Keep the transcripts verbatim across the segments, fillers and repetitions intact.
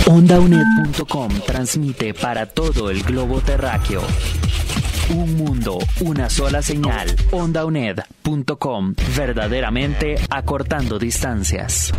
Onda U N E D punto com transmite para todo el globo terráqueo. Un mundo, una sola señal. Onda U N E D punto com, verdaderamente acortando distancias.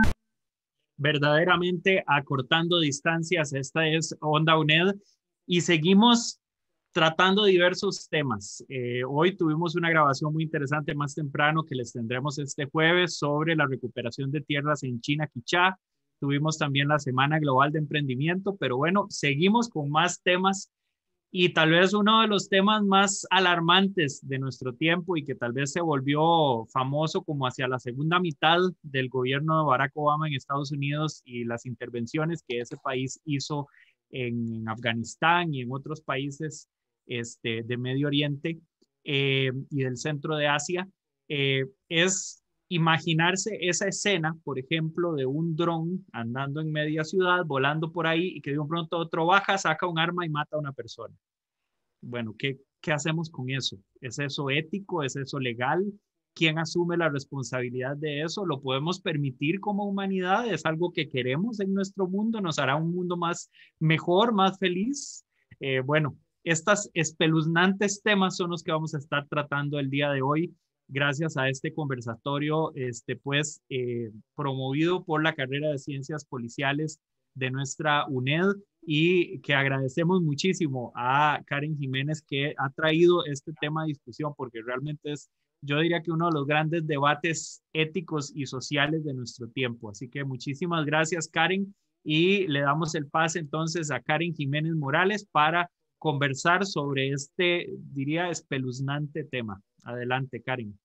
Verdaderamente acortando distancias. Esta es Onda U N E D y seguimos tratando diversos temas. Eh, hoy tuvimos una grabación muy interesante más temprano que les tendremos este jueves sobre la recuperación de tierras en China Quichá. Tuvimos también la Semana Global de Emprendimiento, pero bueno, seguimos con más temas y tal vez uno de los temas más alarmantes de nuestro tiempo y que tal vez se volvió famoso como hacia la segunda mitad del gobierno de Barack Obama en Estados Unidos y las intervenciones que ese país hizo en, en Afganistán y en otros países este, de Medio Oriente eh, y del centro de Asia, eh, es imaginarse esa escena, por ejemplo, de un dron andando en media ciudad, volando por ahí y que de un pronto otro baja, saca un arma y mata a una persona. Bueno, ¿qué, qué hacemos con eso? ¿Es eso ético? ¿Es eso legal? ¿Quién asume la responsabilidad de eso? ¿Lo podemos permitir como humanidad? ¿Es algo que queremos en nuestro mundo? ¿Nos hará un mundo más mejor, más feliz? Eh, bueno, estos espeluznantes temas son los que vamos a estar tratando el día de hoy, gracias a este conversatorio, este, pues, eh, promovido por la carrera de Ciencias Policiales de nuestra U N E D y que agradecemos muchísimo a Karen Jiménez que ha traído este tema a discusión porque realmente es, yo diría que uno de los grandes debates éticos y sociales de nuestro tiempo. Así que muchísimas gracias, Karen, y le damos el pase entonces a Karen Jiménez Morales para conversar sobre este, diría, espeluznante tema. Adelante, Karen.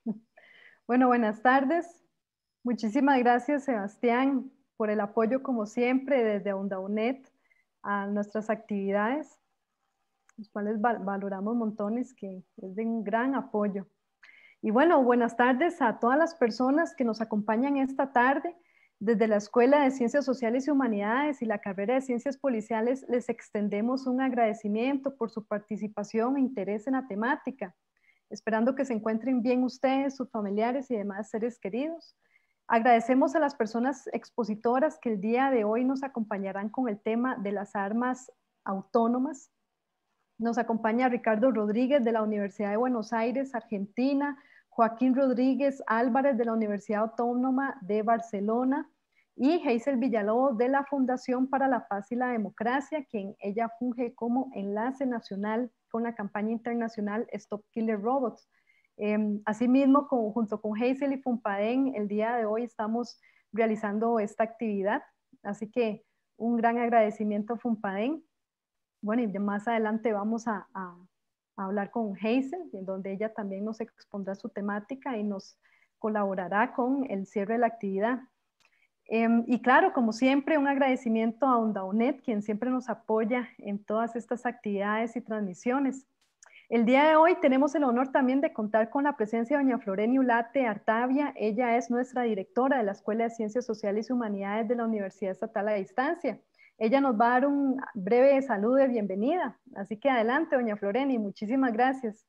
Bueno, buenas tardes. Muchísimas gracias, Sebastián, por el apoyo, como siempre, desde Onda U N E D a nuestras actividades, los cuales val valoramos montones, que es de un gran apoyo. Y bueno, buenas tardes a todas las personas que nos acompañan esta tarde. Desde la Escuela de Ciencias Sociales y Humanidades y la carrera de Ciencias Policiales les extendemos un agradecimiento por su participación e interés en la temática, esperando que se encuentren bien ustedes, sus familiares y demás seres queridos. Agradecemos a las personas expositoras que el día de hoy nos acompañarán con el tema de las armas autónomas. Nos acompaña Ricardo Rodríguez de la Universidad de Buenos Aires, Argentina, Joaquín Rodríguez Álvarez de la Universidad Autónoma de Barcelona y Hazel Villalobos de la Fundación para la Paz y la Democracia, quien ella funge como enlace nacional con la campaña internacional Stop Killer Robots. Eh, asimismo, con, junto con Hazel y Funpaden, el día de hoy estamos realizando esta actividad, así que un gran agradecimiento a Funpaden. Bueno, y más adelante vamos a, a, a hablar con Hazel, en donde ella también nos expondrá su temática y nos colaborará con el cierre de la actividad. Eh, y claro, como siempre, un agradecimiento a Onda U N E D, quien siempre nos apoya en todas estas actividades y transmisiones. El día de hoy tenemos el honor también de contar con la presencia de doña Floreni Ulate Artavia. Ella es nuestra directora de la Escuela de Ciencias Sociales y Humanidades de la Universidad Estatal a Distancia. Ella nos va a dar un breve saludo de bienvenida. Así que adelante, doña Floreni, muchísimas gracias.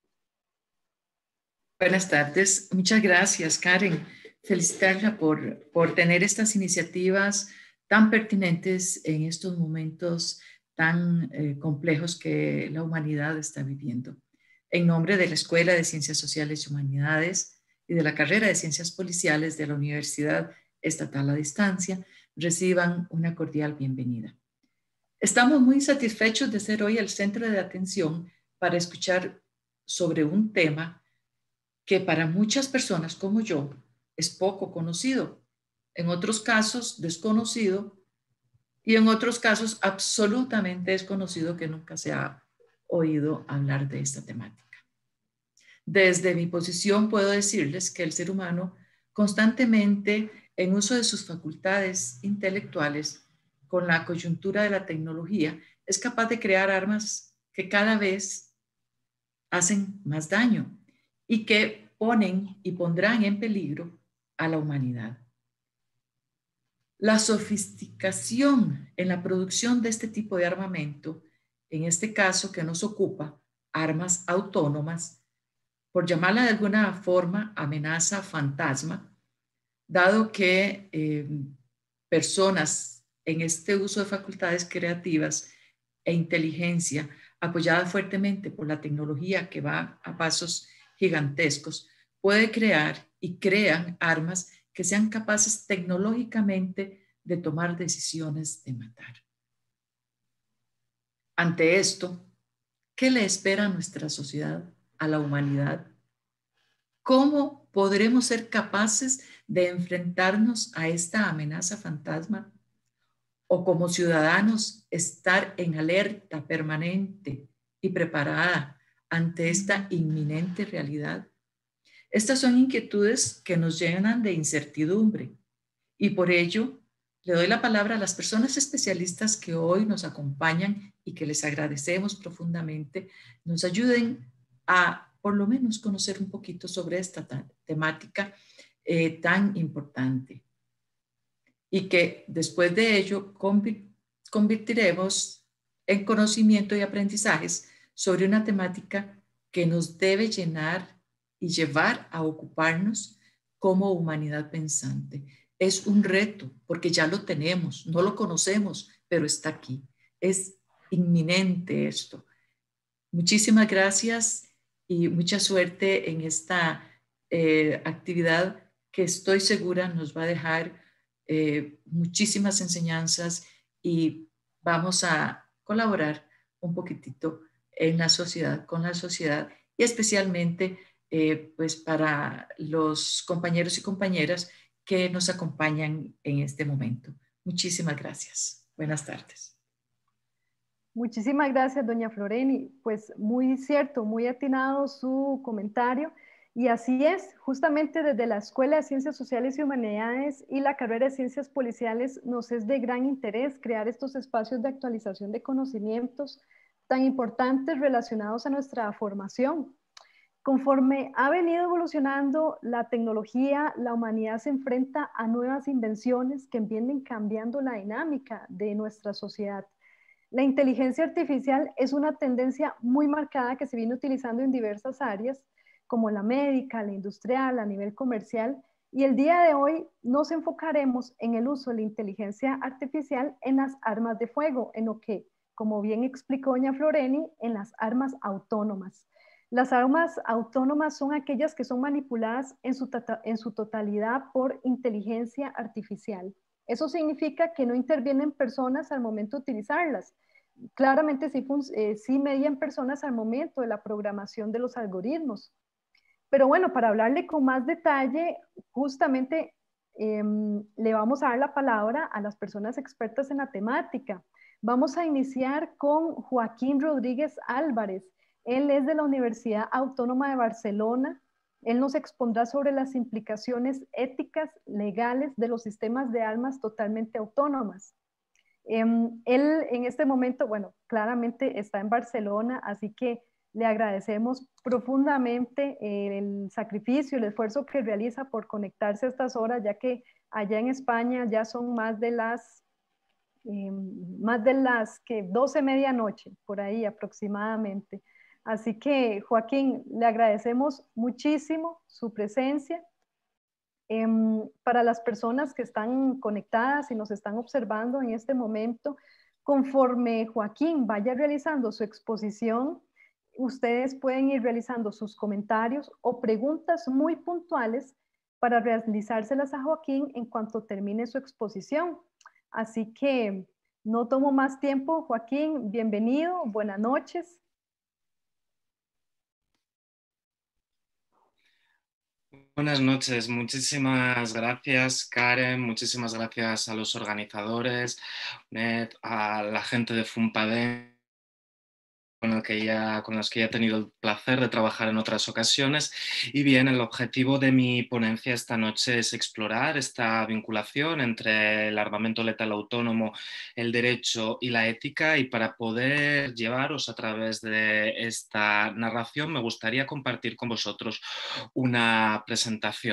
Buenas tardes, muchas gracias, Karen. Felicitarla por, por tener estas iniciativas tan pertinentes en estos momentos tan eh, complejos que la humanidad está viviendo. En nombre de la Escuela de Ciencias Sociales y Humanidades y de la carrera de Ciencias Policiales de la Universidad Estatal a Distancia, reciban una cordial bienvenida. Estamos muy satisfechos de ser hoy el centro de atención para escuchar sobre un tema que para muchas personas como yo es poco conocido, en otros casos desconocido y en otros casos absolutamente desconocido que nunca se ha oído hablar de esta temática. Desde mi posición puedo decirles que el ser humano constantemente, en uso de sus facultades intelectuales, con la coyuntura de la tecnología, es capaz de crear armas que cada vez hacen más daño y que ponen y pondrán en peligro a la humanidad. La sofisticación en la producción de este tipo de armamento, en este caso que nos ocupa, armas autónomas, por llamarla de alguna forma amenaza fantasma, dado que eh, personas en este uso de facultades creativas e inteligencia, apoyada fuertemente por la tecnología que va a pasos gigantescos, puede crear y crean armas que sean capaces tecnológicamente de tomar decisiones de matar. Ante esto, ¿qué le espera a nuestra sociedad, a la humanidad? ¿Cómo podremos ser capaces de enfrentarnos a esta amenaza fantasma? ¿O como ciudadanos estar en alerta permanente y preparada ante esta inminente realidad? Estas son inquietudes que nos llenan de incertidumbre y por ello le doy la palabra a las personas especialistas que hoy nos acompañan y que les agradecemos profundamente, nos ayuden a por lo menos conocer un poquito sobre esta temática eh, tan importante. Y que después de ello convertiremos en conocimiento y aprendizajes sobre una temática que nos debe llenar y llevar a ocuparnos como humanidad pensante. Es un reto porque ya lo tenemos, no lo conocemos, pero está aquí. Es inminente esto. Muchísimas gracias y mucha suerte en esta eh, actividad que estoy segura nos va a dejar eh, muchísimas enseñanzas y vamos a colaborar un poquitito en la sociedad, con la sociedad y especialmente eh, pues para los compañeros y compañeras que nos acompañan en este momento. Muchísimas gracias. Buenas tardes. Muchísimas gracias, doña Floreni. Pues muy cierto, muy atinado su comentario. Y así es, justamente desde la Escuela de Ciencias Sociales y Humanidades y la carrera de Ciencias Policiales nos es de gran interés crear estos espacios de actualización de conocimientos tan importantes relacionados a nuestra formación. Conforme ha venido evolucionando la tecnología, la humanidad se enfrenta a nuevas invenciones que vienen cambiando la dinámica de nuestra sociedad. La inteligencia artificial es una tendencia muy marcada que se viene utilizando en diversas áreas, como la médica, la industrial, a nivel comercial, y el día de hoy nos enfocaremos en el uso de la inteligencia artificial en las armas de fuego, en lo que, como bien explicó doña Floreni, en las armas autónomas. Las armas autónomas son aquellas que son manipuladas en su, en su totalidad por inteligencia artificial. Eso significa que no intervienen personas al momento de utilizarlas. Claramente sí, eh, sí median personas al momento de la programación de los algoritmos. Pero bueno, para hablarle con más detalle, justamente eh, le vamos a dar la palabra a las personas expertas en la temática. Vamos a iniciar con Joaquín Rodríguez Álvarez. Él es de la Universidad Autónoma de Barcelona. Él nos expondrá sobre las implicaciones éticas, legales de los sistemas de armas totalmente autónomas. Eh, él en este momento, bueno, claramente está en Barcelona, así que le agradecemos profundamente el sacrificio, el esfuerzo que realiza por conectarse a estas horas, ya que allá en España ya son más de las, eh, más de las que doce medianoche, por ahí aproximadamente. Así que, Joaquín, le agradecemos muchísimo su presencia. Eh, para las personas que están conectadas y nos están observando en este momento, conforme Joaquín vaya realizando su exposición, ustedes pueden ir realizando sus comentarios o preguntas muy puntuales para realizárselas a Joaquín en cuanto termine su exposición. Así que no tomo más tiempo, Joaquín, bienvenido, buenas noches. Buenas noches, muchísimas gracias Karen, muchísimas gracias a los organizadores, a la gente de FUNPADEM, con, el que ya, con los que ya he tenido el placer de trabajar en otras ocasiones. Y bien, el objetivo de mi ponencia esta noche es explorar esta vinculación entre el armamento letal autónomo, el derecho y la ética, y para poder llevaros a través de esta narración me gustaría compartir con vosotros una presentación.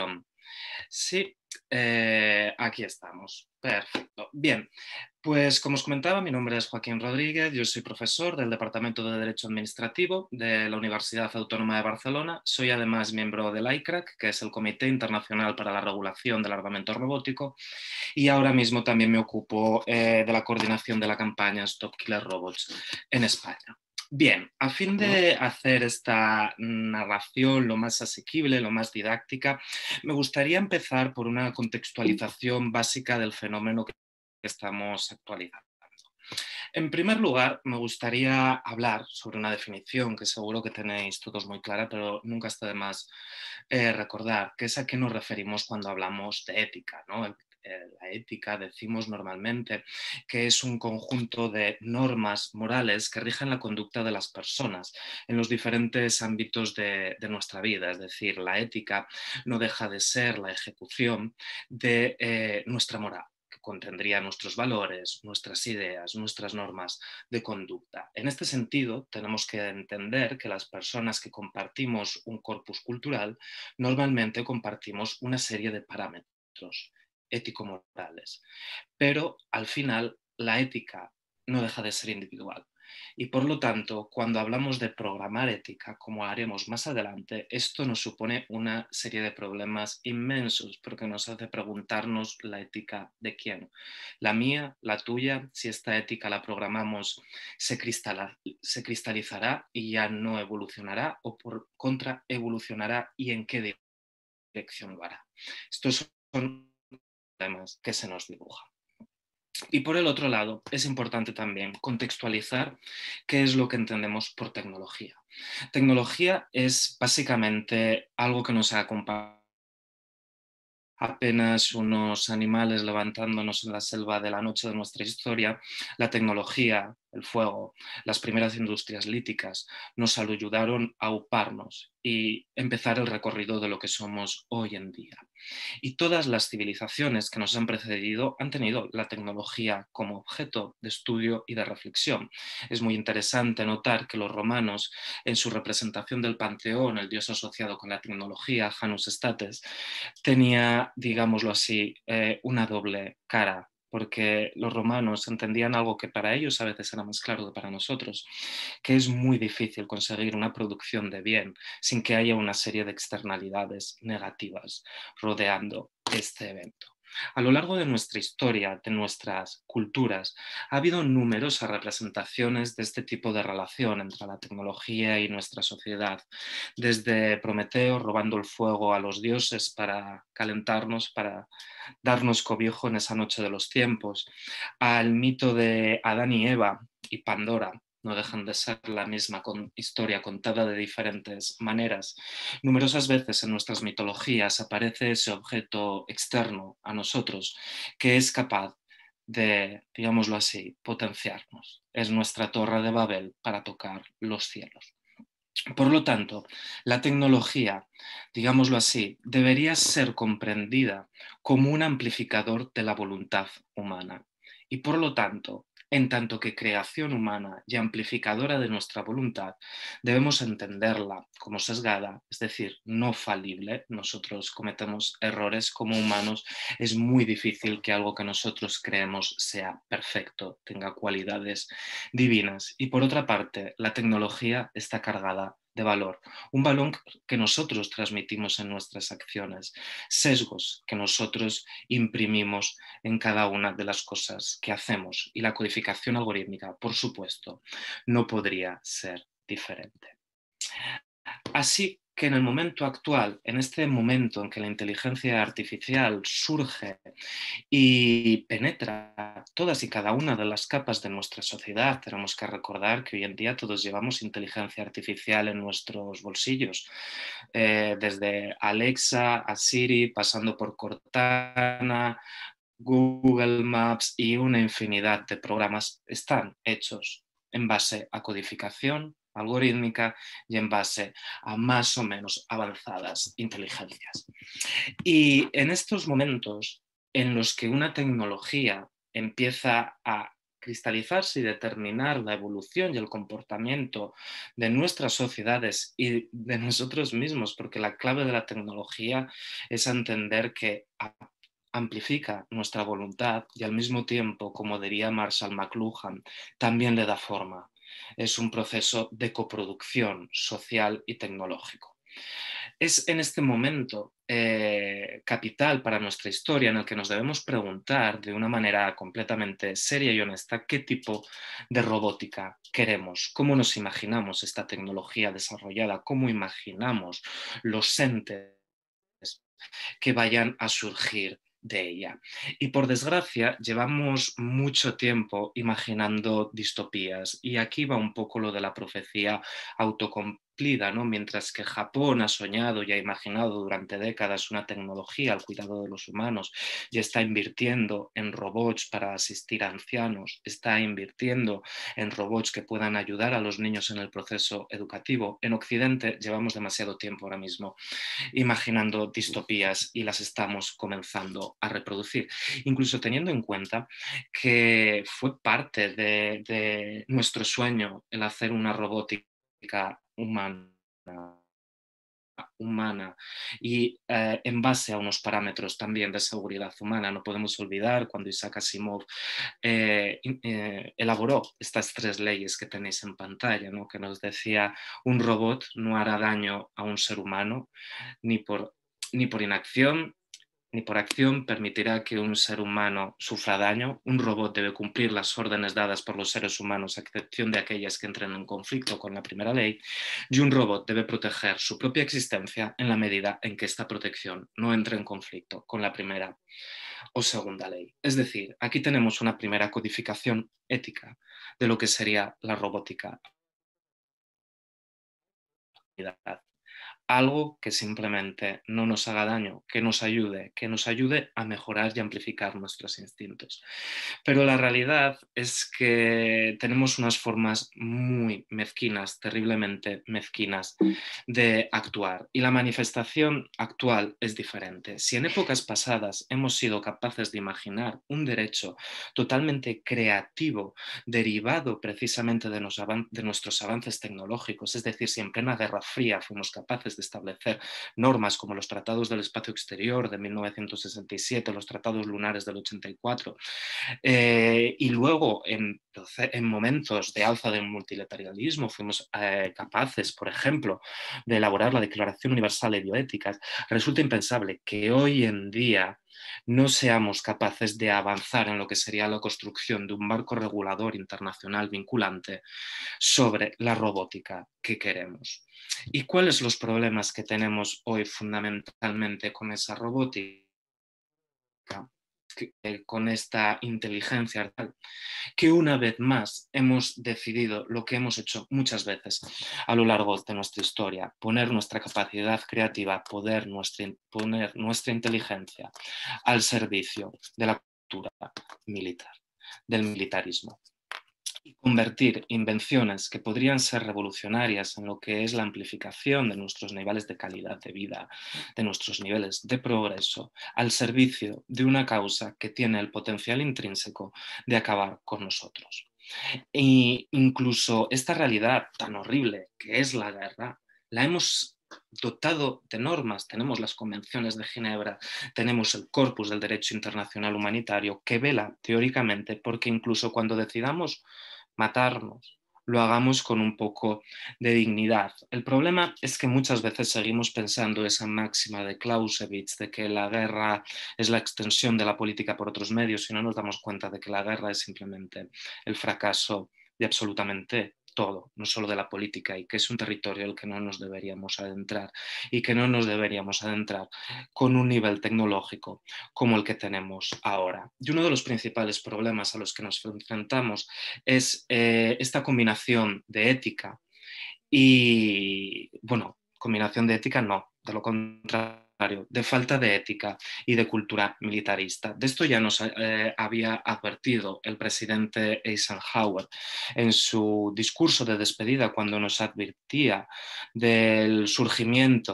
Sí, eh, aquí estamos. Perfecto. Bien, pues como os comentaba, mi nombre es Joaquín Rodríguez, yo soy profesor del Departamento de Derecho Administrativo de la Universidad Autónoma de Barcelona. Soy además miembro del I C R A C, que es el Comité Internacional para la Regulación del Armamento Robótico, y ahora mismo también me ocupo eh, de la coordinación de la campaña Stop Killer Robots en España. Bien, a fin de hacer esta narración lo más asequible, lo más didáctica, me gustaría empezar por una contextualización básica del fenómeno que estamos actualizando. En primer lugar, me gustaría hablar sobre una definición que seguro que tenéis todos muy clara, pero nunca está de más eh, recordar, que es a qué nos referimos cuando hablamos de ética, ¿no? La ética, decimos normalmente que es un conjunto de normas morales que rigen la conducta de las personas en los diferentes ámbitos de, de nuestra vida. Es decir, la ética no deja de ser la ejecución de eh, nuestra moral, que contendría nuestros valores, nuestras ideas, nuestras normas de conducta. En este sentido, tenemos que entender que las personas que compartimos un corpus cultural normalmente compartimos una serie de parámetros ético-morales, pero al final la ética no deja de ser individual. Y por lo tanto, cuando hablamos de programar ética, como haremos más adelante, esto nos supone una serie de problemas inmensos, porque nos hace preguntarnos la ética de quién. La mía, la tuya, si esta ética la programamos, se, cristala, se cristalizará y ya no evolucionará, o por contra evolucionará y en qué dirección lo hará. Estos son problemas que se nos dibujan. Y por el otro lado, es importante también contextualizar qué es lo que entendemos por tecnología. Tecnología es básicamente algo que nos acompaña apenas unos animales levantándonos en la selva de la noche de nuestra historia. La tecnología, el fuego, las primeras industrias líticas nos ayudaron a auparnos y empezar el recorrido de lo que somos hoy en día. Y todas las civilizaciones que nos han precedido han tenido la tecnología como objeto de estudio y de reflexión. Es muy interesante notar que los romanos, en su representación del panteón, el dios asociado con la tecnología, Janus States, tenía, digámoslo así, eh, una doble cara, porque los romanos entendían algo que para ellos a veces era más claro que para nosotros, que es muy difícil conseguir una producción de bien sin que haya una serie de externalidades negativas rodeando este evento. A lo largo de nuestra historia, de nuestras culturas, ha habido numerosas representaciones de este tipo de relación entre la tecnología y nuestra sociedad, desde Prometeo robando el fuego a los dioses para calentarnos, para darnos cobijo en esa noche de los tiempos, al mito de Adán y Eva y Pandora. No dejan de ser la misma con historia contada de diferentes maneras. Numerosas veces en nuestras mitologías aparece ese objeto externo a nosotros que es capaz de, digámoslo así, potenciarnos. Es nuestra torre de Babel para tocar los cielos. Por lo tanto, la tecnología, digámoslo así, debería ser comprendida como un amplificador de la voluntad humana. Y por lo tanto, en tanto que creación humana y amplificadora de nuestra voluntad, debemos entenderla como sesgada, es decir, no falible. Nosotros cometemos errores como humanos. Es muy difícil que algo que nosotros creemos sea perfecto, tenga cualidades divinas. Y por otra parte, la tecnología está cargada de valor, un valor que nosotros transmitimos en nuestras acciones, sesgos que nosotros imprimimos en cada una de las cosas que hacemos, y la codificación algorítmica, por supuesto, no podría ser diferente. Así que en el momento actual, en este momento en que la inteligencia artificial surge y penetra todas y cada una de las capas de nuestra sociedad, tenemos que recordar que hoy en día todos llevamos inteligencia artificial en nuestros bolsillos, eh, desde Alexa a Siri, pasando por Cortana, Google Maps y una infinidad de programas están hechos en base a codificación algorítmica y en base a más o menos avanzadas inteligencias. Y en estos momentos en los que una tecnología empieza a cristalizarse y determinar la evolución y el comportamiento de nuestras sociedades y de nosotros mismos, porque la clave de la tecnología es entender que amplifica nuestra voluntad y al mismo tiempo, como diría Marshall McLuhan, también le da forma. Es un proceso de coproducción social y tecnológico. Es en este momento eh, capital para nuestra historia en el que nos debemos preguntar de una manera completamente seria y honesta qué tipo de robótica queremos, cómo nos imaginamos esta tecnología desarrollada, cómo imaginamos los entes que vayan a surgir de ella. Y por desgracia llevamos mucho tiempo imaginando distopías y aquí va un poco lo de la profecía autocumplida, ¿no? Mientras que Japón ha soñado y ha imaginado durante décadas una tecnología al cuidado de los humanos y está invirtiendo en robots para asistir a ancianos, está invirtiendo en robots que puedan ayudar a los niños en el proceso educativo. En Occidente llevamos demasiado tiempo ahora mismo imaginando distopías y las estamos comenzando a reproducir, incluso teniendo en cuenta que fue parte de, de nuestro sueño el hacer una robótica humana humana y eh, en base a unos parámetros también de seguridad humana. No podemos olvidar cuando Isaac Asimov eh, eh, elaboró estas tres leyes que tenéis en pantalla, ¿no? Que nos decía un robot no hará daño a un ser humano ni por, ni por inacción ni por acción permitirá que un ser humano sufra daño. Un robot debe cumplir las órdenes dadas por los seres humanos, a excepción de aquellas que entren en conflicto con la primera ley, y un robot debe proteger su propia existencia en la medida en que esta protección no entre en conflicto con la primera o segunda ley. Es decir, aquí tenemos una primera codificación ética de lo que sería la robótica. Algo que simplemente no nos haga daño, que nos ayude, que nos ayude a mejorar y amplificar nuestros instintos. Pero la realidad es que tenemos unas formas muy mezquinas, terriblemente mezquinas, de actuar. Y la manifestación actual es diferente. Si en épocas pasadas hemos sido capaces de imaginar un derecho totalmente creativo, derivado precisamente de, nos, de nuestros avances tecnológicos, es decir, si en plena Guerra Fría fuimos capaces de establecer normas como los tratados del espacio exterior de mil novecientos sesenta y siete, los tratados lunares del ochenta y cuatro, eh, y luego en, en momentos de alza del multilateralismo fuimos eh, capaces, por ejemplo, de elaborar la Declaración Universal de Bioética, resulta impensable que hoy en día no seamos capaces de avanzar en lo que sería la construcción de un marco regulador internacional vinculante sobre la robótica que queremos. ¿Y cuáles son los problemas que tenemos hoy fundamentalmente con esa robótica? Con esta inteligencia artificial, que una vez más hemos decidido lo que hemos hecho muchas veces a lo largo de nuestra historia, poner nuestra capacidad creativa, poder nuestra, poner nuestra inteligencia al servicio de la cultura militar, del militarismo. Y convertir invenciones que podrían ser revolucionarias en lo que es la amplificación de nuestros niveles de calidad de vida, de nuestros niveles de progreso, al servicio de una causa que tiene el potencial intrínseco de acabar con nosotros. E incluso esta realidad tan horrible que es la guerra, la hemos dotado de normas. Tenemos las convenciones de Ginebra, tenemos el corpus del derecho internacional humanitario que vela teóricamente porque incluso cuando decidamos matarnos, lo hagamos con un poco de dignidad. El problema es que muchas veces seguimos pensando esa máxima de Clausewitz de que la guerra es la extensión de la política por otros medios y no nos damos cuenta de que la guerra es simplemente el fracaso de absolutamente todo, no solo de la política, y que es un territorio al que no nos deberíamos adentrar y que no nos deberíamos adentrar con un nivel tecnológico como el que tenemos ahora. Y uno de los principales problemas a los que nos enfrentamos es eh, esta combinación de ética y, bueno, combinación de ética no, de lo contrario, de falta de ética y de cultura militarista. De esto ya nos eh, había advertido el presidente Eisenhower en su discurso de despedida cuando nos advertía del surgimiento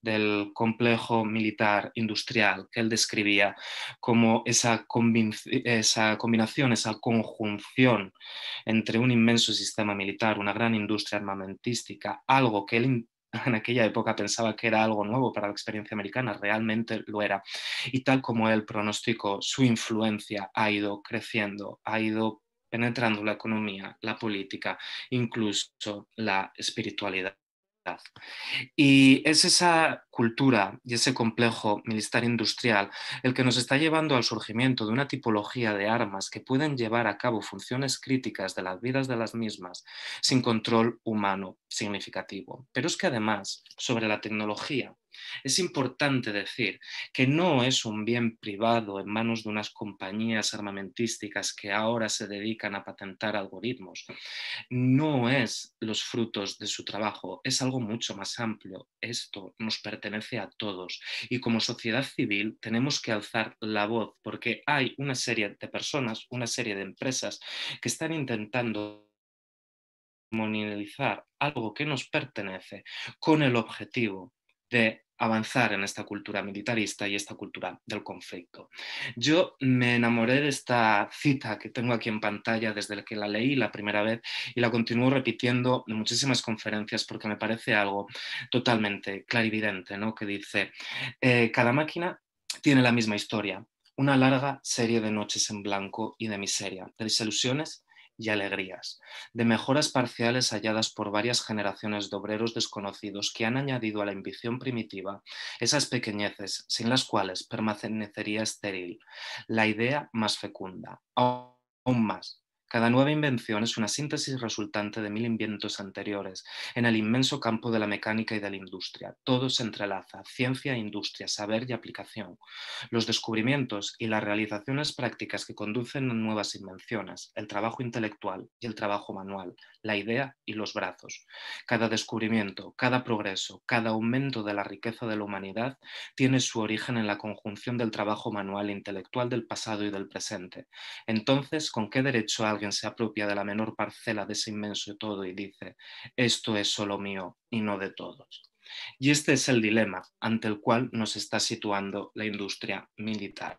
del complejo militar industrial que él describía como esa, esa combinación, esa conjunción entre un inmenso sistema militar, una gran industria armamentística, algo que él en aquella época pensaba que era algo nuevo para la experiencia americana, realmente lo era. Y tal como él pronosticó, su influencia ha ido creciendo, ha ido penetrando la economía, la política, incluso la espiritualidad. Y es esa cultura y ese complejo militar industrial el que nos está llevando al surgimiento de una tipología de armas que pueden llevar a cabo funciones críticas de las vidas de las mismas sin control humano significativo. Pero es que además, sobre la tecnología, es importante decir que no es un bien privado en manos de unas compañías armamentísticas que ahora se dedican a patentar algoritmos. No es los frutos de su trabajo, es algo mucho más amplio. Esto nos pertenece a todos y como sociedad civil tenemos que alzar la voz porque hay una serie de personas, una serie de empresas que están intentando monetizar algo que nos pertenece con el objetivo de avanzar en esta cultura militarista y esta cultura del conflicto. Yo me enamoré de esta cita que tengo aquí en pantalla desde que la leí la primera vez y la continúo repitiendo en muchísimas conferencias porque me parece algo totalmente clarividente, ¿no? Que dice, eh, cada máquina tiene la misma historia, una larga serie de noches en blanco y de miseria, de desilusiones y alegrías, de mejoras parciales halladas por varias generaciones de obreros desconocidos que han añadido a la ambición primitiva esas pequeñeces sin las cuales permanecería estéril la idea más fecunda. Aún más, cada nueva invención es una síntesis resultante de mil inventos anteriores en el inmenso campo de la mecánica y de la industria. Todo se entrelaza, ciencia, industria, saber y aplicación. Los descubrimientos y las realizaciones prácticas que conducen a nuevas invenciones, el trabajo intelectual y el trabajo manual, la idea y los brazos. Cada descubrimiento, cada progreso, cada aumento de la riqueza de la humanidad tiene su origen en la conjunción del trabajo manual e intelectual del pasado y del presente. Entonces, ¿con qué derecho alguien se apropia de la menor parcela de ese inmenso todo y dice, esto es solo mío y no de todos? Y este es el dilema ante el cual nos está situando la industria militar.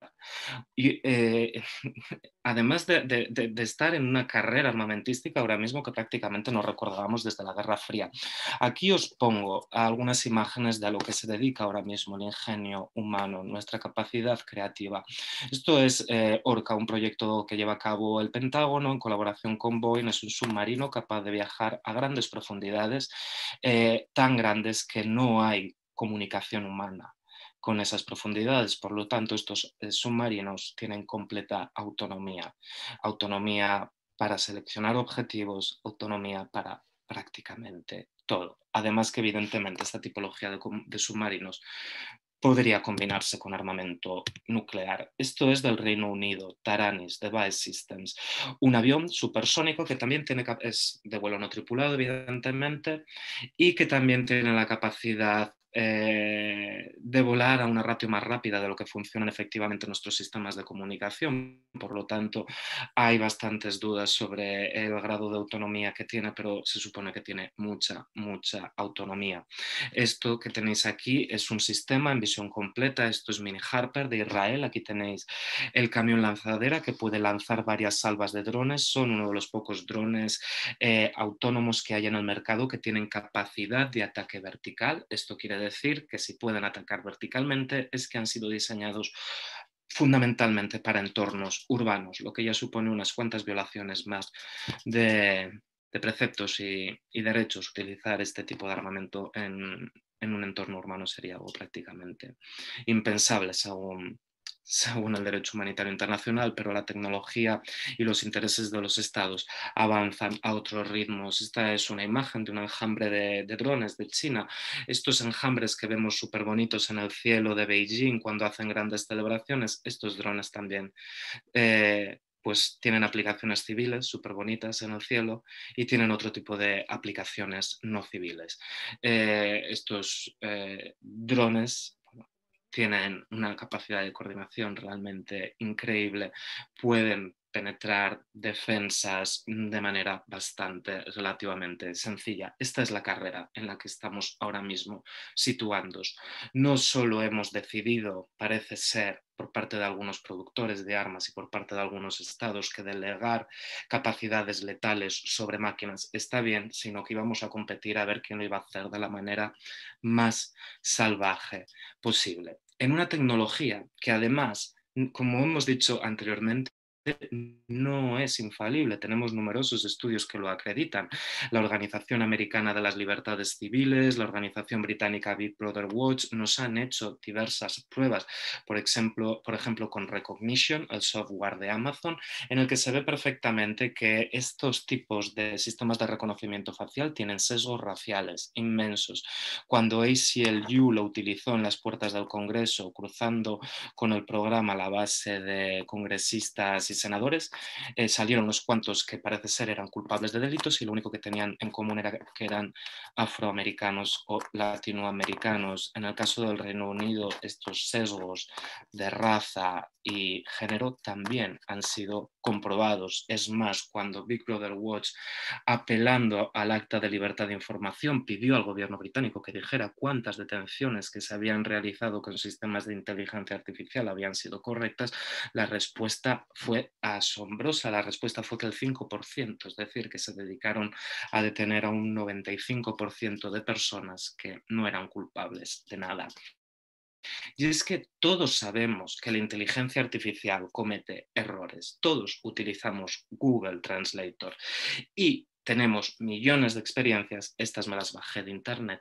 Y eh, además de, de, de estar en una carrera armamentística ahora mismo que prácticamente nos recordábamos desde la Guerra Fría. Aquí os pongo algunas imágenes de a lo que se dedica ahora mismo el ingenio humano, nuestra capacidad creativa. Esto es eh, Orca, un proyecto que lleva a cabo el Pentágono en colaboración con Boeing. Es un submarino capaz de viajar a grandes profundidades, eh, tan grandes que no hay comunicación humana con esas profundidades. Por lo tanto, estos eh, submarinos tienen completa autonomía. Autonomía para seleccionar objetivos, autonomía para prácticamente todo. Además que evidentemente esta tipología de, de submarinos podría combinarse con armamento nuclear. Esto es del Reino Unido, Taranis, Device Systems, un avión supersónico que también tiene, es de vuelo no tripulado, evidentemente, y que también tiene la capacidad eh, de volar a una ratio más rápida de lo que funcionan efectivamente nuestros sistemas de comunicación. Por lo tanto, hay bastantes dudas sobre el grado de autonomía que tiene, pero se supone que tiene mucha, mucha autonomía. Esto que tenéis aquí es un sistema en visión completa. Esto es Mini Harper de Israel. Aquí tenéis el camión lanzadera que puede lanzar varias salvas de drones. Son uno de los pocos drones eh, autónomos que hay en el mercado que tienen capacidad de ataque vertical. Esto quiere decir que si pueden atacar verticalmente es que han sido diseñados fundamentalmente para entornos urbanos, lo que ya supone unas cuantas violaciones más de, de preceptos y, y derechos. Utilizar este tipo de armamento en, en un entorno urbano sería algo prácticamente impensable según, según el derecho humanitario internacional, pero la tecnología y los intereses de los estados avanzan a otros ritmos. Esta es una imagen de un enjambre de, de drones de China. Estos enjambres que vemos súper bonitos en el cielo de Beijing cuando hacen grandes celebraciones, estos drones también eh, pues tienen aplicaciones civiles súper bonitas en el cielo y tienen otro tipo de aplicaciones no civiles. Eh, estos eh, drones tienen una capacidad de coordinación realmente increíble, pueden penetrar defensas de manera bastante relativamente sencilla. Esta es la carrera en la que estamos ahora mismo situándonos. No solo hemos decidido, parece ser, por parte de algunos productores de armas y por parte de algunos estados, que delegar capacidades letales sobre máquinas está bien, sino que íbamos a competir a ver quién lo iba a hacer de la manera más salvaje posible. En una tecnología que además, como hemos dicho anteriormente, no es infalible. Tenemos numerosos estudios que lo acreditan. La Organización Americana de las Libertades Civiles, la Organización Británica Big Brother Watch nos han hecho diversas pruebas, por ejemplo, por ejemplo con Recognition, el software de Amazon, en el que se ve perfectamente que estos tipos de sistemas de reconocimiento facial tienen sesgos raciales inmensos. Cuando A C L U lo utilizó en las puertas del Congreso, cruzando con el programa la base de congresistas y senadores, eh, salieron unos cuantos que parece ser eran culpables de delitos y lo único que tenían en común era que eran afroamericanos o latinoamericanos. En el caso del Reino Unido, estos sesgos de raza y género también han sido comprobados. Es más, cuando Big Brother Watch, apelando al Acta de Libertad de Información, pidió al gobierno británico que dijera cuántas detenciones que se habían realizado con sistemas de inteligencia artificial habían sido correctas, la respuesta fue asombrosa. La respuesta fue que el cinco por ciento, es decir, que se dedicaron a detener a un noventa y cinco por ciento de personas que no eran culpables de nada. Y es que todos sabemos que la inteligencia artificial comete errores. Todos utilizamos Google Translator y tenemos millones de experiencias, estas me las bajé de internet,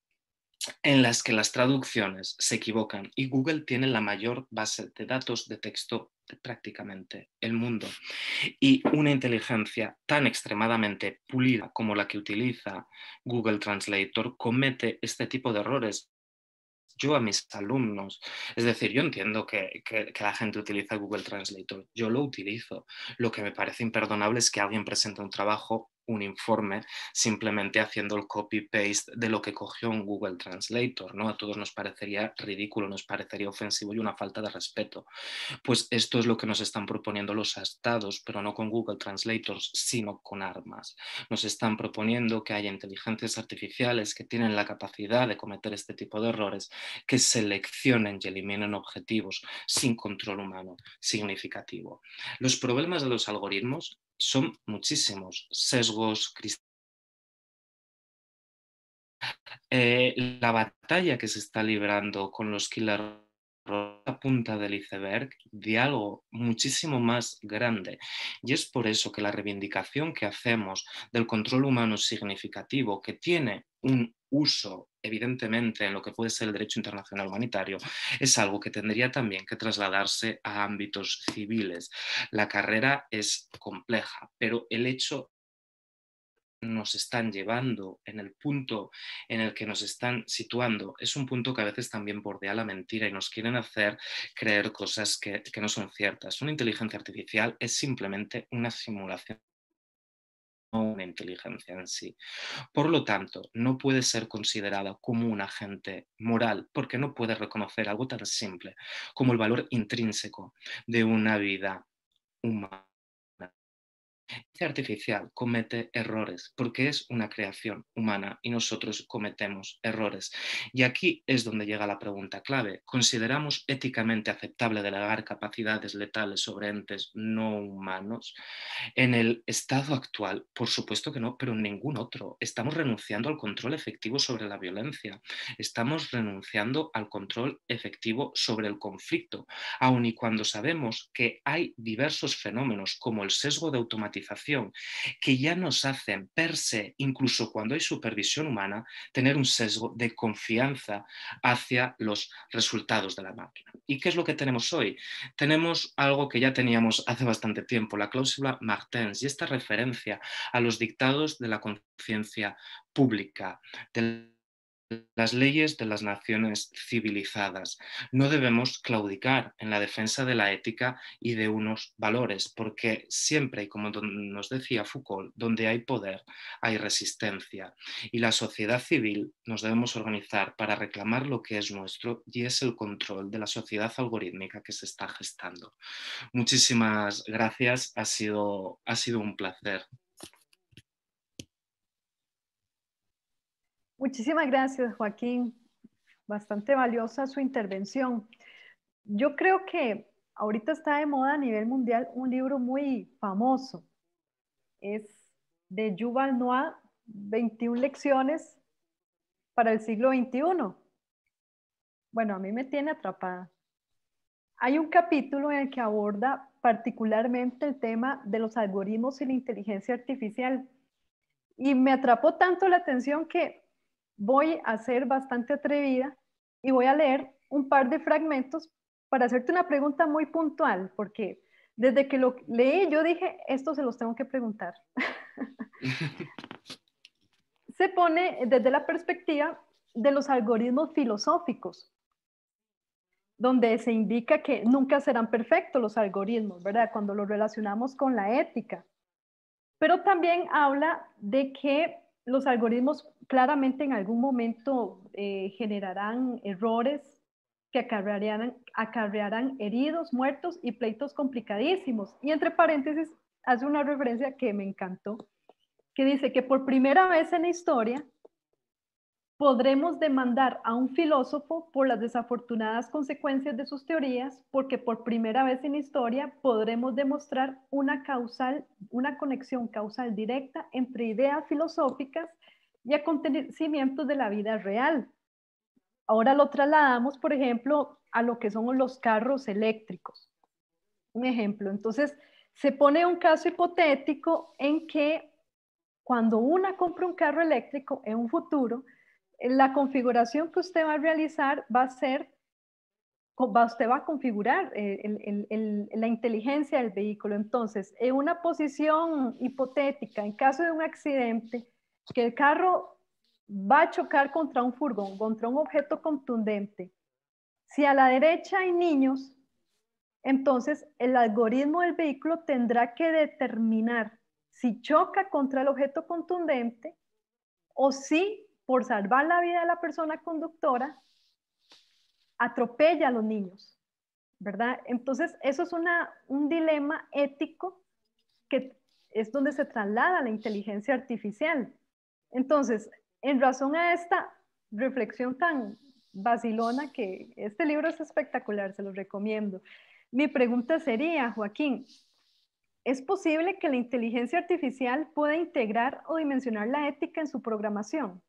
en las que las traducciones se equivocan y Google tiene la mayor base de datos de texto de prácticamente el mundo. Y una inteligencia tan extremadamente pulida como la que utiliza Google Translator comete este tipo de errores. Yo a mis alumnos, es decir, yo entiendo que, que, que la gente utiliza Google Translator, yo lo utilizo. Lo que me parece imperdonable es que alguien presente un trabajo, un informe, simplemente haciendo el copy-paste de lo que cogió en Google Translator, ¿no? A todos nos parecería ridículo, nos parecería ofensivo y una falta de respeto. Pues esto es lo que nos están proponiendo los estados, pero no con Google Translator, sino con armas. Nos están proponiendo que haya inteligencias artificiales que tienen la capacidad de cometer este tipo de errores, que seleccionen y eliminen objetivos sin control humano significativo. Los problemas de los algoritmos son muchísimos. Sesgos, eh, la batalla que se está librando con los killer la punta del iceberg de algo muchísimo más grande. Y es por eso que la reivindicación que hacemos del control humano significativo, que tiene un uso evidentemente en lo que puede ser el derecho internacional humanitario, es algo que tendría también que trasladarse a ámbitos civiles. La carrera es compleja, pero el hecho nos están llevando, en el punto en el que nos están situando, es un punto que a veces también bordea la mentira y nos quieren hacer creer cosas que, que no son ciertas. Una inteligencia artificial es simplemente una simulación, no una inteligencia en sí. Por lo tanto, no puede ser considerada como un agente moral porque no puede reconocer algo tan simple como el valor intrínseco de una vida humana. La inteligencia artificial comete errores porque es una creación humana y nosotros cometemos errores. Y aquí es donde llega la pregunta clave. ¿Consideramos éticamente aceptable delegar capacidades letales sobre entes no humanos? En el estado actual, por supuesto que no, pero en ningún otro. Estamos renunciando al control efectivo sobre la violencia. Estamos renunciando al control efectivo sobre el conflicto, aun y cuando sabemos que hay diversos fenómenos como el sesgo de automatización que ya nos hacen per se, incluso cuando hay supervisión humana, tener un sesgo de confianza hacia los resultados de la máquina. ¿Y qué es lo que tenemos hoy? Tenemos algo que ya teníamos hace bastante tiempo, la cláusula Martens, y esta referencia a los dictados de la conciencia pública, del las leyes de las naciones civilizadas. No debemos claudicar en la defensa de la ética y de unos valores, porque siempre, y como nos decía Foucault, donde hay poder, hay resistencia. Y la sociedad civil nos debemos organizar para reclamar lo que es nuestro, y es el control de la sociedad algorítmica que se está gestando. Muchísimas gracias, ha sido, ha sido un placer. Muchísimas gracias, Joaquín. Bastante valiosa su intervención. Yo creo que ahorita está de moda a nivel mundial un libro muy famoso. Es de Yuval Noah, veintiuna lecciones para el siglo veintiuno. Bueno, a mí me tiene atrapada. Hay un capítulo en el que aborda particularmente el tema de los algoritmos y la inteligencia artificial. Y me atrapó tanto la atención que voy a ser bastante atrevida y voy a leer un par de fragmentos para hacerte una pregunta muy puntual, porque desde que lo leí yo dije, esto se los tengo que preguntar. Se pone desde la perspectiva de los algoritmos filosóficos, donde se indica que nunca serán perfectos los algoritmos, ¿verdad? Cuando los relacionamos con la ética. Pero también habla de que los algoritmos claramente en algún momento eh, generarán errores que acarrearán, acarrearán heridos, muertos y pleitos complicadísimos. Y entre paréntesis hace una referencia que me encantó, que dice que por primera vez en la historia podremos demandar a un filósofo por las desafortunadas consecuencias de sus teorías, porque por primera vez en la historia podremos demostrar una, causal, una conexión causal directa entre ideas filosóficas y acontecimientos de la vida real. Ahora lo trasladamos, por ejemplo, a lo que son los carros eléctricos. Un ejemplo, entonces se pone un caso hipotético en que cuando una compra un carro eléctrico en un futuro, la configuración que usted va a realizar va a ser, usted va a configurar el, el, el, la inteligencia del vehículo. Entonces, en una posición hipotética, en caso de un accidente, que el carro va a chocar contra un furgón, contra un objeto contundente. Si a la derecha hay niños, entonces el algoritmo del vehículo tendrá que determinar si choca contra el objeto contundente o si, por salvar la vida de la persona conductora, atropella a los niños, ¿verdad? Entonces, eso es una, un dilema ético que es donde se traslada la inteligencia artificial. Entonces, en razón a esta reflexión tan vacilona, que este libro es espectacular, se los recomiendo. Mi pregunta sería, Joaquín, ¿es posible que la inteligencia artificial pueda integrar o dimensionar la ética en su programación?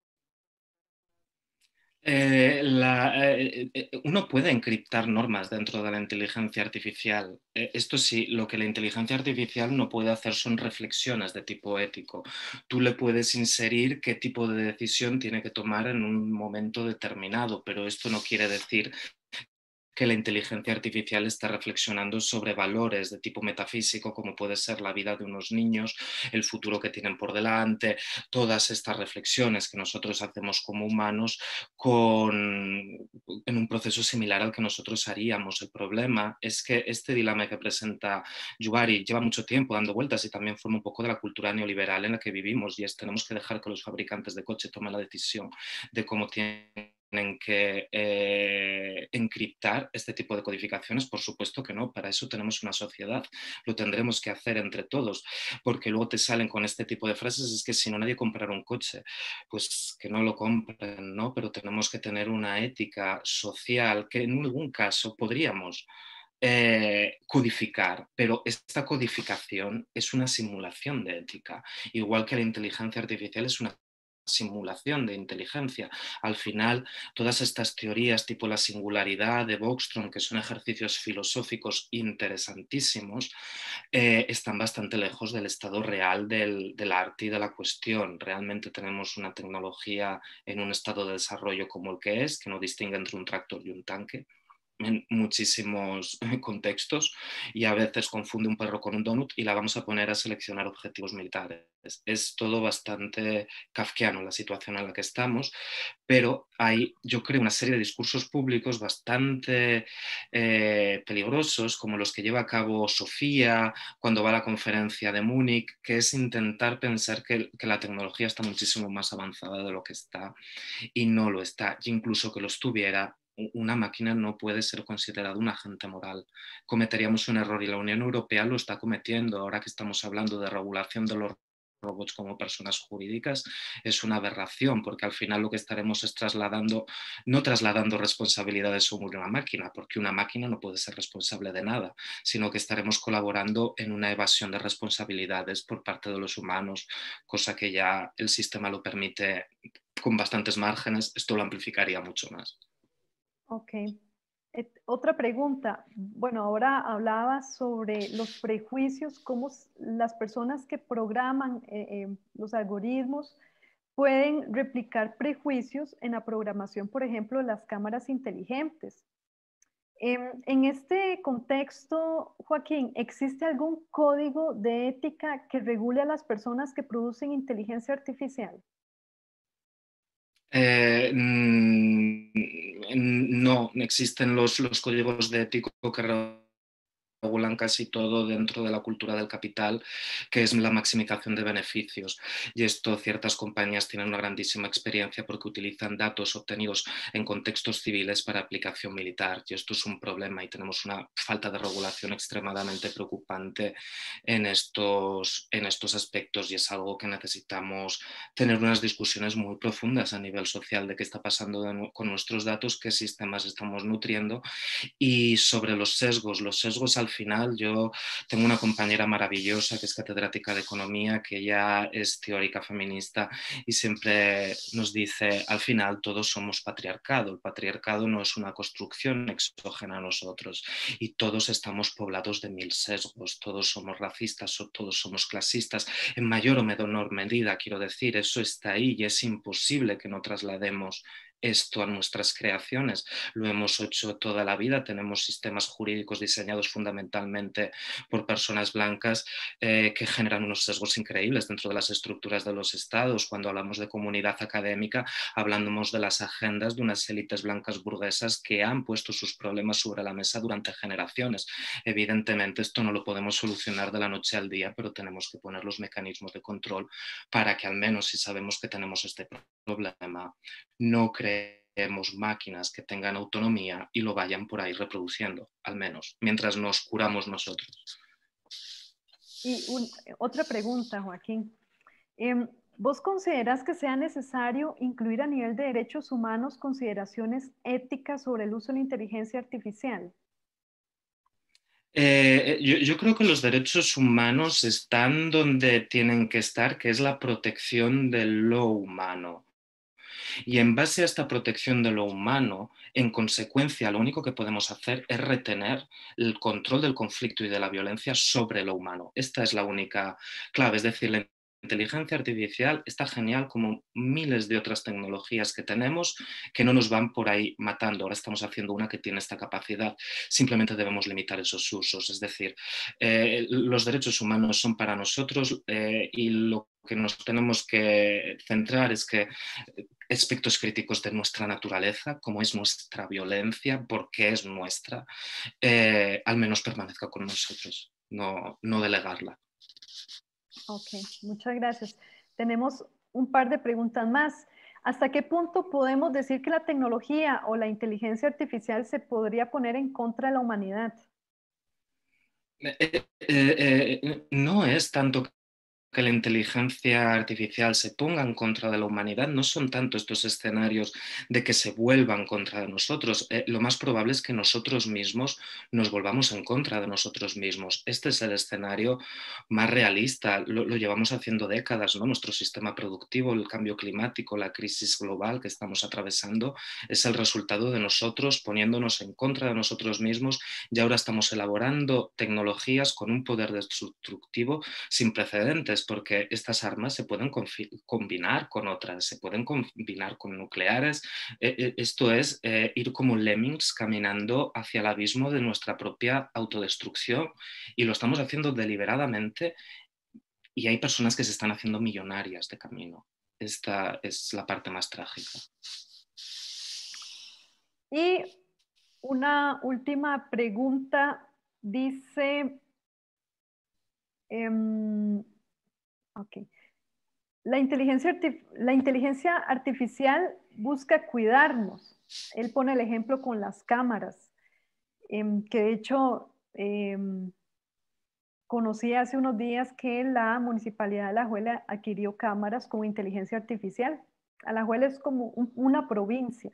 Eh, la, eh, eh, uno puede encriptar normas dentro de la inteligencia artificial. Eh, esto sí, lo que la inteligencia artificial no puede hacer son reflexiones de tipo ético. Tú le puedes inserir qué tipo de decisión tiene que tomar en un momento determinado, pero esto no quiere decir que la inteligencia artificial está reflexionando sobre valores de tipo metafísico, como puede ser la vida de unos niños, el futuro que tienen por delante, todas estas reflexiones que nosotros hacemos como humanos con, en un proceso similar al que nosotros haríamos. El problema es que este dilema que presenta Yuval lleva mucho tiempo dando vueltas y también forma un poco de la cultura neoliberal en la que vivimos, y es tenemos que dejar que los fabricantes de coche tomen la decisión de cómo tienen tienen que eh, encriptar este tipo de codificaciones. Por supuesto que no, para eso tenemos una sociedad, lo tendremos que hacer entre todos, porque luego te salen con este tipo de frases, es que si no nadie comprará un coche, pues que no lo compren, ¿no? Pero tenemos que tener una ética social que en algún caso podríamos Eh, codificar, pero esta codificación es una simulación de ética, igual que la inteligencia artificial es una simulación de inteligencia. Al final, todas estas teorías tipo la singularidad de Bostrom, que son ejercicios filosóficos interesantísimos, eh, están bastante lejos del estado real del, del arte y de la cuestión. Realmente tenemos una tecnología en un estado de desarrollo como el que es, que no distingue entre un tractor y un tanque, en muchísimos contextos y a veces confunde un perro con un donut y la vamos a poner a seleccionar objetivos militares. Es todo bastante kafkiano la situación en la que estamos, pero hay, yo creo, una serie de discursos públicos bastante eh, peligrosos, como los que lleva a cabo Sofía cuando va a la conferencia de Múnich, que es intentar pensar que, que la tecnología está muchísimo más avanzada de lo que está, y no lo está, y incluso que lo estuviera, una máquina no puede ser considerada un agente moral. Cometeríamos un error y la Unión Europea lo está cometiendo. Ahora que estamos hablando de regulación de los robots como personas jurídicas, es una aberración, porque al final lo que estaremos es trasladando, no trasladando responsabilidades sobre una máquina, porque una máquina no puede ser responsable de nada, sino que estaremos colaborando en una evasión de responsabilidades por parte de los humanos, cosa que ya el sistema lo permite con bastantes márgenes. Esto lo amplificaría mucho más. Ok. Et, otra pregunta. Bueno, ahora hablabas sobre los prejuicios, cómo las personas que programan eh, eh, los algoritmos pueden replicar prejuicios en la programación, por ejemplo, de las cámaras inteligentes. Eh, en este contexto, Joaquín, ¿existe algún código de ética que regule a las personas que producen inteligencia artificial? Eh, no, existen los, los códigos de ético que regulan casi todo dentro de la cultura del capital, que es la maximización de beneficios. Y esto ciertas compañías tienen una grandísima experiencia porque utilizan datos obtenidos en contextos civiles para aplicación militar. Y esto es un problema y tenemos una falta de regulación extremadamente preocupante en estos, en estos aspectos, y es algo que necesitamos tener unas discusiones muy profundas a nivel social de qué está pasando de, con nuestros datos, qué sistemas estamos nutriendo. Y sobre los sesgos, los sesgos al final, yo tengo una compañera maravillosa que es catedrática de economía, que ella es teórica feminista y siempre nos dice, al final todos somos patriarcado, el patriarcado no es una construcción exógena a nosotros y todos estamos poblados de mil sesgos, todos somos racistas o todos somos clasistas, en mayor o menor medida, quiero decir, eso está ahí y es imposible que no traslademos esto a nuestras creaciones. Lo hemos hecho toda la vida, tenemos sistemas jurídicos diseñados fundamentalmente por personas blancas eh, que generan unos sesgos increíbles dentro de las estructuras de los estados. Cuando hablamos de comunidad académica, hablamos de las agendas de unas élites blancas burguesas que han puesto sus problemas sobre la mesa durante generaciones. Evidentemente esto no lo podemos solucionar de la noche al día, pero tenemos que poner los mecanismos de control para que al menos, si sabemos que tenemos este problema, no creemos creemos máquinas que tengan autonomía y lo vayan por ahí reproduciendo, al menos, mientras nos curamos nosotros. Y un, otra pregunta, Joaquín. Eh, ¿Vos considerás que sea necesario incluir a nivel de derechos humanos consideraciones éticas sobre el uso de la inteligencia artificial? Eh, yo, yo creo que los derechos humanos están donde tienen que estar, que es la protección de lo humano. Y en base a esta protección de lo humano, en consecuencia, lo único que podemos hacer es retener el control del conflicto y de la violencia sobre lo humano. Esta es la única clave, es decir, la inteligencia artificial está genial como miles de otras tecnologías que tenemos que no nos van por ahí matando. Ahora estamos haciendo una que tiene esta capacidad. Simplemente debemos limitar esos usos. Es decir, eh, los derechos humanos son para nosotros eh, y lo que nos tenemos que centrar es que aspectos críticos de nuestra naturaleza, como es nuestra violencia, porque es nuestra, eh, al menos permanezca con nosotros, no, no delegarla. Ok, muchas gracias. Tenemos un par de preguntas más. ¿Hasta qué punto podemos decir que la tecnología o la inteligencia artificial se podría poner en contra de la humanidad? Eh, eh, eh, no es tanto que la inteligencia artificial se ponga en contra de la humanidad, no son tanto estos escenarios de que se vuelvan contra de nosotros. Eh, lo más probable es que nosotros mismos nos volvamos en contra de nosotros mismos. Este es el escenario más realista. Lo, lo llevamos haciendo décadas, ¿no? Nuestro sistema productivo, el cambio climático, la crisis global que estamos atravesando, es el resultado de nosotros poniéndonos en contra de nosotros mismos, y ahora estamos elaborando tecnologías con un poder destructivo sin precedentes, nucleares, porque estas armas se pueden combinar con otras, se pueden combinar con nucleares. Eh, esto es eh, ir como lemmings caminando hacia el abismo de nuestra propia autodestrucción, y lo estamos haciendo deliberadamente, y hay personas que se están haciendo millonarias de camino. Esta es la parte más trágica. Y una última pregunta, dice, um, okay. la, inteligencia la inteligencia artificial busca cuidarnos. Él pone el ejemplo con las cámaras, um, que de hecho um, conocí hace unos días que la Municipalidad de Alajuela adquirió cámaras con inteligencia artificial. Alajuela es como un, una provincia,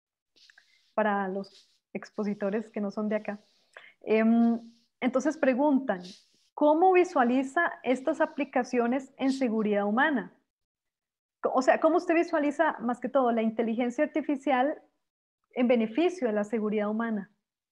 para los expositores que no son de acá. Entonces preguntan, ¿cómo visualiza estas aplicaciones en seguridad humana? O sea, ¿cómo usted visualiza más que todo la inteligencia artificial en beneficio de la seguridad humana?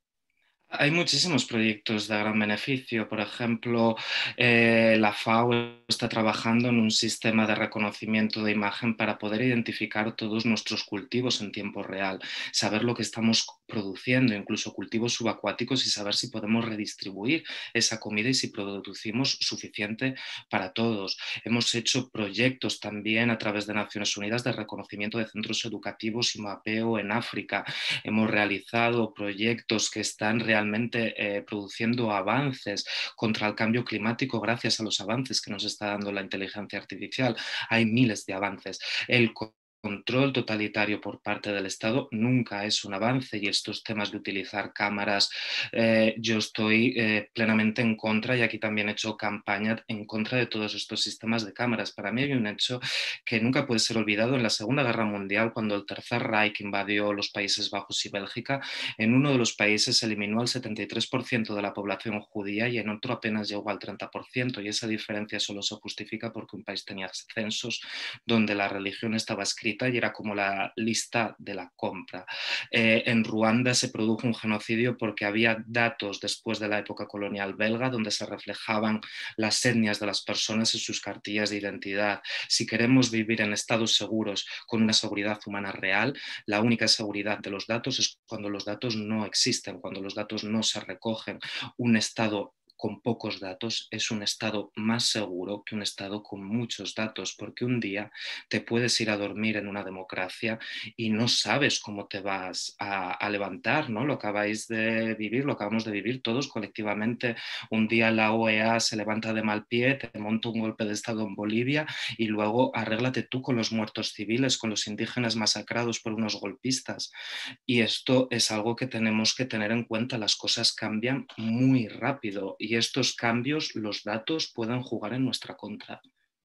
Hay muchísimos proyectos de gran beneficio. Por ejemplo, eh, la FAO está trabajando en un sistema de reconocimiento de imagen para poder identificar todos nuestros cultivos en tiempo real, saber lo que estamos produciendo, incluso cultivos subacuáticos, y saber si podemos redistribuir esa comida y si producimos suficiente para todos. Hemos hecho proyectos también a través de Naciones Unidas de reconocimiento de centros educativos y mapeo en África. Hemos realizado proyectos que están realmente Eh, produciendo avances contra el cambio climático gracias a los avances que nos está dando la inteligencia artificial. Hay miles de avances. El control totalitario por parte del Estado nunca es un avance, y estos temas de utilizar cámaras, eh, yo estoy eh, plenamente en contra, y aquí también he hecho campaña en contra de todos estos sistemas de cámaras. Para mí hay un hecho que nunca puede ser olvidado. En la Segunda Guerra Mundial, cuando el Tercer Reich invadió los Países Bajos y Bélgica, en uno de los países se eliminó al setenta y tres por ciento de la población judía y en otro apenas llegó al treinta por ciento, y esa diferencia solo se justifica porque un país tenía censos donde la religión estaba escrita y era como la lista de la compra. Eh, en Ruanda se produjo un genocidio porque había datos después de la época colonial belga donde se reflejaban las etnias de las personas en sus cartillas de identidad. Si queremos vivir en estados seguros con una seguridad humana real, la única seguridad de los datos es cuando los datos no existen, cuando los datos no se recogen. Un estado con pocos datos es un estado más seguro que un estado con muchos datos, porque un día te puedes ir a dormir en una democracia y no sabes cómo te vas a, a levantar, ¿no? Lo acabáis de vivir, lo acabamos de vivir todos colectivamente. Un día la O E A se levanta de mal pie, te monta un golpe de estado en Bolivia, y luego arréglate tú con los muertos civiles, con los indígenas masacrados por unos golpistas. Y esto es algo que tenemos que tener en cuenta. Las cosas cambian muy rápido, y estos cambios, los datos pueden jugar en nuestra contra.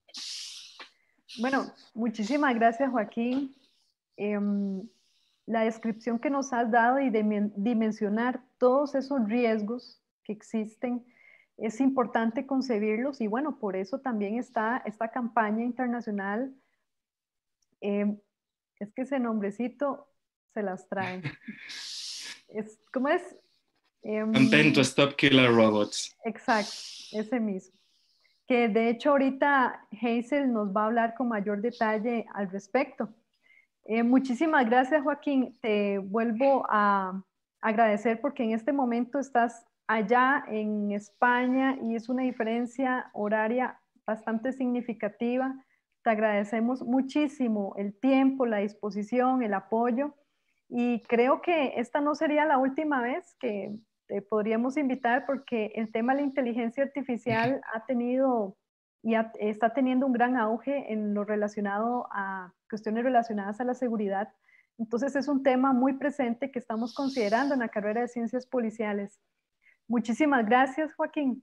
Bueno, muchísimas gracias, Joaquín. Eh, la descripción que nos has dado y de dimensionar todos esos riesgos que existen, es importante concebirlos, y bueno, por eso también está esta campaña internacional. Eh, es que ese nombrecito se las trae. Es, ¿cómo es? Um, Campaign to Stop Killer Robots. Exacto, ese mismo. Que de hecho ahorita Hazel nos va a hablar con mayor detalle al respecto. Eh, muchísimas gracias, Joaquín. Te vuelvo a agradecer porque en este momento estás allá en España y es una diferencia horaria bastante significativa. Te agradecemos muchísimo el tiempo, la disposición, el apoyo, y creo que esta no sería la última vez que te podríamos invitar, porque el tema de la inteligencia artificial ha tenido y ha, está teniendo un gran auge en lo relacionado a cuestiones relacionadas a la seguridad. Entonces es un tema muy presente que estamos considerando en la carrera de ciencias policiales. Muchísimas gracias, Joaquín.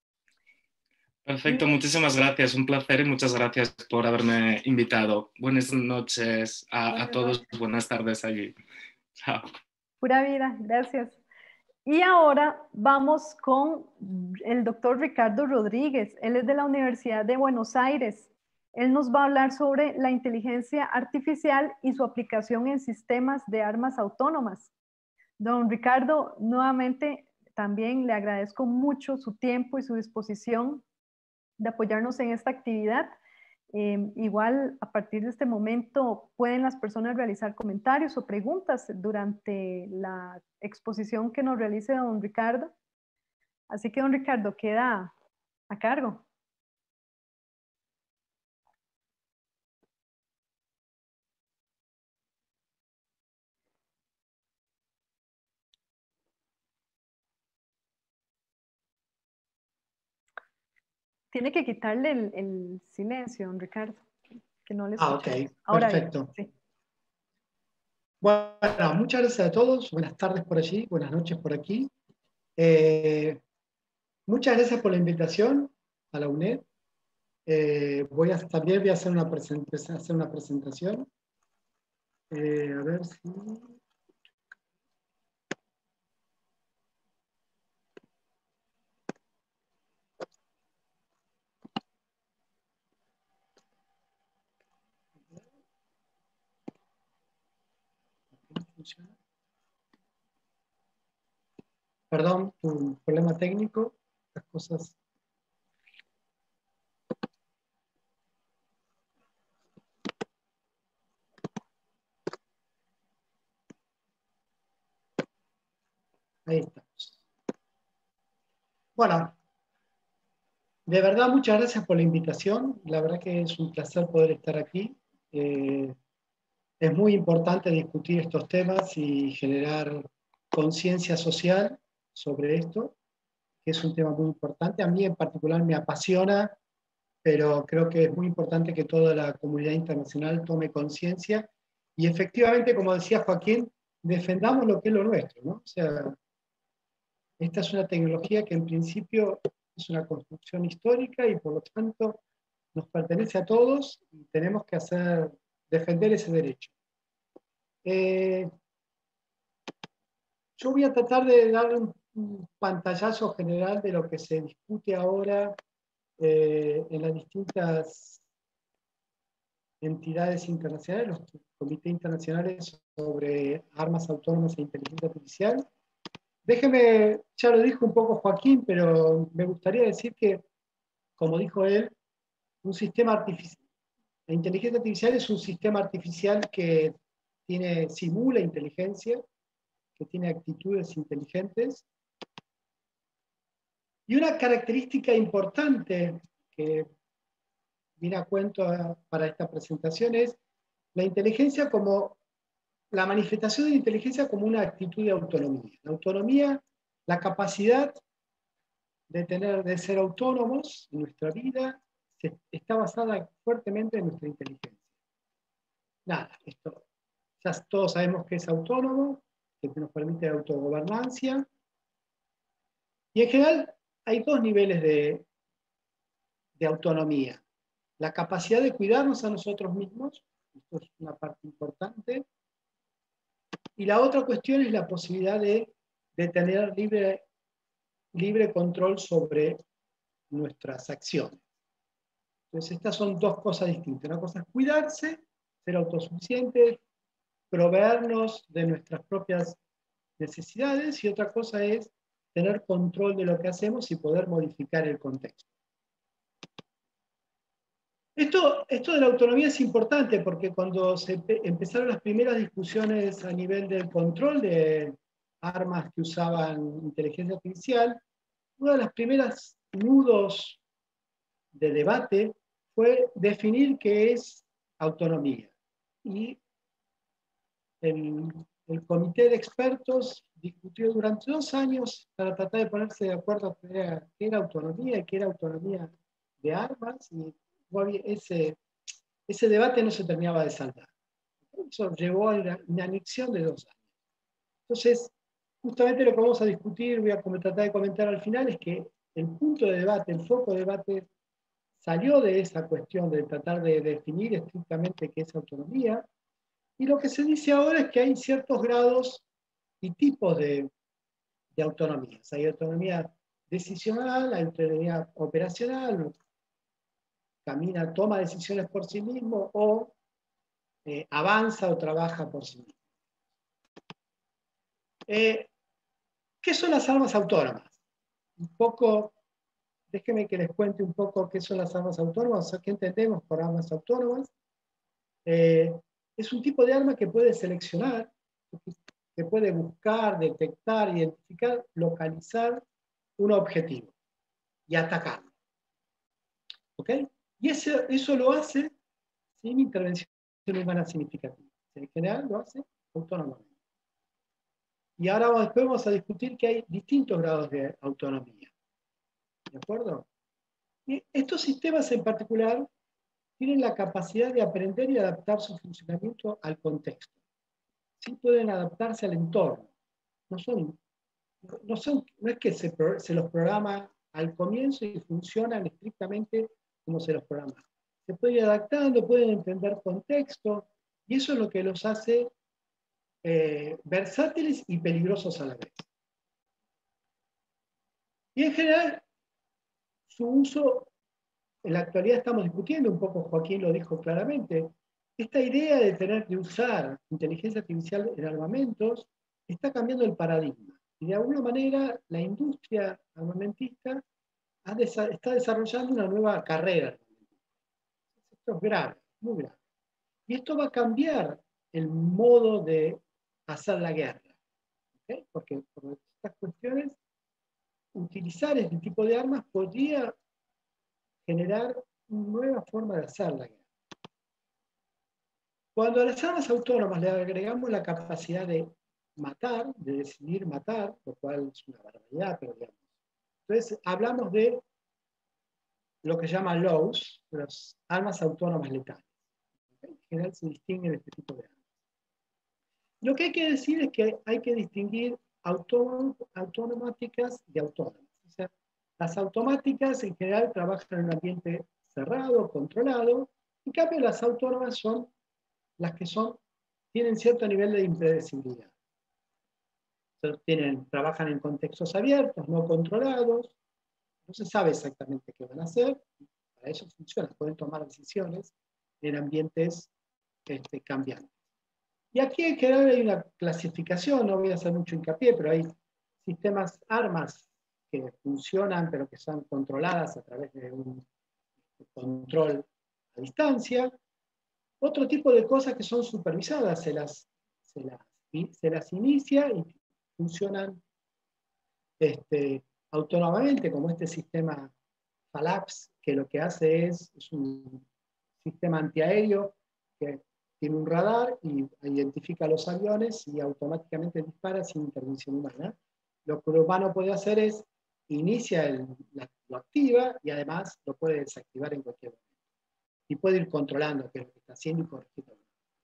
Perfecto, muchísimas gracias, un placer, y muchas gracias por haberme invitado. Buenas noches a, Buenas a todos, noches. Buenas tardes allí. Chao. Pura vida, gracias. Y ahora vamos con el doctor Ricardo Rodríguez. Él es de la Universidad de Buenos Aires. Él nos va a hablar sobre la inteligencia artificial y su aplicación en sistemas de armas autónomas. Don Ricardo, nuevamente también le agradezco mucho su tiempo y su disposición de apoyarnos en esta actividad. Eh, igual, a partir de este momento, pueden las personas realizar comentarios o preguntas durante la exposición que nos realice don Ricardo. Así que, don Ricardo, queda a cargo. Tiene que quitarle el, el silencio, don Ricardo, que no le escuchamos. Ah, ok, Ahora perfecto. bien, sí. Bueno, muchas gracias a todos. Buenas tardes por allí, buenas noches por aquí. Eh, muchas gracias por la invitación a la UNED. Eh, voy a, también voy a hacer una, presentación, hacer una presentación. Eh, a ver si... Perdón, un problema técnico, las cosas. Ahí estamos. Bueno, de verdad muchas gracias por la invitación. La verdad que es un placer poder estar aquí. Eh, es muy importante discutir estos temas y generar conciencia social sobre esto, que es un tema muy importante. A mí en particular me apasiona, pero creo que es muy importante que toda la comunidad internacional tome conciencia y efectivamente, como decía Joaquín, defendamos lo que es lo nuestro, ¿no? O sea, esta es una tecnología que en principio es una construcción histórica y por lo tanto nos pertenece a todos y tenemos que hacer, defender ese derecho. Eh, yo voy a tratar de dar un, un pantallazo general de lo que se discute ahora eh, en las distintas entidades internacionales, los comités internacionales sobre armas autónomas e inteligencia artificial. Déjeme, ya lo dijo un poco Joaquín, pero me gustaría decir que, como dijo él, un sistema artificial, la inteligencia artificial es un sistema artificial que tiene, simula inteligencia, que tiene actitudes inteligentes. Y una característica importante que viene a cuento para esta presentación es la inteligencia como la manifestación de la inteligencia como una actitud de autonomía. La autonomía, la capacidad de, tener, de ser autónomos en nuestra vida, se, está basada fuertemente en nuestra inteligencia. Nada, esto, ya todos sabemos que es autónomo, que nos permite autogobernancia. Y en general hay dos niveles de, de autonomía. La capacidad de cuidarnos a nosotros mismos, esto es una parte importante. Y la otra cuestión es la posibilidad de, de tener libre, libre control sobre nuestras acciones. Entonces estas son dos cosas distintas. Una cosa es cuidarse, ser autosuficientes, proveernos de nuestras propias necesidades, y otra cosa es tener control de lo que hacemos y poder modificar el contexto. Esto, esto de la autonomía es importante porque cuando se empezaron las primeras discusiones a nivel del control de armas que usaban inteligencia artificial, uno de los primeros nudos de debate fue definir qué es autonomía. Y el, el comité de expertos discutió durante dos años para tratar de ponerse de acuerdo a qué era, qué era autonomía y qué era autonomía de armas, y ese, ese debate no se terminaba de saldar. Eso llevó a una inanición de dos años. Entonces, justamente lo que vamos a discutir, voy a tratar de comentar al final, es que el punto de debate, el foco de debate, salió de esa cuestión de tratar de definir estrictamente qué es autonomía, y lo que se dice ahora es que hay ciertos grados y tipos de, de autonomía. O sea, hay autonomía decisional, hay autonomía operacional, camina, toma decisiones por sí mismo, o eh, avanza o trabaja por sí mismo. Eh, ¿Qué son las armas autónomas? Un poco déjenme que les cuente un poco qué son las armas autónomas, o sea, qué entendemos por armas autónomas. Eh, es un tipo de arma que puede seleccionar, que puede buscar, detectar, identificar, localizar un objetivo y atacarlo. ¿Ok? Y eso, eso lo hace sin intervención humana significativa. En general lo hace autónomamente. Y ahora después vamos a discutir que hay distintos grados de autonomía. ¿De acuerdo? Y estos sistemas en particular tienen la capacidad de aprender y adaptar su funcionamiento al contexto. Sí pueden adaptarse al entorno. No, son, no, son, no es que se, se los programa al comienzo y funcionan estrictamente como se los programa. Se pueden ir adaptando, pueden entender contexto, y eso es lo que los hace eh, versátiles y peligrosos a la vez. Y en general, su uso, en la actualidad estamos discutiendo, un poco Joaquín lo dijo claramente, esta idea de tener que usar inteligencia artificial en armamentos está cambiando el paradigma. Y de alguna manera la industria armamentista ha desa está desarrollando una nueva carrera. Esto es grave, muy grave. Y esto va a cambiar el modo de hacer la guerra. ¿Okay? Porque por estas cuestiones, utilizar este tipo de armas podría generar una nueva forma de hacer la guerra. Cuando a las armas autónomas le agregamos la capacidad de matar, de decidir matar, lo cual es una barbaridad, pero digamos. Entonces, hablamos de lo que se llama L O S, las armas autónomas letales. En general se distinguen de este tipo de armas. Lo que hay que decir es que hay que distinguir automáticas de autónomas. O sea, las automáticas en general trabajan en un ambiente cerrado, controlado, en cambio las autónomas son las que son, tienen cierto nivel de impredecibilidad. Tienen, trabajan en contextos abiertos, no controlados, no se sabe exactamente qué van a hacer, para eso funciona, pueden tomar decisiones en ambientes este, cambiantes. Y aquí en general hay una clasificación, no voy a hacer mucho hincapié, pero hay sistemas, armas que funcionan, pero que son controladas a través de un control a distancia. Otro tipo de cosas que son supervisadas, se las, se las, se las inicia y funcionan este, autónomamente, como este sistema FALAPS, que lo que hace es, es un sistema antiaéreo que tiene un radar y identifica los aviones y automáticamente dispara sin intervención humana. Lo que el humano puede hacer es, inicia, el, la, lo activa y además lo puede desactivar en cualquier momento. Y puede ir controlando qué es lo que está haciendo y corrigiendo.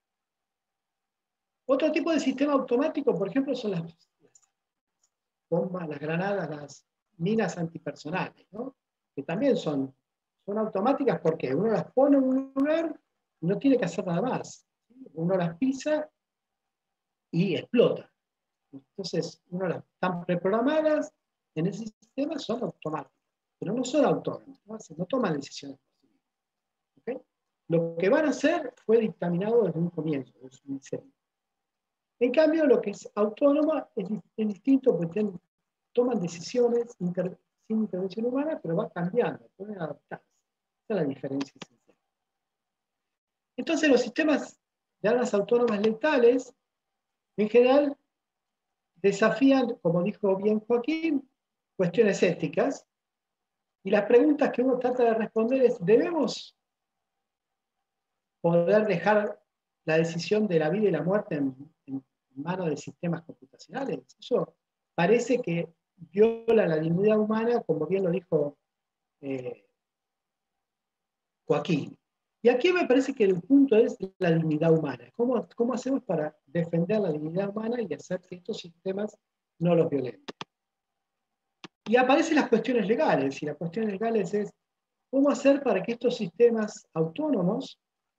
Otro tipo de sistema automático, por ejemplo, son las, las bombas, las granadas, las minas antipersonales, ¿no? Que también son, son automáticas porque uno las pone en un lugar y no tiene que hacer nada más. Uno las pisa y explota. Entonces, uno las están preprogramadas en ese sistema, son automáticas, pero no son autónomas, no, no toman decisiones. ¿Okay? Lo que van a hacer fue dictaminado desde un comienzo, desde un diseño. En cambio, lo que es autónoma es, es distinto porque tienen, toman decisiones inter, sin intervención humana, pero va cambiando, pueden adaptarse. Esa es la diferencia esencial. Entonces, los sistemas de armas autónomas letales, en general, desafían, como dijo bien Joaquín, cuestiones éticas. Y las preguntas que uno trata de responder es, ¿debemos poder dejar la decisión de la vida y la muerte en, en manos de sistemas computacionales? Eso parece que viola la dignidad humana, como bien lo dijo eh, Joaquín. Y aquí me parece que el punto es la dignidad humana. ¿Cómo, cómo hacemos para defender la dignidad humana y hacer que estos sistemas no los violen? Y aparecen las cuestiones legales, y las cuestiones legales es cómo hacer para que estos sistemas autónomos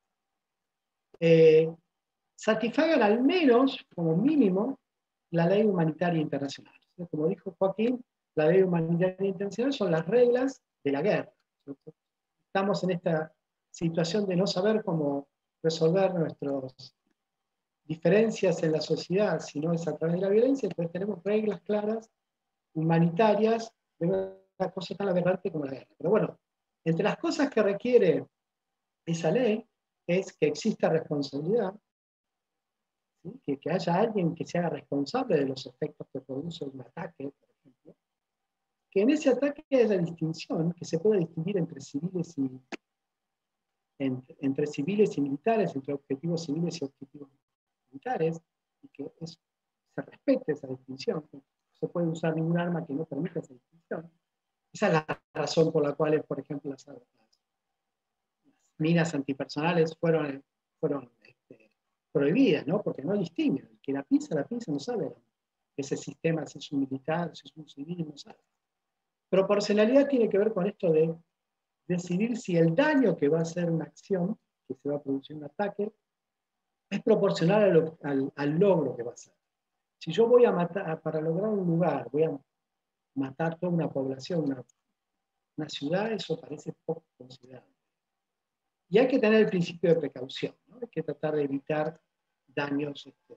eh, satisfagan al menos, como mínimo, la ley humanitaria internacional. Como dijo Joaquín, la ley humanitaria internacional son las reglas de la guerra. Estamos en esta situación de no saber cómo resolver nuestras diferencias en la sociedad, si no es a través de la violencia, entonces tenemos reglas claras, humanitarias, deben cosa tan aberrante como la guerra. Pero bueno, entre las cosas que requiere esa ley es que exista responsabilidad, ¿sí? que, que haya alguien que se haga responsable de los efectos que produce un ataque, por ejemplo, que en ese ataque haya distinción, que se pueda distinguir entre civiles y, entre, entre civiles y militares, entre objetivos civiles y objetivos militares, y que es, se respete esa distinción. No se puede usar ningún arma que no permita esa distinción. Esa es la razón por la cual, por ejemplo, las, las minas antipersonales fueron, fueron este, prohibidas, ¿no? Porque no distinguen. El que la pisa, la pisa, no sabe ese sistema, si es un militar, si es un civil, no sabe. Proporcionalidad tiene que ver con esto de decidir si el daño que va a hacer una acción, que se va a producir un ataque, es proporcional al, al, al logro que va a hacer. Si yo voy a matar, para lograr un lugar, voy a matar toda una población, una, una ciudad, eso parece poco considerable. Y hay que tener el principio de precaución, ¿no? Hay que tratar de evitar daños este,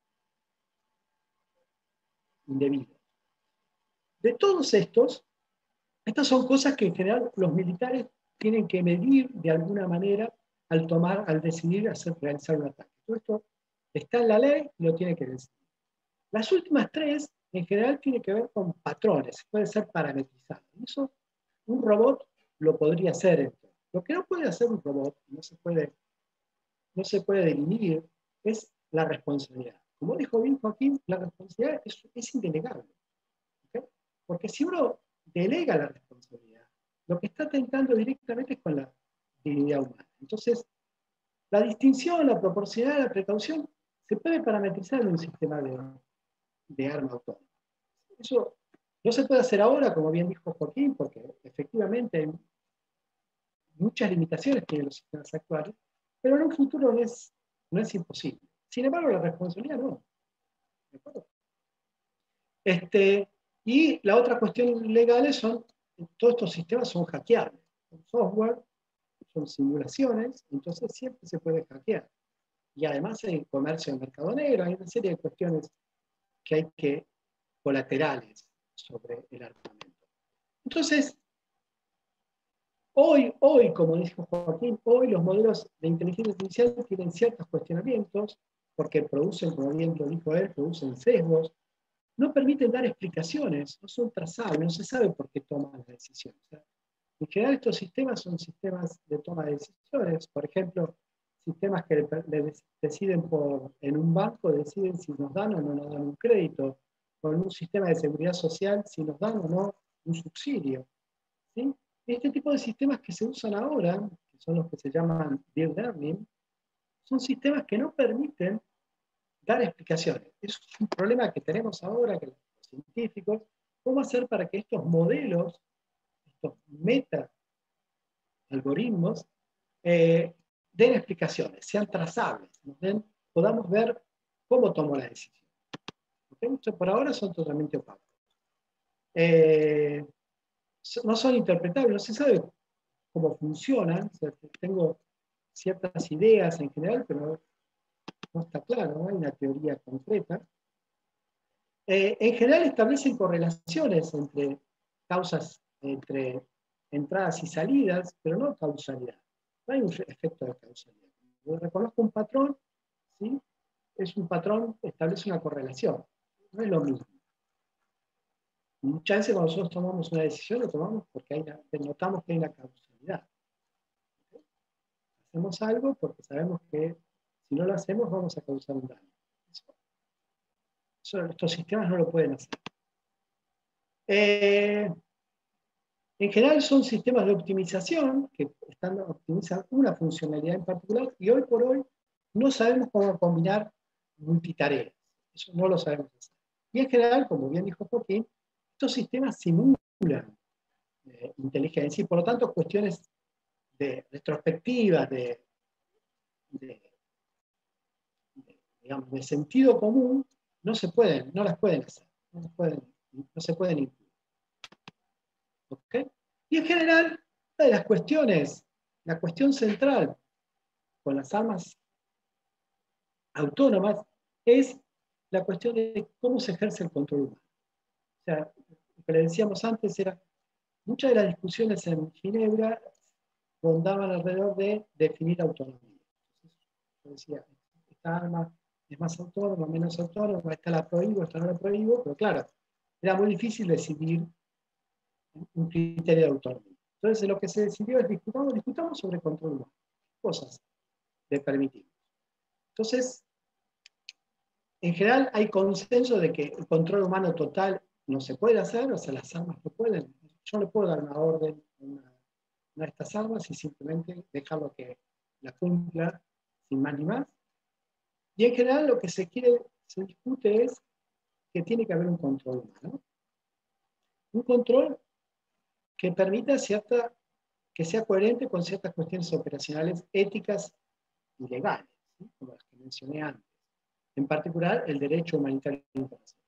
indebidos. De todos estos, estas son cosas que en general los militares tienen que medir de alguna manera al tomar, al decidir hacer, realizar un ataque. Todo esto está en la ley y lo tiene que decidir. Las últimas tres, en general, tienen que ver con patrones, puede ser parametrizado. Y eso, un robot lo podría hacer. Entonces. Lo que no puede hacer un robot, no se puede, no se puede definir, es la responsabilidad. Como dijo bien Joaquín, la responsabilidad es, es indelegable. ¿Okay? Porque si uno delega la responsabilidad, lo que está atentando directamente es con la dignidad humana. Entonces, la distinción, la proporcionalidad, la precaución, se puede parametrizar en un sistema de, de arma autónoma. Eso no se puede hacer ahora, como bien dijo Joaquín, porque efectivamente hay muchas limitaciones que tienen los sistemas actuales, pero en un futuro no es, no es imposible. Sin embargo, la responsabilidad no. ¿De acuerdo? Este, y la otra cuestión legal son, todos estos sistemas son hackeables. Son software, son simulaciones, entonces siempre se puede hackear. Y además hay comercio en mercado negro, hay una serie de cuestiones que hay que, colaterales sobre el armamento. Entonces, hoy, hoy, como dijo Joaquín, hoy los modelos de inteligencia artificial tienen ciertos cuestionamientos, porque producen, como bien lo dijo él, producen sesgos, no permiten dar explicaciones, no son trazables, no se sabe por qué toman las decisiones. O sea, en general estos sistemas son sistemas de toma de decisiones, por ejemplo, sistemas que le, le deciden por, en un banco, deciden si nos dan o no nos dan un crédito, o en un sistema de seguridad social, si nos dan o no un subsidio. ¿Sí? Este tipo de sistemas que se usan ahora, que son los que se llaman Deep Learning, son sistemas que no permiten dar explicaciones. Es un problema que tenemos ahora, que los científicos, ¿cómo hacer para que estos modelos, estos meta algoritmos, eh, den explicaciones, sean trazables, nos den, podamos ver cómo tomó la decisión? ¿Okay? Entonces, por ahora son totalmente opacos. Eh, no son interpretables, no se sabe cómo funcionan. O sea, tengo ciertas ideas en general, pero no está claro, no hay una teoría concreta. Eh, en general establecen correlaciones entre causas, entre entradas y salidas, pero no causalidad. No hay un efecto de causalidad. Yo reconozco un patrón, ¿sí? Es un patrón, establece una correlación. No es lo mismo. Muchas veces cuando nosotros tomamos una decisión, lo tomamos porque hay una, notamos que hay una causalidad. ¿Okay? Hacemos algo porque sabemos que si no lo hacemos vamos a causar un daño. Eso, eso, estos sistemas no lo pueden hacer. Eh, en general son sistemas de optimización que están, optimizan una funcionalidad en particular y hoy por hoy no sabemos cómo combinar multitareas. Eso no lo sabemos hacer. Y en general, como bien dijo Joaquín, estos sistemas simulan eh, inteligencia y por lo tanto cuestiones de retrospectivas, de, de, de, digamos, de sentido común, no se pueden, no las pueden hacer, no, las pueden, no se pueden incluir. ¿Okay? Y en general, una de las cuestiones, la cuestión central con las armas autónomas es la cuestión de cómo se ejerce el control humano. O sea, lo que le decíamos antes era muchas de las discusiones en Ginebra rondaban alrededor de definir autonomía. Entonces, yo decía, esta arma es más autónoma, menos autónoma, esta la prohíbo, esta no la prohíbo, pero claro, era muy difícil decidir un criterio de autonomía. Entonces lo que se decidió es discutamos, discutamos sobre control humano, cosas le permitimos. Entonces, en general hay consenso de que el control humano total no se puede hacer, o sea, las armas no pueden. Yo no le puedo dar una orden a una, una de estas armas y simplemente dejarlo que la cumpla sin más ni más. Y en general lo que se quiere, se discute es que tiene que haber un control humano. Un control que permita cierta, que sea coherente con ciertas cuestiones operacionales éticas y legales, ¿sí? Como las que mencioné antes. En particular, el derecho humanitario internacional.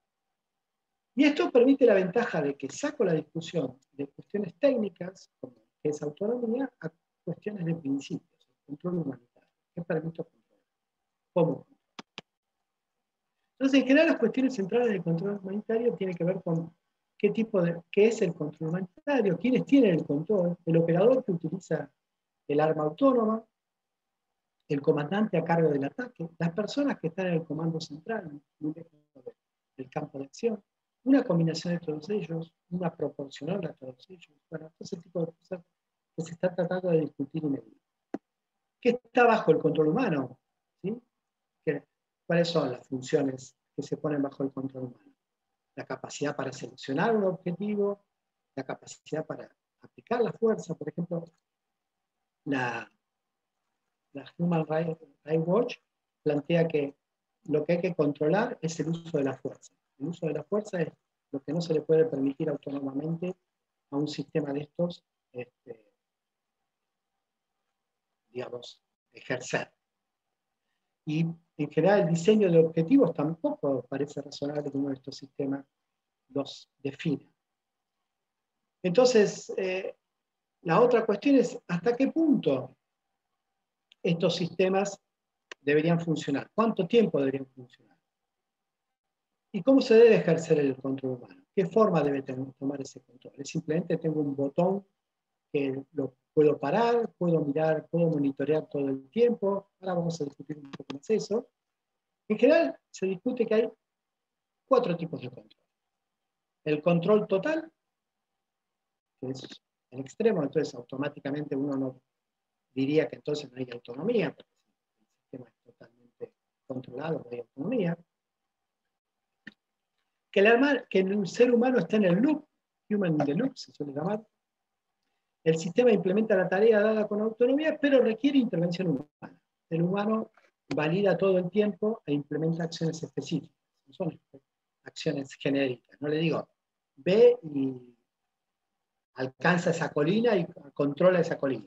Y esto permite la ventaja de que saco la discusión de cuestiones técnicas, como que es autonomía, a cuestiones de principios, el control humanitario. ¿Qué permito controlar? ¿Cómo? Entonces, en general, las cuestiones centrales del control humanitario tienen que ver con qué tipo de, qué es el control humanitario, quiénes tienen el control, el operador que utiliza el arma autónoma, el comandante a cargo del ataque, las personas que están en el comando central, muy lejos del campo de acción, una combinación de todos ellos, una proporcional a todos ellos, bueno, todo ese tipo de cosas que se está tratando de discutir y medir. ¿Qué está bajo el control humano? ¿Sí? ¿Cuáles son las funciones que se ponen bajo el control humano? La capacidad para seleccionar un objetivo, la capacidad para aplicar la fuerza, por ejemplo, la, la Human Rights Watch plantea que lo que hay que controlar es el uso de la fuerza. El uso de la fuerza es lo que no se le puede permitir autónomamente a un sistema de estos, este, digamos, ejercer. Y en general el diseño de objetivos tampoco parece razonable que uno de estos sistemas los defina. Entonces, eh, la otra cuestión es hasta qué punto estos sistemas deberían funcionar, cuánto tiempo deberían funcionar y cómo se debe ejercer el control humano, qué forma debe tener, tomar ese control. ¿Es simplemente tengo un botón que lo puedo parar, puedo mirar, puedo monitorear todo el tiempo? Ahora vamos a discutir un poco más eso. En general se discute que hay cuatro tipos de control. El control total, que es el extremo, entonces automáticamente uno no diría que entonces no hay autonomía, porque el sistema es totalmente controlado, no hay autonomía. Que el, arma, que el ser humano está en el loop, human in the loop se suele llamar. El sistema implementa la tarea dada con autonomía, pero requiere intervención humana. El humano valida todo el tiempo e implementa acciones específicas. No son acciones genéricas. No le digo, ve y alcanza esa colina y controla esa colina.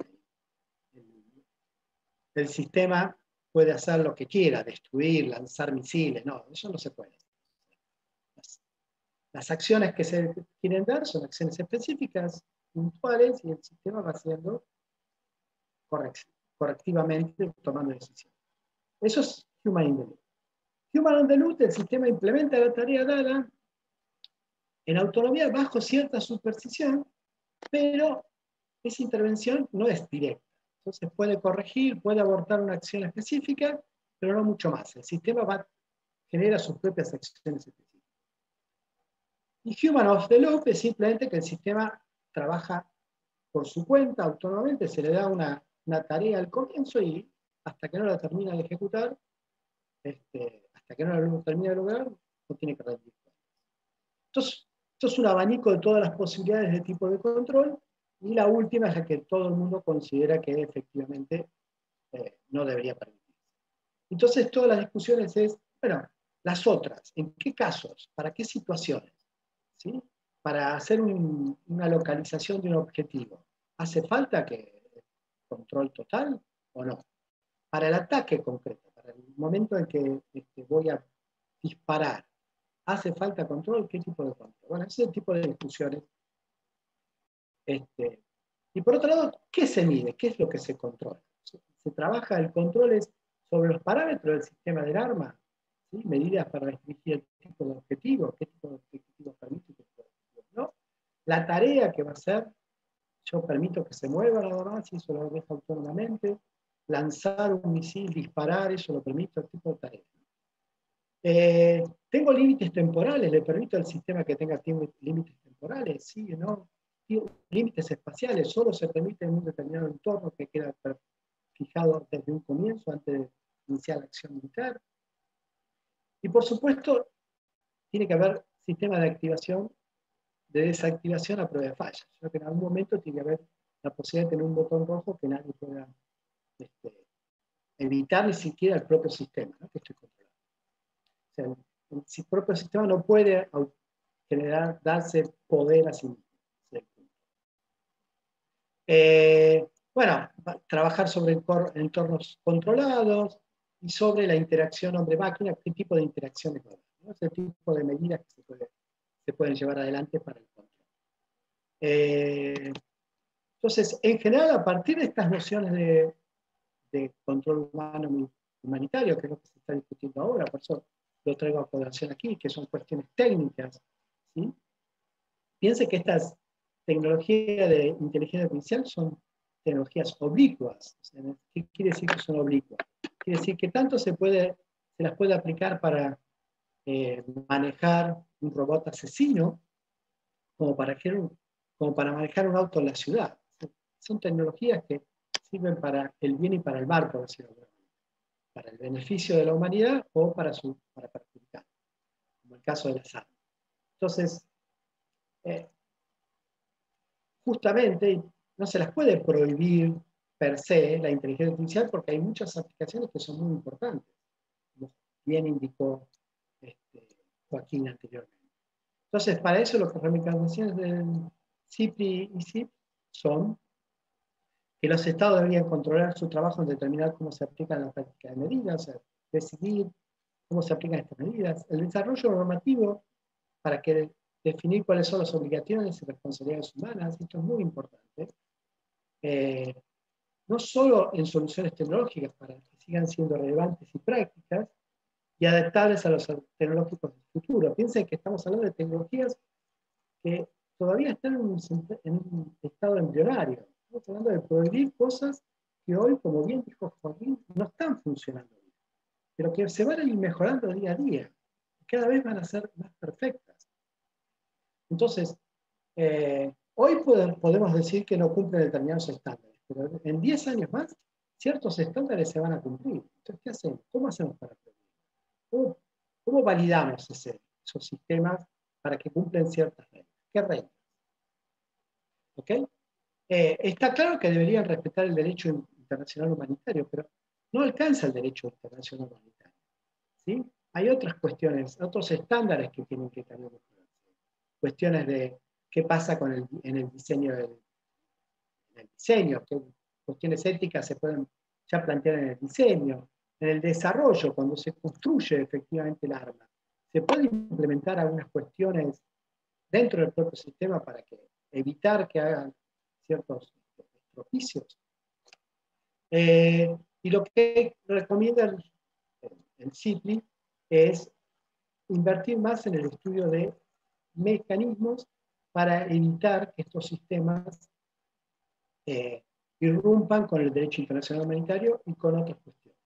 El sistema puede hacer lo que quiera, destruir, lanzar misiles. No, eso no se puede. Las, las acciones que se quieren dar son acciones específicas, puntuales, y el sistema va haciendo correct, correctivamente, tomando decisiones. Eso es Human in the Loop. Human in the Loop, el sistema implementa la tarea dada en autonomía bajo cierta supervisión, pero esa intervención no es directa. Entonces puede corregir, puede abortar una acción específica, pero no mucho más. El sistema va, genera sus propias acciones específicas. Y Human of the Loop es simplemente que el sistema trabaja por su cuenta, autónomamente, se le da una, una tarea al comienzo y hasta que no la termina de ejecutar, este, hasta que no la termina de lograr, no tiene que rendir. Entonces, esto es un abanico de todas las posibilidades de tipo de control, y la última es la que todo el mundo considera que efectivamente eh, no debería permitirse. Entonces, todas las discusiones es, bueno, las otras, ¿en qué casos? ¿Para qué situaciones? ¿Sí? Para hacer un, una localización de un objetivo, ¿hace falta que control total o no? Para el ataque concreto, para el momento en que este, voy a disparar, ¿hace falta control? ¿Qué tipo de control? Bueno, ese es el tipo de discusiones. Este, y por otro lado, ¿qué se mide? ¿Qué es lo que se controla? Se, se trabaja, el control es sobre los parámetros del sistema del arma, ¿sí? Medidas para restringir el tipo de objetivo, qué tipo de objetivos permite, qué tipo de objetivos no. La tarea que va a hacer, yo permito que se mueva nada más, y eso lo deja autónomamente. Lanzar un misil, disparar, eso lo permito, el tipo de tarea. Eh, ¿Tengo límites temporales? ¿Le permito al sistema que tenga límites temporales? Sí, ¿no? Límites espaciales, solo se permite en un determinado entorno que queda fijado desde un comienzo, antes de iniciar la acción militar. Y por supuesto, tiene que haber sistemas de activación, de desactivación a prueba de falla. Yo creo que en algún momento tiene que haber la posibilidad de tener un botón rojo que nadie pueda este, evitar, ni siquiera el propio sistema, ¿no? Que estoy controlando. O sea, el, el propio sistema no puede generar, darse poder a sí mismo. Eh, bueno, trabajar sobre entornos controlados y sobre la interacción hombre-máquina, qué tipo de interacciones va a haber, ¿no? Ese tipo de medidas que se, puede, se pueden llevar adelante para el control. Eh, entonces, en general, a partir de estas nociones de, de control humano humanitario, que es lo que se está discutiendo ahora, por eso lo traigo a colación aquí, que son cuestiones técnicas, ¿sí? Piense que estas tecnologías de inteligencia artificial son tecnologías oblicuas. O sea, ¿qué quiere decir que son oblicuas? Quiere decir que tanto se, puede, se las puede aplicar para eh, manejar un robot asesino, como para, un, como para manejar un auto en la ciudad. Son tecnologías que sirven para el bien y para el mal, por decirlo de alguna manera. Para el beneficio de la humanidad o para, su, para perjudicar, como el caso de las armas. Entonces, eh, justamente no se las puede prohibir per se la inteligencia artificial porque hay muchas aplicaciones que son muy importantes, como bien indicó este, Joaquín anteriormente. Entonces, para eso las recomendaciones del C I P R I y C I P son que los estados deberían controlar su trabajo en determinar cómo se aplican las prácticas de medidas, o sea, decidir cómo se aplican estas medidas, el desarrollo normativo para que definir cuáles son las obligaciones y responsabilidades humanas, esto es muy importante, eh, no solo en soluciones tecnológicas para que sigan siendo relevantes y prácticas y adaptables a los tecnológicos del futuro. Piensen que estamos hablando de tecnologías que todavía están en un, en un estado embrionario. Estamos hablando de prohibir cosas que hoy, como bien dijo Joaquín, no están funcionando bien, pero que se van a ir mejorando día a día, y cada vez van a ser más perfectas. Entonces, eh, hoy podemos decir que no cumplen determinados estándares, pero en diez años más, ciertos estándares se van a cumplir. Entonces, ¿qué hacemos? ¿Cómo hacemos para prevenir? ¿Cómo, cómo validamos ese, esos sistemas para que cumplen ciertas reglas? ¿Qué reglas? ¿Ok? Eh, está claro que deberían respetar el derecho internacional humanitario, pero no alcanza el derecho internacional humanitario, ¿sí? Hay otras cuestiones, otros estándares que tienen que también mejorarse. Cuestiones de qué pasa con el, en el diseño del en el diseño, qué cuestiones éticas se pueden ya plantear en el diseño, en el desarrollo, cuando se construye efectivamente el arma. Se pueden implementar algunas cuestiones dentro del propio sistema para que, evitar que hagan ciertos estropicios. Eh, y lo que recomienda el, el C I P R I es invertir más en el estudio de mecanismos para evitar que estos sistemas eh, irrumpan con el derecho internacional humanitario y con otras cuestiones.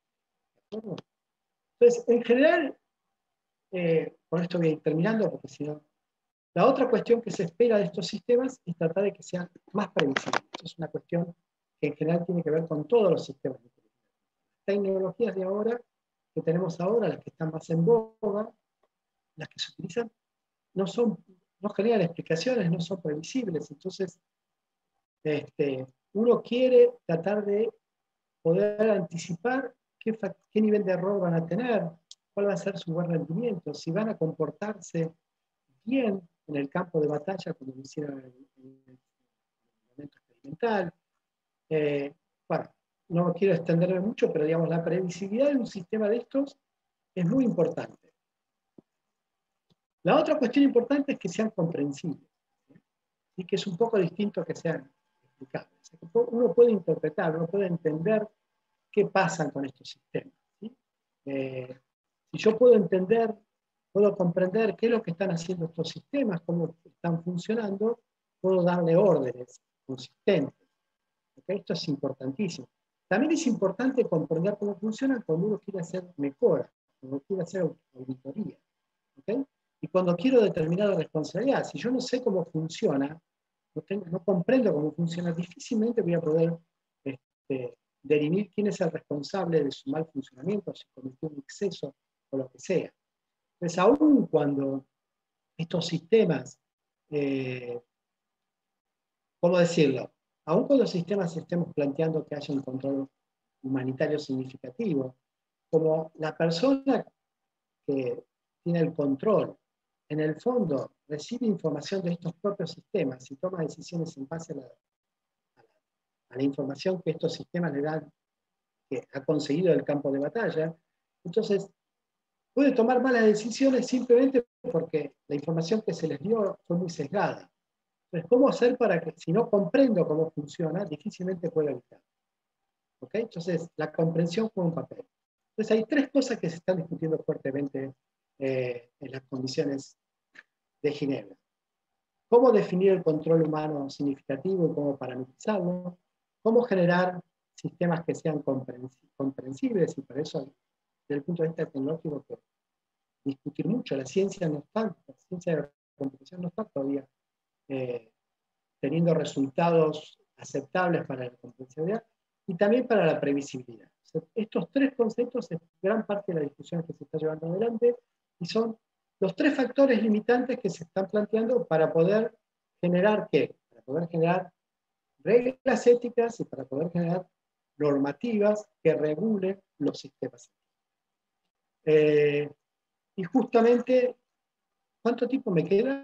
Entonces, en general, eh, con esto voy a ir terminando, porque si no, la otra cuestión que se espera de estos sistemas es tratar de que sean más previsibles. Es una cuestión que en general tiene que ver con todos los sistemas de inteligencia. Las tecnologías de ahora, que tenemos ahora, las que están más en boga, las que se utilizan, no, son, no generan explicaciones, no son previsibles. Entonces, este, uno quiere tratar de poder anticipar qué, qué nivel de error van a tener, cuál va a ser su buen rendimiento, si van a comportarse bien en el campo de batalla, como lo hicieron en el momento experimental. Eh, bueno, no quiero extenderme mucho, pero digamos, la previsibilidad de un sistema de estos es muy importante. La otra cuestión importante es que sean comprensibles, ¿sí? Y que es un poco distinto a que sean explicables. O sea, que uno puede interpretar, uno puede entender qué pasa con estos sistemas, ¿sí? Eh, si yo puedo entender, puedo comprender qué es lo que están haciendo estos sistemas, cómo están están funcionando, puedo darle órdenes consistentes. ¿Okay? Esto es importantísimo. También es importante comprender cómo funcionan cuando uno quiere hacer mejora, cuando quiere hacer auditoría. ¿Okay? Y cuando quiero determinar la responsabilidad, si yo no sé cómo funciona, no, tengo, no comprendo cómo funciona, difícilmente voy a poder este, definir quién es el responsable de su mal funcionamiento, si cometió un exceso o lo que sea. Entonces, aún cuando estos sistemas, eh, ¿cómo decirlo? Aún cuando los sistemas estemos planteando que haya un control humanitario significativo, como la persona que tiene el control, en el fondo recibe información de estos propios sistemas y toma decisiones en base a la, a la, a la información que estos sistemas le dan, que ha conseguido del campo de batalla, entonces puede tomar malas decisiones simplemente porque la información que se les dio fue muy sesgada. Entonces, ¿cómo hacer para que, si no comprendo cómo funciona, difícilmente pueda evitar? ¿Okay? Entonces, la comprensión juega un papel. Entonces, hay tres cosas que se están discutiendo fuertemente eh, en las condiciones de Ginebra. Cómo definir el control humano significativo y cómo parametrizarlo. Cómo generar sistemas que sean comprensibles, y para eso, desde el punto de vista tecnológico, que discutir mucho. La ciencia no está, la ciencia de la computación no está todavía eh, teniendo resultados aceptables para la comprensibilidad y también para la previsibilidad. O sea, estos tres conceptos es gran parte de la discusión que se está llevando adelante y son los tres factores limitantes que se están planteando para poder generar ¿qué? Para poder generar reglas éticas y para poder generar normativas que regulen los sistemas. Eh, y justamente, ¿cuánto tiempo me queda?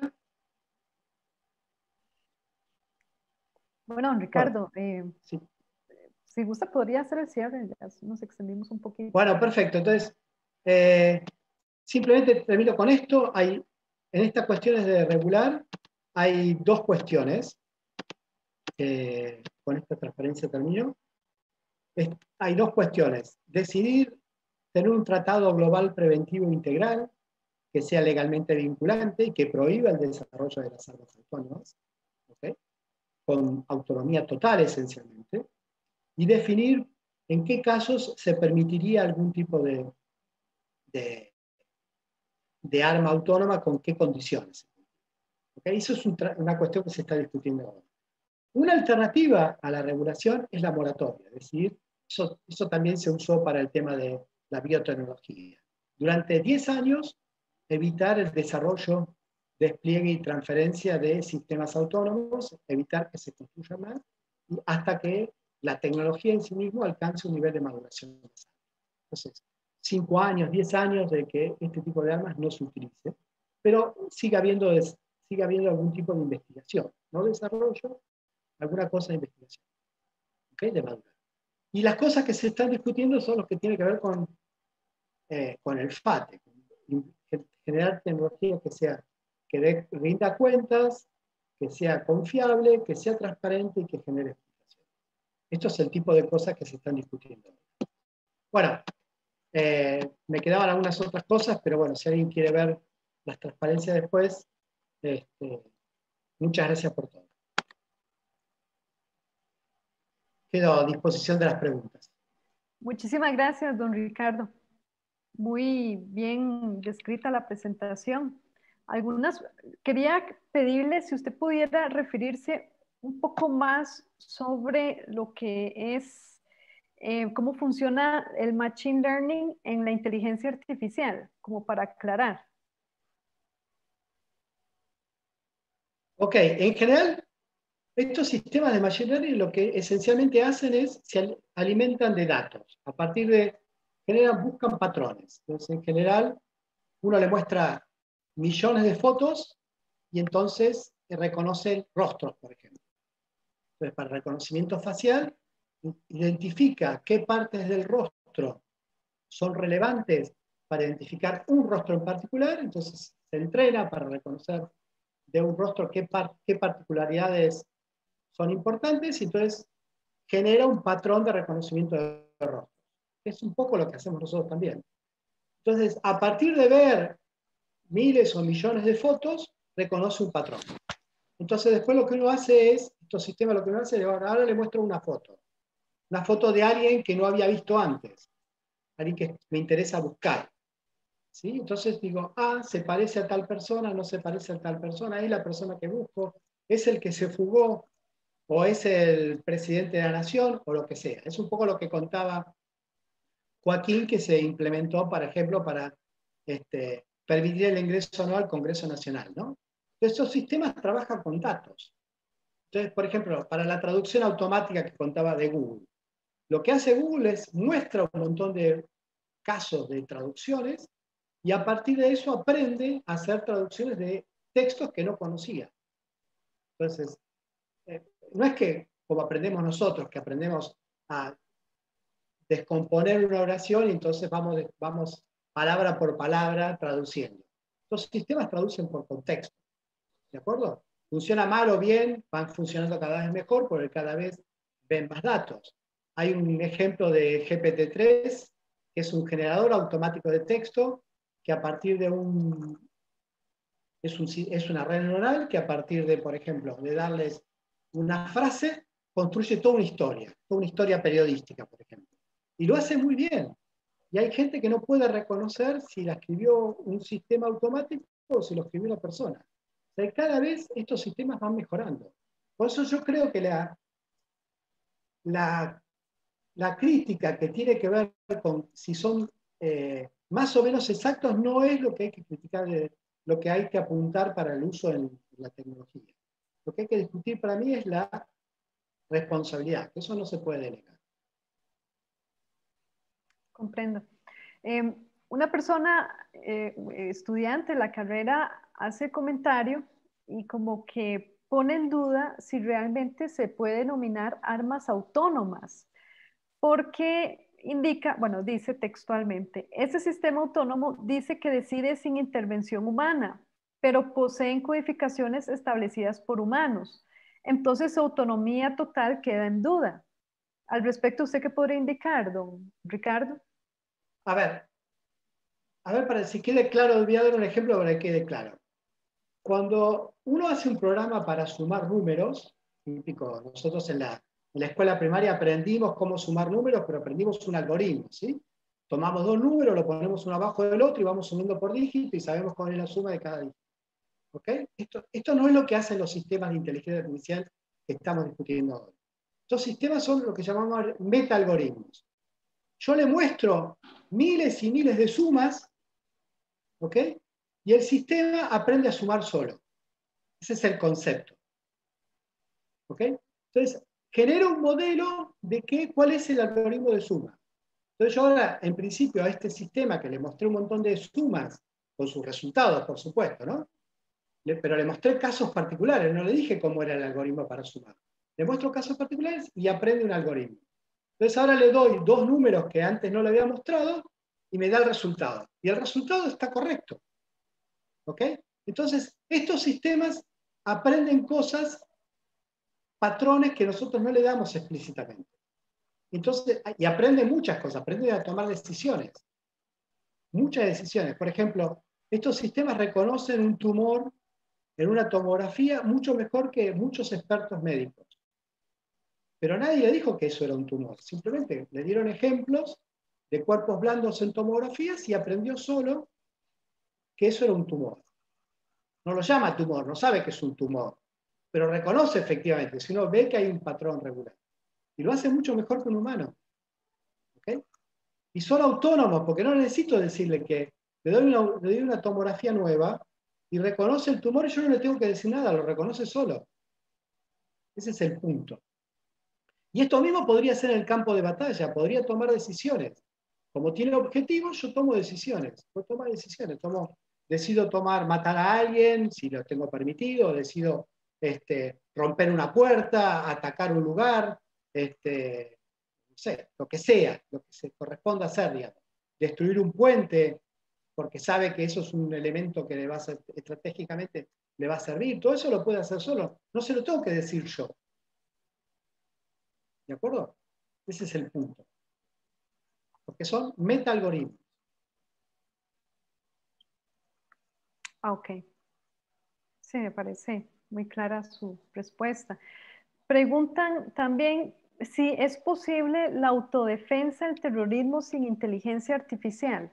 Bueno, don Ricardo, Bueno, eh, sí. si gusta podría hacer el cierre, ya nos extendimos un poquito. Bueno, perfecto. Entonces, eh, simplemente termino con esto. Hay, en estas cuestiones de regular, hay dos cuestiones. Eh, con esta transparencia termino. Es, hay dos cuestiones. Decidir tener un tratado global preventivo integral que sea legalmente vinculante y que prohíba el desarrollo de las armas autónomas, ¿okay? Con autonomía total esencialmente, y definir en qué casos se permitiría algún tipo de, de, de arma autónoma, con qué condiciones. ¿Okay? Eso es un una cuestión que se está discutiendo ahora. Una alternativa a la regulación es la moratoria, es decir, eso, eso también se usó para el tema de la biotecnología. Durante diez años, evitar el desarrollo, despliegue y transferencia de sistemas autónomos, evitar que se construyan más, hasta que la tecnología en sí mismo alcance un nivel de maduración. Entonces, cinco años, diez años de que este tipo de armas no se utilice, pero sigue habiendo, sigue habiendo algún tipo de investigación, no desarrollo, alguna cosa de investigación, ¿okay? De madurar. Y las cosas que se están discutiendo son los que tienen que ver con, eh, con el FATE, con generar tecnología que sea, que dé, rinda cuentas, que sea confiable, que sea transparente y que genere explicación. Esto es el tipo de cosas que se están discutiendo. Bueno, eh, me quedaban algunas otras cosas, pero bueno, si alguien quiere ver las transparencias después, este, muchas gracias por todo. Quedo a disposición de las preguntas. Muchísimas gracias, don Ricardo. Muy bien descrita la presentación. Algunas, quería pedirle si usted pudiera referirse un poco más sobre lo que es, eh, cómo funciona el Machine Learning en la inteligencia artificial, como para aclarar. Ok, en general, estos sistemas de Machine Learning lo que esencialmente hacen es, se alimentan de datos. A partir de, generan, buscan patrones. Entonces, en general, uno le muestra millones de fotos y entonces reconoce rostros, por ejemplo. Entonces, para reconocimiento facial, identifica qué partes del rostro son relevantes para identificar un rostro en particular, entonces se entrena para reconocer de un rostro qué, par qué particularidades son importantes, y entonces genera un patrón de reconocimiento de rostros. Es un poco lo que hacemos nosotros también. Entonces, a partir de ver miles o millones de fotos, reconoce un patrón. Entonces después lo que uno hace es, estos sistemas lo que uno hace es, ahora le muestro una foto. Una foto de alguien que no había visto antes. Alguien que me interesa buscar. ¿Sí? Entonces digo, ah, se parece a tal persona, no se parece a tal persona, es la persona que busco, es el que se fugó, o es el presidente de la nación, o lo que sea. Es un poco lo que contaba Joaquín, que se implementó, por ejemplo, para este, permitir el ingreso no al Congreso Nacional, ¿no? Estos sistemas trabajan con datos. Entonces, por ejemplo, para la traducción automática que contaba de Google, lo que hace Google es muestra un montón de casos de traducciones y a partir de eso aprende a hacer traducciones de textos que no conocía. Entonces, eh, no es que como aprendemos nosotros, que aprendemos a descomponer una oración y entonces vamos, vamos palabra por palabra traduciendo. Los sistemas traducen por contexto, ¿de acuerdo? Funciona mal o bien, van funcionando cada vez mejor porque cada vez ven más datos. Hay un ejemplo de G P T tres, que es un generador automático de texto, que a partir de un... Es, un, es una red neuronal que a partir de, por ejemplo, de darles una frase, construye toda una historia, toda una historia periodística, por ejemplo. Y lo hace muy bien. Y hay gente que no puede reconocer si la escribió un sistema automático o si lo escribió una persona. O sea, cada vez estos sistemas van mejorando. Por eso yo creo que la, la, la crítica que tiene que ver con si son eh, más o menos exactos no es lo que hay que criticar, de, lo que hay que apuntar para el uso en, en la tecnología. Lo que hay que discutir para mí es la responsabilidad, que eso no se puede delegar. Comprendo. Eh, una persona, eh, estudiante de la carrera, hace comentario y como que pone en duda si realmente se puede denominar armas autónomas, porque indica, bueno, dice textualmente, ese sistema autónomo dice que decide sin intervención humana, pero poseen codificaciones establecidas por humanos. Entonces su autonomía total queda en duda. Al respecto, ¿usted qué podría indicar, don Ricardo? A ver, a ver, para que quede claro, voy a dar un ejemplo para que quede claro. Cuando uno hace un programa para sumar números, típico, nosotros en la, en la escuela primaria aprendimos cómo sumar números, pero aprendimos un algoritmo, ¿sí? Tomamos dos números, lo ponemos uno abajo del otro y vamos sumiendo por dígito y sabemos cuál es la suma de cada dígito. ¿Ok? Esto, esto no es lo que hacen los sistemas de inteligencia artificial que estamos discutiendo ahora. Estos sistemas son lo que llamamos meta-algoritmos. Yo le muestro miles y miles de sumas, ¿ok? Y el sistema aprende a sumar solo. Ese es el concepto. ¿Ok? Entonces, genera un modelo de qué, cuál es el algoritmo de suma. Entonces, yo ahora, en principio, a este sistema que le mostré un montón de sumas, con sus resultados, por supuesto, ¿no? Le, pero le mostré casos particulares, no le dije cómo era el algoritmo para sumar. Le muestro casos particulares y aprende un algoritmo. Entonces, ahora le doy dos números que antes no le había mostrado y me da el resultado. Y el resultado está correcto. ¿Ok? Entonces, estos sistemas aprenden cosas, patrones que nosotros no le damos explícitamente. Entonces, y aprenden muchas cosas, aprenden a tomar decisiones. Muchas decisiones. Por ejemplo, estos sistemas reconocen un tumor en una tomografía mucho mejor que muchos expertos médicos. Pero nadie le dijo que eso era un tumor. Simplemente le dieron ejemplos de cuerpos blandos en tomografías y aprendió solo que eso era un tumor. No lo llama tumor, no sabe que es un tumor, pero reconoce efectivamente, si uno ve que hay un patrón regular. Y lo hace mucho mejor que un humano. ¿Okay? Y son autónomos, porque no necesito decirle que le doy, una, le doy una tomografía nueva y reconoce el tumor y yo no le tengo que decir nada, lo reconoce solo. Ese es el punto. Y esto mismo podría ser en el campo de batalla, podría tomar decisiones. Como tiene objetivos, yo tomo decisiones. Yo tomo decisiones, tomo, decido tomar, matar a alguien, si lo tengo permitido, decido este, romper una puerta, atacar un lugar, este, no sé, lo que sea, lo que se corresponda hacer, digamos. Destruir un puente, porque sabe que eso es un elemento que le va a ser, estratégicamente le va a servir. Todo eso lo puede hacer solo. No se lo tengo que decir yo. ¿De acuerdo? Ese es el punto. Porque son meta-algoritmos. Ah, ok. Sí, me parece muy clara su respuesta. Preguntan también si es posible la autodefensa del terrorismo sin inteligencia artificial.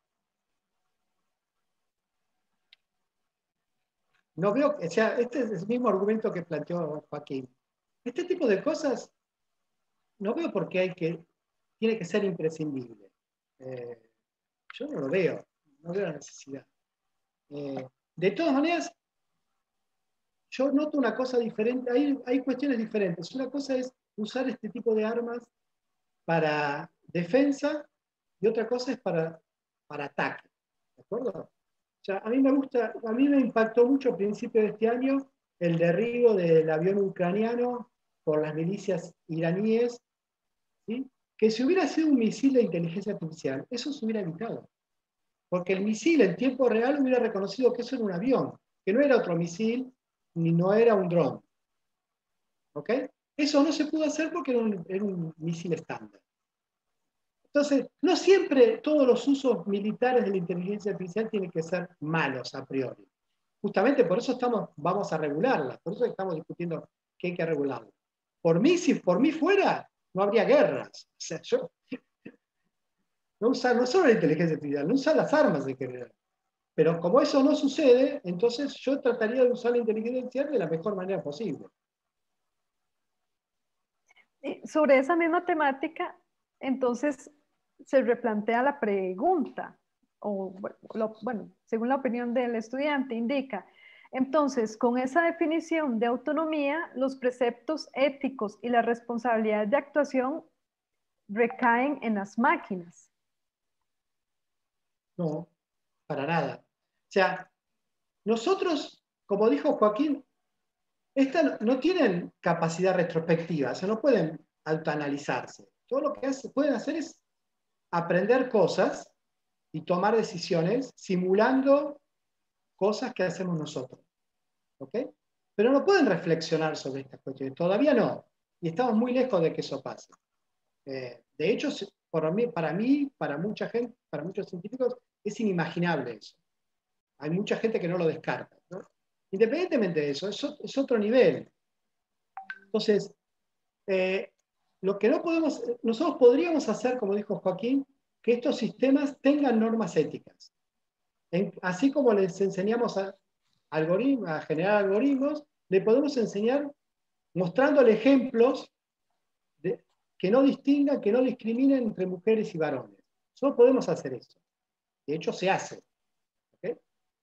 No veo, o sea, este es el mismo argumento que planteó Joaquín. Este tipo de cosas no veo por qué hay que, tiene que ser imprescindible. Eh, yo no lo veo, no veo la necesidad. Eh, de todas maneras, yo noto una cosa diferente, hay, hay cuestiones diferentes. Una cosa es usar este tipo de armas para defensa y otra cosa es para, para ataque. ¿De acuerdo? O sea, a mí me gusta, a mí me impactó mucho a principios de este año el derribo del avión ucraniano por las milicias iraníes, ¿sí? Que si hubiera sido un misil de inteligencia artificial, eso se hubiera evitado. Porque el misil en tiempo real hubiera reconocido que eso era un avión, que no era otro misil, ni no era un dron. ¿Ok? Eso no se pudo hacer porque era un, era un misil estándar. Entonces, no siempre todos los usos militares de la inteligencia artificial tienen que ser malos a priori. Justamente por eso estamos, vamos a regularla, por eso estamos discutiendo que hay que regularla. Por mí, si por mí fuera, no habría guerras. O sea, yo no usar, no solo la inteligencia artificial, no usar las armas de general. Pero como eso no sucede, entonces yo trataría de usar la inteligencia artificial de la mejor manera posible. Y sobre esa misma temática, entonces se replantea la pregunta, o lo, bueno, según la opinión del estudiante, indica, entonces, con esa definición de autonomía, los preceptos éticos y la responsabilidad de actuación recaen en las máquinas. No, para nada. O sea, nosotros, como dijo Joaquín, esta, no tienen capacidad retrospectiva, o sea, no pueden autoanalizarse. Todo lo que hace, pueden hacer es aprender cosas y tomar decisiones simulando cosas que hacemos nosotros. ¿Ok? Pero no pueden reflexionar sobre estas cuestiones. Todavía no. Y estamos muy lejos de que eso pase. Eh, de hecho, por mí, para mí, para mucha gente, para muchos científicos, es inimaginable eso. Hay mucha gente que no lo descarta, ¿no? Independientemente de eso, es, es otro nivel. Entonces, eh, lo que no podemos, nosotros podríamos hacer, como dijo Joaquín, que estos sistemas tengan normas éticas. En, así como les enseñamos a, algoritmos, a generar algoritmos, le podemos enseñar mostrándole ejemplos de, que no distingan, que no discriminen entre mujeres y varones. Solo podemos hacer eso. De hecho, se hace. ¿Okay?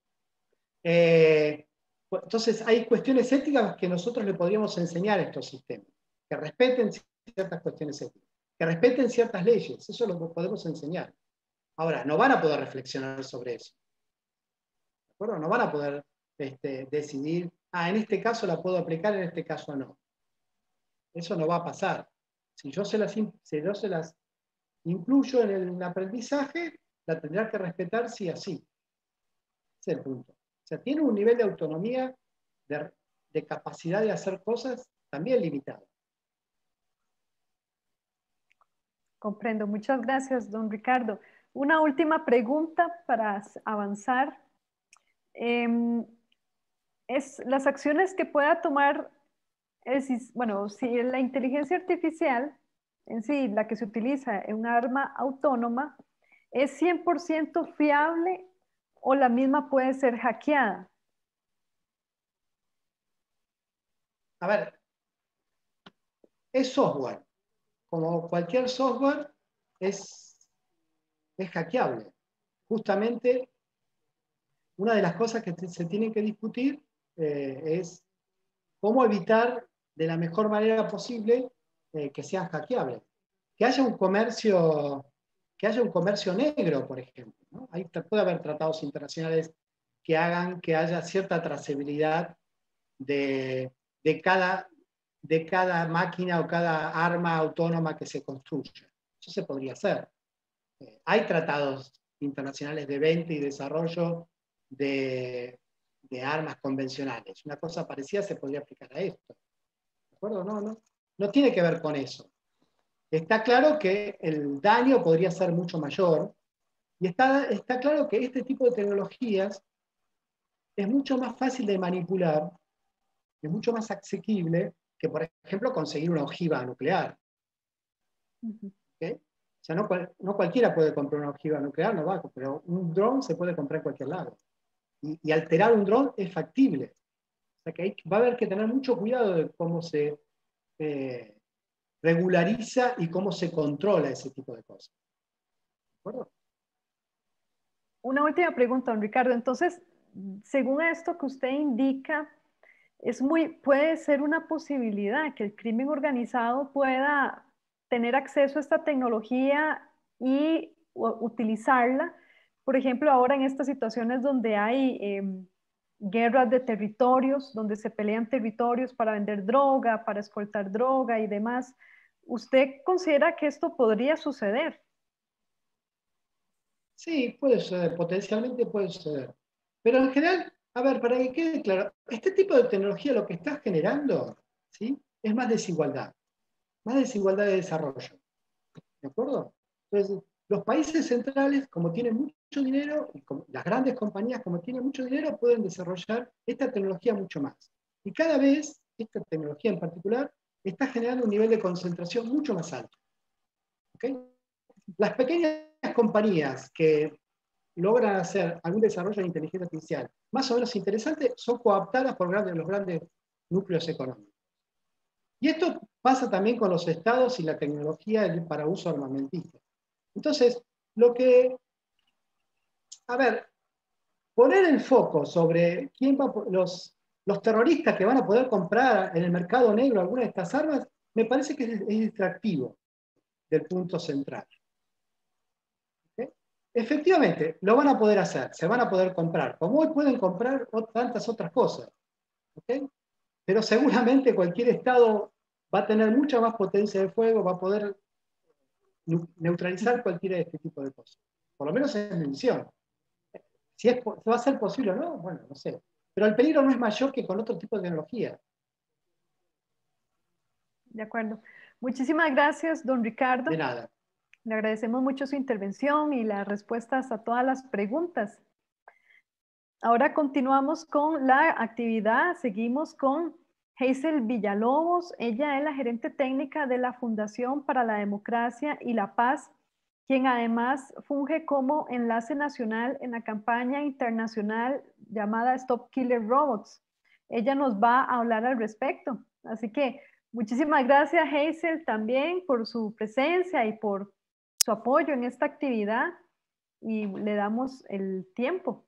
Eh, entonces, hay cuestiones éticas que nosotros le podríamos enseñar a estos sistemas, que respeten ciertas cuestiones éticas, que respeten ciertas leyes. Eso lo podemos enseñar. Ahora, no van a poder reflexionar sobre eso. ¿De acuerdo? No van a poder este, decidir, ah, en este caso la puedo aplicar, en este caso no. Eso no va a pasar. Si yo se las, si yo se las incluyo en el aprendizaje, la tendrá que respetar sí o sí. Ese es el punto. O sea, tiene un nivel de autonomía, de, de capacidad de hacer cosas también limitado. Comprendo. Muchas gracias, don Ricardo. Una última pregunta para avanzar. Eh, es las acciones que pueda tomar, el, bueno, si la inteligencia artificial en sí, la que se utiliza en un arma autónoma, ¿es cien por ciento fiable o la misma puede ser hackeada? A ver, es software. Como cualquier software, es, es hackeable. Justamente, una de las cosas que se tienen que discutir eh, es cómo evitar de la mejor manera posible eh, que sean hackeables. Que haya un comercio, que haya un comercio negro, por ejemplo, ¿no? Hay, puede haber tratados internacionales que hagan que haya cierta trazabilidad de, de, cada, de cada máquina o cada arma autónoma que se construya. Eso se podría hacer. Eh, hay tratados internacionales de venta y desarrollo de, de armas convencionales. Una cosa parecida se podría aplicar a esto. ¿De acuerdo? No, no, no tiene que ver con eso. Está claro que el daño podría ser mucho mayor y está, está claro que este tipo de tecnologías es mucho más fácil de manipular es mucho más asequible que, por ejemplo, conseguir una ojiva nuclear. ¿Okay? O sea, no, cual, no cualquiera puede comprar una ojiva nuclear, no va, pero un dron se puede comprar en cualquier lado. Y, y alterar un dron es factible. O sea que hay, va a haber que tener mucho cuidado de cómo se eh, regulariza y cómo se controla ese tipo de cosas. ¿De acuerdo? Una última pregunta, don Ricardo. Entonces, según esto que usted indica, es muy, puede ser una posibilidad que el crimen organizado pueda tener acceso a esta tecnología y utilizarla. Por ejemplo, ahora en estas situaciones donde hay eh, guerras de territorios, donde se pelean territorios para vender droga, para escoltar droga y demás, ¿usted considera que esto podría suceder? Sí, puede suceder, potencialmente puede suceder. Pero en general, a ver, para que quede claro, este tipo de tecnología lo que está generando, ¿sí?, es más desigualdad, más desigualdad de desarrollo. ¿De acuerdo? Entonces, los países centrales, como tienen mucho dinero, y como las grandes compañías, como tienen mucho dinero, pueden desarrollar esta tecnología mucho más. Y cada vez, esta tecnología en particular, está generando un nivel de concentración mucho más alto. ¿Okay? Las pequeñas compañías que logran hacer algún desarrollo de inteligencia artificial más o menos interesante son cooptadas por grandes, los grandes núcleos económicos. Y esto pasa también con los estados y la tecnología para uso armamentista. Entonces, lo que, a ver, poner el foco sobre quién va, los, los terroristas que van a poder comprar en el mercado negro alguna de estas armas, me parece que es, es distractivo del punto central. ¿Okay? Efectivamente, lo van a poder hacer, se van a poder comprar, como hoy pueden comprar tantas otras cosas. ¿Okay? Pero seguramente cualquier estado va a tener mucha más potencia de fuego, va a poder neutralizar cualquiera de este tipo de cosas. Por lo menos es mi visión. Si es, va a ser posible o no, bueno, no sé. Pero el peligro no es mayor que con otro tipo de tecnología. De acuerdo. Muchísimas gracias, don Ricardo. De nada. Le agradecemos mucho su intervención y las respuestas a todas las preguntas. Ahora continuamos con la actividad. Seguimos con Hazel Villalobos. Ella es la gerente técnica de la Fundación para la Democracia y la Paz, quien además funge como enlace nacional en la campaña internacional llamada Stop Killer Robots. Ella nos va a hablar al respecto. Así que muchísimas gracias, Hazel, también por su presencia y por su apoyo en esta actividad, y le damos el tiempo.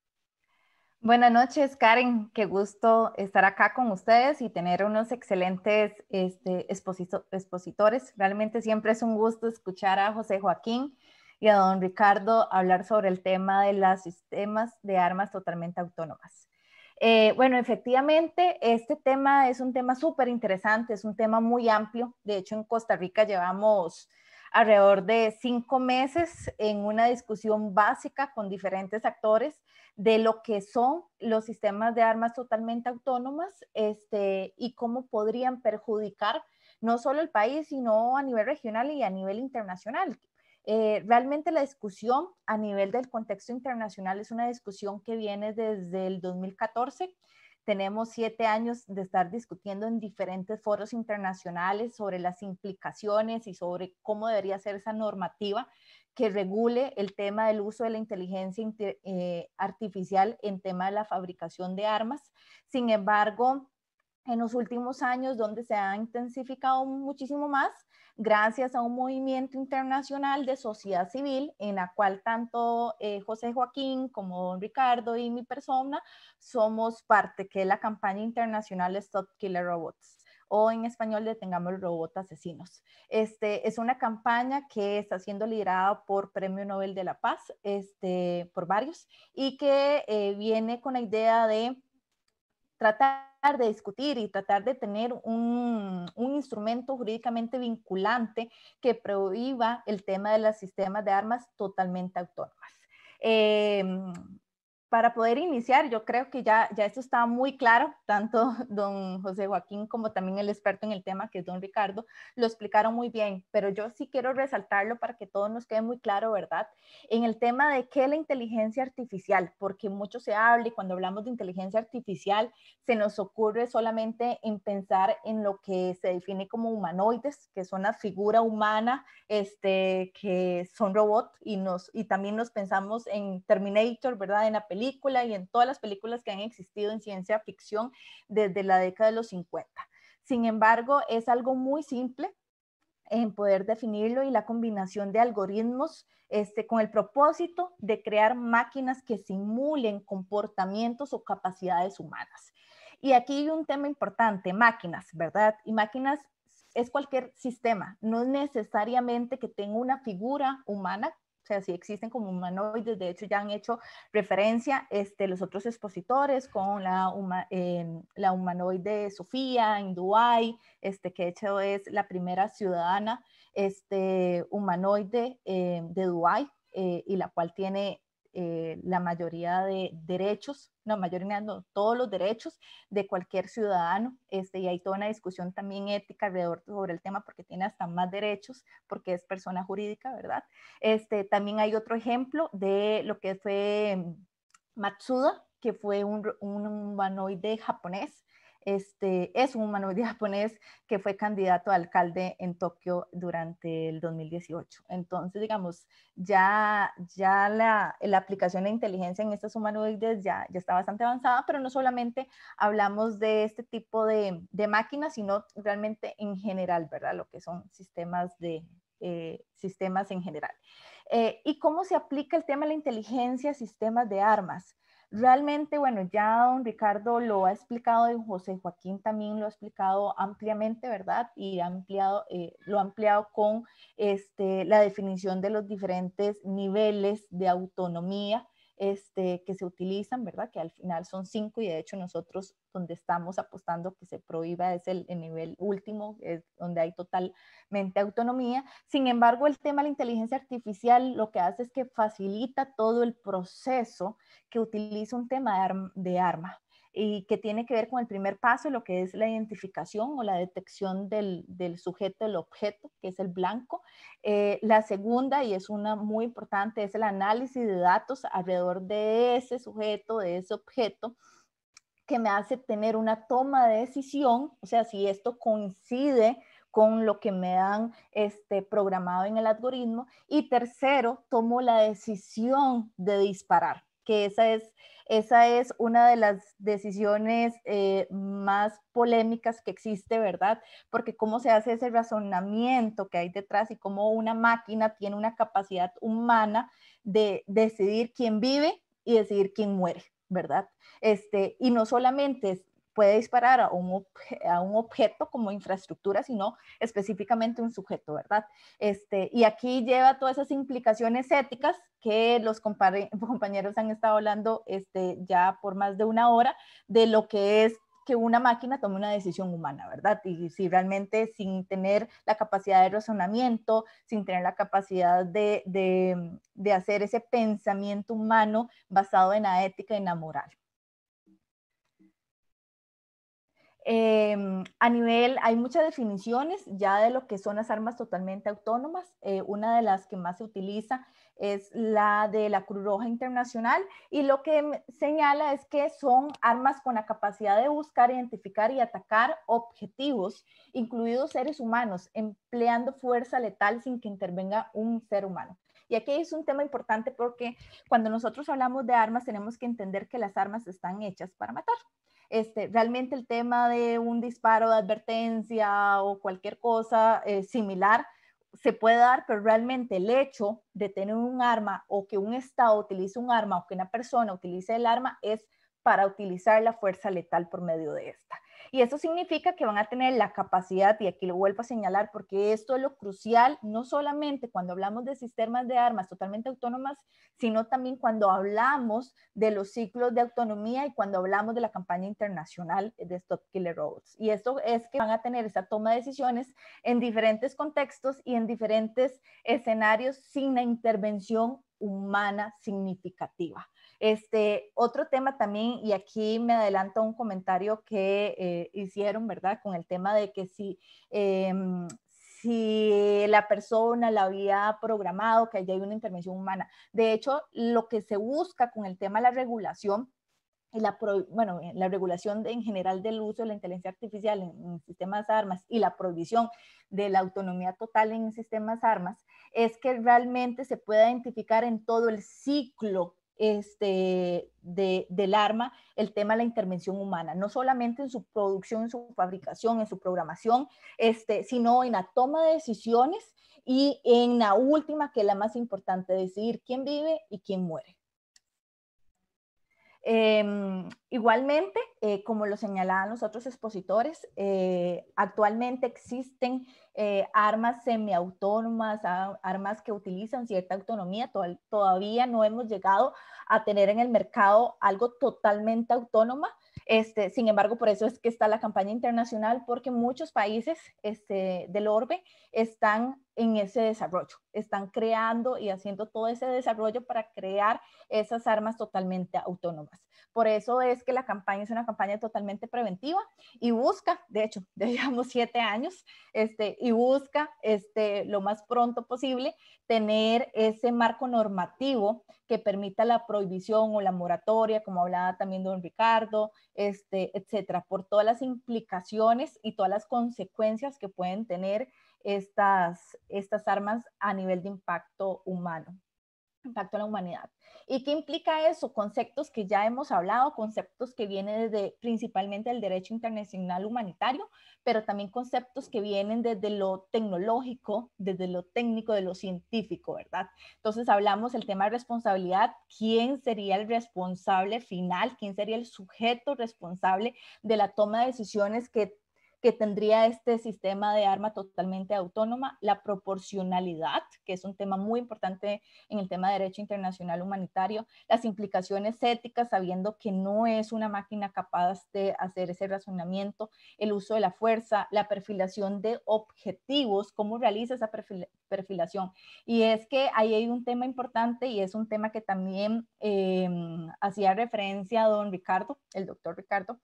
Buenas noches, Karen. Qué gusto estar acá con ustedes y tener unos excelentes este, expositores. Realmente siempre es un gusto escuchar a José Joaquín y a don Ricardo hablar sobre el tema de los sistemas de armas totalmente autónomas. Eh, bueno, efectivamente, este tema es un tema súper interesante, es un tema muy amplio. De hecho, en Costa Rica llevamos alrededor de cinco meses en una discusión básica con diferentes actores de lo que son los sistemas de armas totalmente autónomas este, y cómo podrían perjudicar no solo el país, sino a nivel regional y a nivel internacional. Eh, realmente la discusión a nivel del contexto internacional es una discusión que viene desde el dos mil catorce. Tenemos siete años de estar discutiendo en diferentes foros internacionales sobre las implicaciones y sobre cómo debería ser esa normativa que regule el tema del uso de la inteligencia eh, artificial en tema de la fabricación de armas. Sin embargo, en los últimos años, donde se ha intensificado muchísimo más, gracias a un movimiento internacional de sociedad civil, en la cual tanto eh, José Joaquín como don Ricardo y mi persona somos parte, que es la campaña internacional Stop Killer Robots, o en español Detengamos los Robots Asesinos. Este, es una campaña que está siendo liderada por Premio Nobel de la Paz, este, por varios, y que eh, viene con la idea de tratar de discutir y tratar de tener un, un instrumento jurídicamente vinculante que prohíba el tema de los sistemas de armas totalmente autónomas. Eh, para poder iniciar, yo creo que ya, ya esto está muy claro, tanto don José Joaquín como también el experto en el tema, que es don Ricardo, lo explicaron muy bien, pero yo sí quiero resaltarlo para que todo nos quede muy claro, ¿verdad? En el tema de qué es la inteligencia artificial, porque mucho se habla y cuando hablamos de inteligencia artificial se nos ocurre solamente en pensar en lo que se define como humanoides, que son la figura humana, este, que son robots, y, nos, y también nos pensamos en Terminator, ¿verdad? En la película y en todas las películas que han existido en ciencia ficción desde la década de los cincuenta. Sin embargo, es algo muy simple en poder definirlo, y la combinación de algoritmos este, con el propósito de crear máquinas que simulen comportamientos o capacidades humanas. Y aquí hay un tema importante, máquinas, ¿verdad? Y máquinas es cualquier sistema, no necesariamente que tenga una figura humana. O sea, sí existen como humanoides, de hecho ya han hecho referencia este, los otros expositores con la, huma, eh, la humanoide Sofía en Dubái, este, que de hecho es la primera ciudadana este, humanoide eh, de Dubái, eh, y la cual tiene eh, la mayoría de derechos, no, mayoría no, todos los derechos de cualquier ciudadano, este, y hay toda una discusión también ética alrededor sobre el tema, porque tiene hasta más derechos, porque es persona jurídica, ¿verdad? Este, también hay otro ejemplo de lo que fue Matsuda, que fue un, un humanoide japonés, este, es un humanoide japonés que fue candidato a alcalde en Tokio durante el dos mil dieciocho. Entonces, digamos, ya, ya la, la aplicación de inteligencia en estos humanoides ya, ya está bastante avanzada, pero no solamente hablamos de este tipo de, de máquinas, sino realmente en general, ¿verdad? Lo que son sistemas, de, eh, sistemas en general. Eh, ¿Y cómo se aplica el tema de la inteligencia a sistemas de armas? Realmente, bueno, ya don Ricardo lo ha explicado, y José Joaquín también lo ha explicado ampliamente, ¿verdad? Y ha ampliado, eh, lo ha ampliado con este, la definición de los diferentes niveles de autonomía este, que se utilizan, ¿verdad? Que al final son cinco, y de hecho nosotros donde estamos apostando que se prohíba es el, el nivel último, es donde hay totalmente autonomía. Sin embargo, el tema de la inteligencia artificial lo que hace es que facilita todo el proceso que utiliza un tema de, arma, de arma y que tiene que ver con el primer paso, lo que es la identificación o la detección del, del sujeto, del objeto, que es el blanco. Eh, la segunda, y es una muy importante, es el análisis de datos alrededor de ese sujeto, de ese objeto, que me hace tener una toma de decisión, o sea, si esto coincide con lo que me han este, programado en el algoritmo. Y tercero, tomo la decisión de disparar, que esa es, esa es una de las decisiones eh, más polémicas que existe, ¿verdad? Porque cómo se hace ese razonamiento que hay detrás y cómo una máquina tiene una capacidad humana de decidir quién vive y decidir quién muere, ¿verdad? Este, y no solamente puede disparar a un, a un objeto como infraestructura, sino específicamente un sujeto, ¿verdad? Este, y aquí lleva todas esas implicaciones éticas que los compañeros han estado hablando este, ya por más de una hora, de lo que es que una máquina tome una decisión humana, ¿verdad? Y si realmente sin tener la capacidad de razonamiento, sin tener la capacidad de, de, de hacer ese pensamiento humano basado en la ética y en la moral. Eh, a nivel, hay muchas definiciones ya de lo que son las armas totalmente autónomas. Eh, una de las que más se utiliza es la de la Cruz Roja Internacional, y lo que señala es que son armas con la capacidad de buscar, identificar y atacar objetivos, incluidos seres humanos, empleando fuerza letal sin que intervenga un ser humano. Y aquí es un tema importante porque cuando nosotros hablamos de armas tenemos que entender que las armas están hechas para matar. Este, realmente el tema de un disparo de advertencia o cualquier cosa eh, similar se puede dar, pero realmente el hecho de tener un arma o que un Estado utilice un arma o que una persona utilice el arma es para utilizar la fuerza letal por medio de esta. Y eso significa que van a tener la capacidad, y aquí lo vuelvo a señalar porque esto es lo crucial, no solamente cuando hablamos de sistemas de armas totalmente autónomas, sino también cuando hablamos de los ciclos de autonomía y cuando hablamos de la campaña internacional de Stop Killer Robots. Y esto es que van a tener esa toma de decisiones en diferentes contextos y en diferentes escenarios sin la intervención humana significativa. Este, otro tema también, y aquí me adelanto un comentario que eh, hicieron, ¿verdad? Con el tema de que si, eh, si la persona la había programado, que allí hay una intervención humana. De hecho, lo que se busca con el tema de la regulación, y la, pro, bueno, la regulación de, en general del uso de la inteligencia artificial en, en sistemas armas y la prohibición de la autonomía total en sistemas armas, es que realmente se pueda identificar en todo el ciclo este, de, del arma el tema de la intervención humana, no solamente en su producción, en su fabricación, en su programación, este, sino en la toma de decisiones y en la última, que es la más importante, decidir quién vive y quién muere. Eh, igualmente, eh, como lo señalaban los otros expositores, eh, actualmente existen eh, armas semiautónomas, armas que utilizan cierta autonomía. Tod todavía no hemos llegado a tener en el mercado algo totalmente autónoma. Este, sin embargo, por eso es que está la campaña internacional, porque muchos países este, del orbe están en ese desarrollo, están creando y haciendo todo ese desarrollo para crear esas armas totalmente autónomas. Por eso es que la campaña es una campaña totalmente preventiva y busca, de hecho, ya llevamos siete años, este, y busca este, lo más pronto posible tener ese marco normativo que permita la prohibición o la moratoria, como hablaba también don Ricardo, este, etcétera, por todas las implicaciones y todas las consecuencias que pueden tener estas, estas armas a nivel de impacto humano, impacto a la humanidad. ¿Y qué implica eso? Conceptos que ya hemos hablado, conceptos que vienen desde principalmente del derecho internacional humanitario, pero también conceptos que vienen desde lo tecnológico, desde lo técnico, de lo científico, ¿verdad? Entonces hablamos del tema de responsabilidad, ¿quién sería el responsable final? ¿Quién sería el sujeto responsable de la toma de decisiones que que tendría este sistema de arma totalmente autónoma? La proporcionalidad, que es un tema muy importante en el tema de derecho internacional humanitario, las implicaciones éticas, sabiendo que no es una máquina capaz de hacer ese razonamiento, el uso de la fuerza, la perfilación de objetivos, cómo realiza esa perfil, perfilación. Y es que ahí hay un tema importante y es un tema que también eh, hacía referencia a don Ricardo, el doctor Ricardo,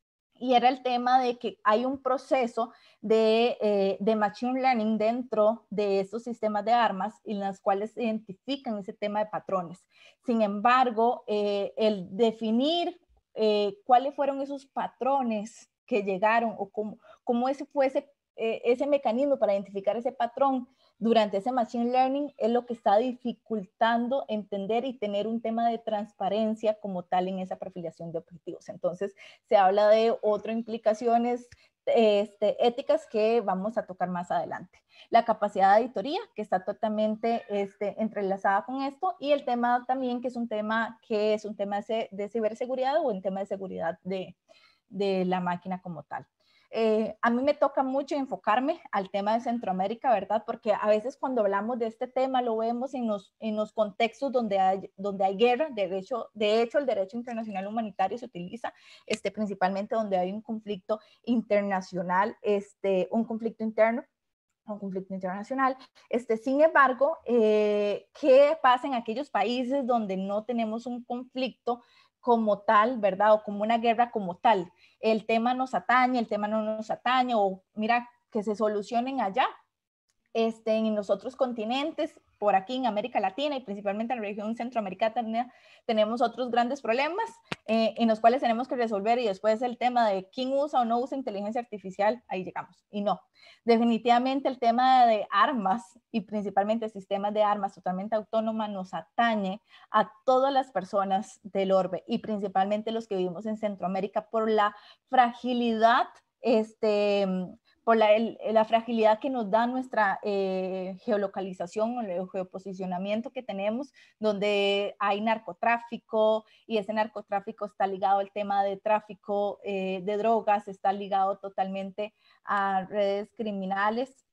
y era el tema de que hay un proceso de, eh, de machine learning dentro de estos sistemas de armas en las cuales se identifican ese tema de patrones. Sin embargo, eh, el definir eh, cuáles fueron esos patrones que llegaron o cómo, cómo ese fue ese, eh, ese mecanismo para identificar ese patrón durante ese machine learning es lo que está dificultando entender y tener un tema de transparencia como tal en esa perfilación de objetivos. Entonces, se habla de otras implicaciones este, éticas que vamos a tocar más adelante. La capacidad de auditoría, que está totalmente este, entrelazada con esto, y el tema también, que es un tema que es un tema de, de ciberseguridad o un tema de seguridad de, de la máquina como tal. Eh, a mí me toca mucho enfocarme al tema de Centroamérica, ¿verdad? Porque a veces cuando hablamos de este tema lo vemos en los, en los contextos donde hay, donde hay guerra. De hecho, de hecho, el derecho internacional humanitario se utiliza este, principalmente donde hay un conflicto internacional, este, un conflicto interno, un conflicto internacional. Este, sin embargo, eh, ¿qué pasa en aquellos países donde no tenemos un conflicto como tal, ¿verdad? O como una guerra como tal? El tema nos atañe, el tema no nos atañe, o mira, que se solucionen allá. Este, en los otros continentes, por aquí en América Latina y principalmente en la región centroamericana, tenemos otros grandes problemas eh, en los cuales tenemos que resolver, y después el tema de quién usa o no usa inteligencia artificial, ahí llegamos. Y no, definitivamente el tema de armas y principalmente sistemas de armas totalmente autónomas nos atañe a todas las personas del orbe y principalmente los que vivimos en Centroamérica por la fragilidad este, por la, el, la fragilidad que nos da nuestra eh, geolocalización o el geoposicionamiento que tenemos, donde hay narcotráfico, y ese narcotráfico está ligado al tema de tráfico eh, de drogas, está ligado totalmente a redes criminales,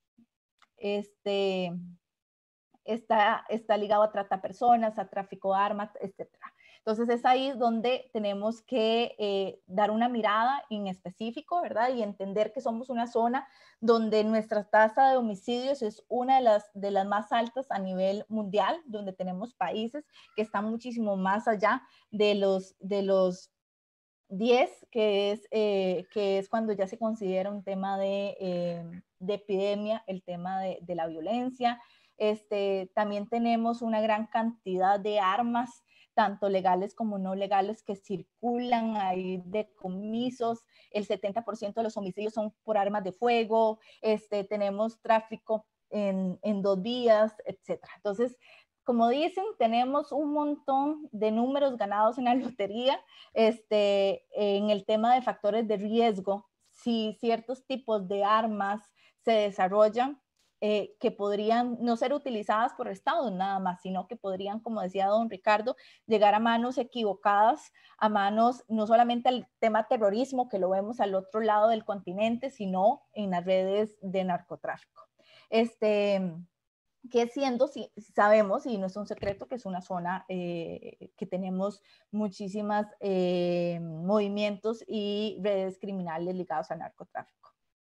este, está, está ligado a trata de personas, a tráfico de armas, etcétera. Entonces es ahí donde tenemos que eh, dar una mirada en específico, ¿verdad? Y entender que somos una zona donde nuestra tasa de homicidios es una de las, de las más altas a nivel mundial, donde tenemos países que están muchísimo más allá de los, de los diez, que es, eh, que es cuando ya se considera un tema de, eh, de epidemia, el tema de, de la violencia. Este, también tenemos una gran cantidad de armas, tanto legales como no legales, que circulan, hay decomisos, el setenta por ciento de los homicidios son por armas de fuego, este, tenemos tráfico en, en dos vías, etcétera. Entonces, como dicen, tenemos un montón de números ganados en la lotería, este, en el tema de factores de riesgo, si ciertos tipos de armas se desarrollan, eh, que podrían no ser utilizadas por estados nada más, sino que podrían, como decía don Ricardo, llegar a manos equivocadas, a manos no solamente al tema terrorismo, que lo vemos al otro lado del continente, sino en las redes de narcotráfico. Este, que siendo, si sabemos, y no es un secreto, que es una zona eh, que tenemos muchísimos eh, movimientos y redes criminales ligados al narcotráfico.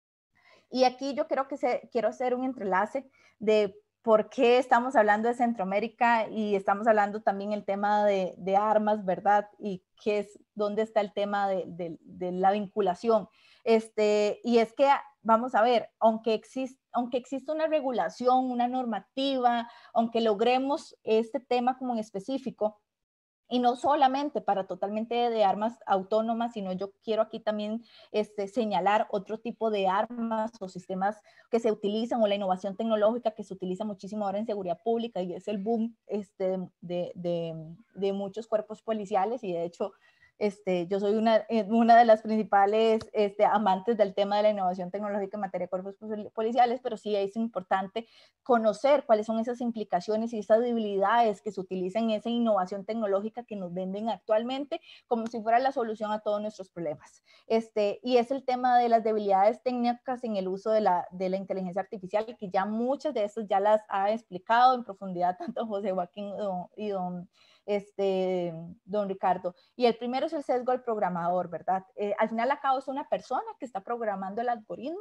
Y aquí yo creo que se, quiero hacer un entrelace de por qué estamos hablando de Centroamérica y estamos hablando también el tema de, de armas, ¿verdad? Y qué es, dónde está el tema de, de, de la vinculación. Este, y es que, vamos a ver, aunque existe, aunque existe una regulación, una normativa, aunque logremos este tema como en específico, y no solamente para totalmente de armas autónomas, sino yo quiero aquí también este, señalar otro tipo de armas o sistemas que se utilizan, o la innovación tecnológica que se utiliza muchísimo ahora en seguridad pública, y es el boom este, de, de, de muchos cuerpos policiales. Y de hecho, este, yo soy una, una de las principales este, amantes del tema de la innovación tecnológica en materia de cuerpos policiales, pero sí es importante conocer cuáles son esas implicaciones y esas debilidades que se utilizan en esa innovación tecnológica que nos venden actualmente como si fuera la solución a todos nuestros problemas. Este, y es el tema de las debilidades técnicas en el uso de la, de la inteligencia artificial, que ya muchas de esas ya las ha explicado en profundidad tanto José Joaquín y don Este, don Ricardo. Y el primero es el sesgo del programador, ¿verdad? Eh, al final a cabo es una persona que está programando el algoritmo,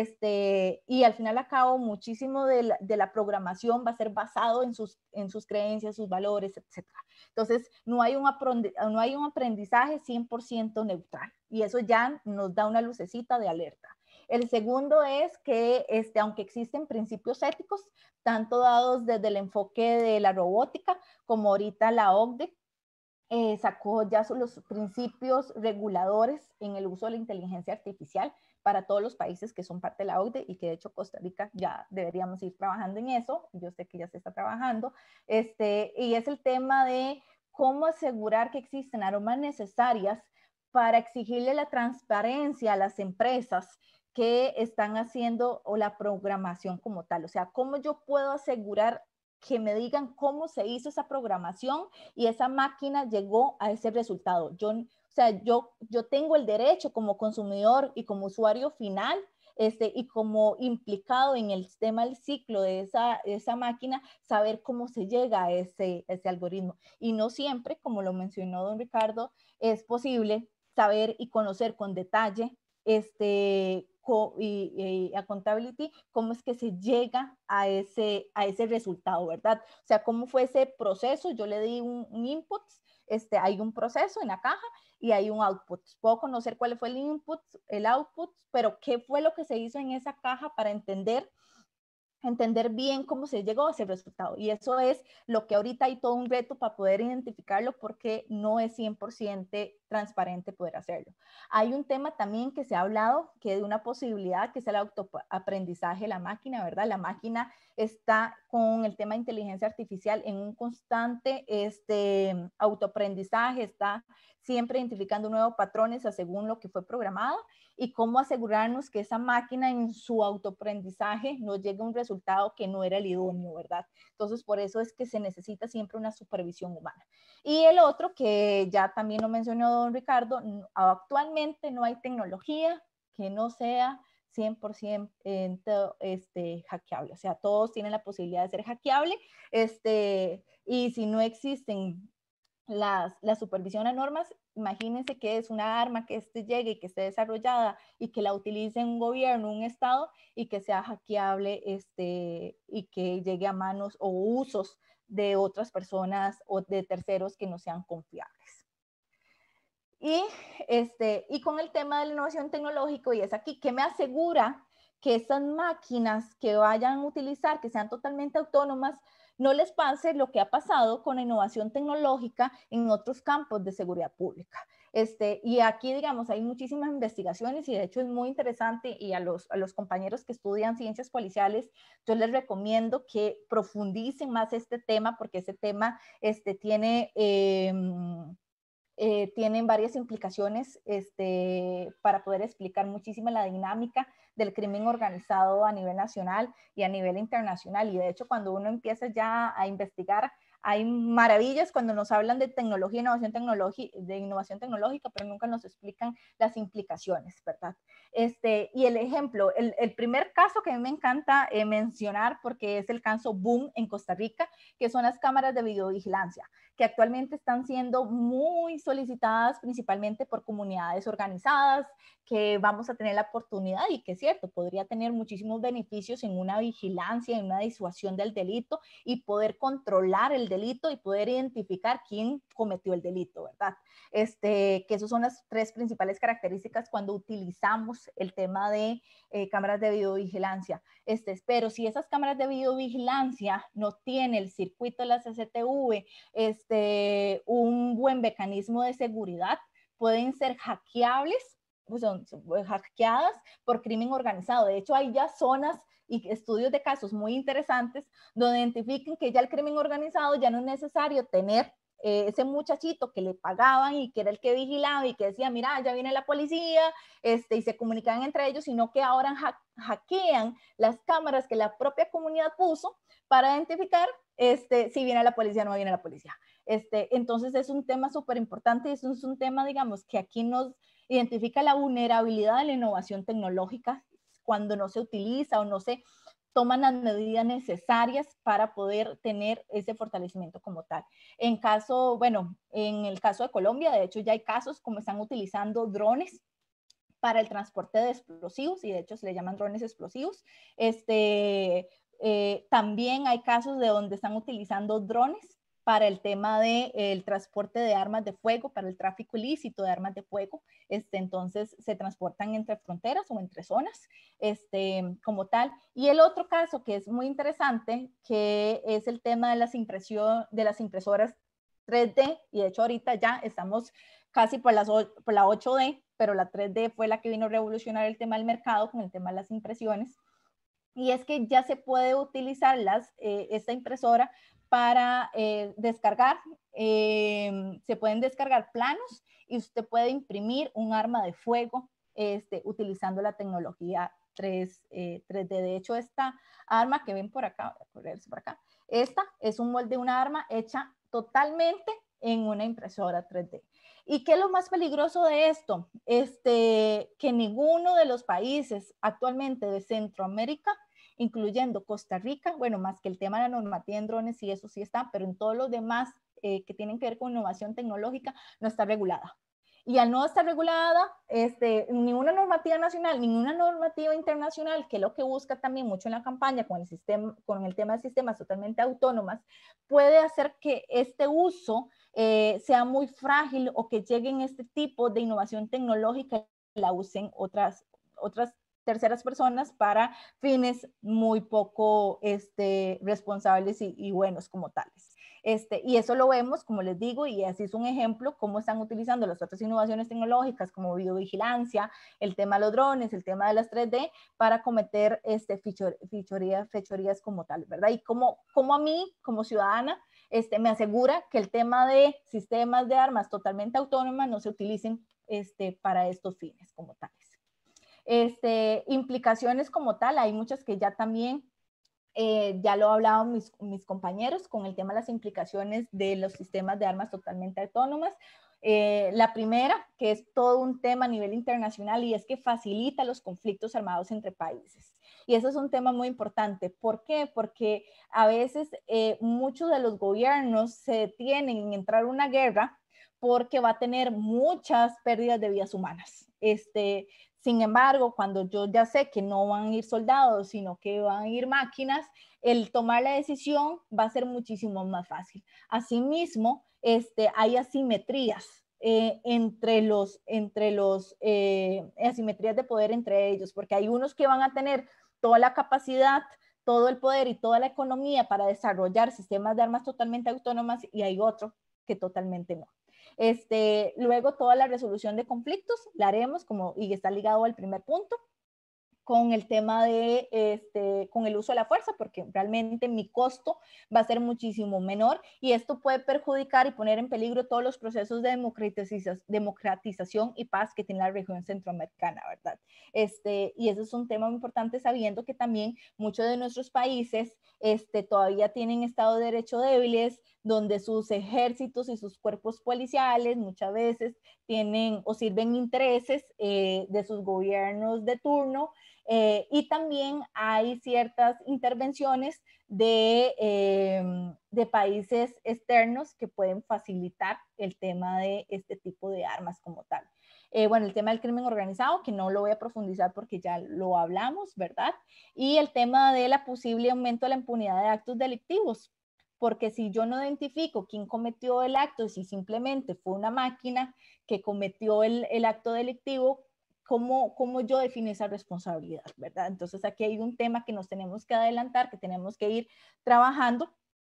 este, y al final a cabo muchísimo de la, de la programación va a ser basado en sus, en sus creencias, sus valores, etcétera. Entonces, no hay un, no hay un aprendizaje cien por ciento neutral, y eso ya nos da una lucecita de alerta. El segundo es que, este, aunque existen principios éticos, tanto dados desde el enfoque de la robótica, como ahorita la O C D E eh, sacó ya los principios reguladores en el uso de la inteligencia artificial para todos los países que son parte de la O C D E, y que de hecho Costa Rica ya deberíamos ir trabajando en eso. Yo sé que ya se está trabajando. Este, y es el tema de cómo asegurar que existen normas necesarias para exigirle la transparencia a las empresas que están haciendo o la programación como tal. O sea, ¿cómo yo puedo asegurar que me digan cómo se hizo esa programación y esa máquina llegó a ese resultado? Yo, o sea, yo, yo tengo el derecho como consumidor y como usuario final, este, y como implicado en el sistema del ciclo de esa, esa máquina, saber cómo se llega a ese, ese algoritmo. Y no siempre, como lo mencionó don Ricardo, es posible saber y conocer con detalle este, y, y accountability, cómo es que se llega a ese, a ese resultado, ¿verdad? O sea, cómo fue ese proceso. Yo le di un, un input, este, hay un proceso en la caja y hay un output. Puedo conocer cuál fue el input, el output, pero qué fue lo que se hizo en esa caja para entender entender bien cómo se llegó a ese resultado. Y eso es lo que ahorita hay todo un reto para poder identificarlo, porque no es cien por ciento transparente poder hacerlo. Hay un tema también que se ha hablado, que de una posibilidad, que es el autoaprendizaje de la máquina, ¿verdad? La máquina está con el tema de inteligencia artificial en un constante este, autoaprendizaje, está siempre identificando nuevos patrones según lo que fue programado, y cómo asegurarnos que esa máquina en su autoaprendizaje no llegue a un resultado que no era el idóneo, ¿verdad? Entonces, por eso es que se necesita siempre una supervisión humana. Y el otro, que ya también lo mencionó don Ricardo, actualmente no hay tecnología que no sea cien por ciento este, hackeable. O sea, todos tienen la posibilidad de ser hackeable, este, y si no existen las, la supervisión a normas, imagínense que es una arma que este llegue y que esté desarrollada y que la utilice un gobierno, un estado, y que sea hackeable este, y que llegue a manos o usos de otras personas o de terceros que no sean confiables. Y, este, y con el tema de la innovación tecnológica, y es aquí, ¿qué me asegura que esas máquinas que vayan a utilizar, que sean totalmente autónomas, no les pase lo que ha pasado con la innovación tecnológica en otros campos de seguridad pública? Este, y aquí, digamos, hay muchísimas investigaciones y de hecho es muy interesante, y a los, a los compañeros que estudian ciencias policiales, yo les recomiendo que profundicen más este tema, porque ese tema este, tiene... Eh, Eh, tienen varias implicaciones este, para poder explicar muchísimo la dinámica del crimen organizado a nivel nacional y a nivel internacional. Y de hecho, cuando uno empieza ya a investigar, hay maravillas cuando nos hablan de tecnología, innovación de innovación tecnológica, pero nunca nos explican las implicaciones, ¿verdad? Este, y el ejemplo, el, el primer caso que a mí me encanta eh, mencionar, porque es el caso Boom en Costa Rica, que son las cámaras de videovigilancia, que actualmente están siendo muy solicitadas principalmente por comunidades organizadas, que vamos a tener la oportunidad, y que es cierto, podría tener muchísimos beneficios en una vigilancia, en una disuasión del delito, y poder controlar el delito y poder identificar quién cometió el delito, ¿verdad? Este, que esas son las tres principales características cuando utilizamos el tema de eh, cámaras de videovigilancia. Este, pero si esas cámaras de videovigilancia no tienen el circuito de la C C T V, este, un buen mecanismo de seguridad, pueden ser hackeables, pues son, son hackeadas por crimen organizado. De hecho, hay ya zonas y estudios de casos muy interesantes donde identifican que ya el crimen organizado ya no es necesario tener eh, ese muchachito que le pagaban y que era el que vigilaba y que decía, mira, ya viene la policía, este, y se comunicaban entre ellos, sino que ahora ha hackean las cámaras que la propia comunidad puso para identificar este, si viene la policía o no viene la policía. Este, entonces es un tema súper importante, y eso es un tema, digamos, que aquí nos identifica la vulnerabilidad de la innovación tecnológica cuando no se utiliza o no se toman las medidas necesarias para poder tener ese fortalecimiento como tal. En caso, bueno, en el caso de Colombia, de hecho ya hay casos como están utilizando drones para el transporte de explosivos, y de hecho se le llaman drones explosivos. Este, eh, también hay casos de donde están utilizando drones para el tema del de, transporte de armas de fuego, para el tráfico ilícito de armas de fuego. Este, entonces se transportan entre fronteras o entre zonas este, como tal. Y el otro caso que es muy interesante, que es el tema de las, impresión, de las impresoras tres D, y de hecho ahorita ya estamos casi por, las, por la ocho D, pero la tres D fue la que vino a revolucionar el tema del mercado con el tema de las impresiones. Y es que ya se puede utilizar las, eh, esta impresora para eh, descargar, eh, se pueden descargar planos, y usted puede imprimir un arma de fuego este, utilizando la tecnología tres, eh, tres D. De hecho, esta arma que ven por acá, voy a correrse por acá, esta es un molde de una arma hecha totalmente en una impresora tres D. ¿Y qué es lo más peligroso de esto? Este, que ninguno de los países actualmente de Centroamérica, incluyendo Costa Rica, bueno, más que el tema de la normativa en drones, y eso sí está, pero en todos los demás eh, que tienen que ver con innovación tecnológica, no está regulada. Y al no estar regulada, este, ninguna normativa nacional, ninguna normativa internacional, que es lo que busca también mucho en la campaña con el, sistema, con el tema de sistemas totalmente autónomas, puede hacer que este uso eh, sea muy frágil, o que lleguen este tipo de innovación tecnológica y la usen otras, otras terceras personas para fines muy poco este, responsables y, y buenos como tales. Este, y eso lo vemos, como les digo, y así es un ejemplo, cómo están utilizando las otras innovaciones tecnológicas como videovigilancia, el tema de los drones, el tema de las tres D, para cometer este, fechorías, fechorías, fechorías como tal, ¿verdad? Y como, como a mí, como ciudadana, este, me asegura que el tema de sistemas de armas totalmente autónomas no se utilicen este, para estos fines como tales. Este, implicaciones como tal, hay muchas que ya también, eh, ya lo hablaban mis, mis compañeros con el tema de las implicaciones de los sistemas de armas totalmente autónomas. Eh, la primera, que es todo un tema a nivel internacional, y es que facilita los conflictos armados entre países. Y eso es un tema muy importante. ¿Por qué? Porque a veces eh, muchos de los gobiernos se detienen en entrar a una guerra porque va a tener muchas pérdidas de vidas humanas. Este, sin embargo, cuando yo ya sé que no van a ir soldados, sino que van a ir máquinas, el tomar la decisión va a ser muchísimo más fácil. Asimismo, este, hay asimetrías eh, entre los, entre los eh, asimetrías de poder entre ellos, porque hay unos que van a tener toda la capacidad, todo el poder y toda la economía para desarrollar sistemas de armas totalmente autónomas, y hay otro que totalmente no. Este, luego, toda la resolución de conflictos la haremos, como, y está ligado al primer punto, con el tema de, este, con el uso de la fuerza, porque realmente mi costo va a ser muchísimo menor, y esto puede perjudicar y poner en peligro todos los procesos de democratización, democratización y paz que tiene la región centroamericana, ¿verdad? Este, y eso es un tema muy importante, sabiendo que también muchos de nuestros países este, todavía tienen Estado de Derecho débiles, donde sus ejércitos y sus cuerpos policiales muchas veces tienen o sirven intereses eh, de sus gobiernos de turno. Eh, y también hay ciertas intervenciones de, eh, de países externos que pueden facilitar el tema de este tipo de armas como tal. Eh, bueno, el tema del crimen organizado, que no lo voy a profundizar porque ya lo hablamos, ¿verdad? Y el tema de la posible aumento de la impunidad de actos delictivos, porque si yo no identifico quién cometió el acto, si simplemente fue una máquina que cometió el, el acto delictivo, ¿Cómo, ¿cómo yo defino esa responsabilidad, verdad? Entonces aquí hay un tema que nos tenemos que adelantar, que tenemos que ir trabajando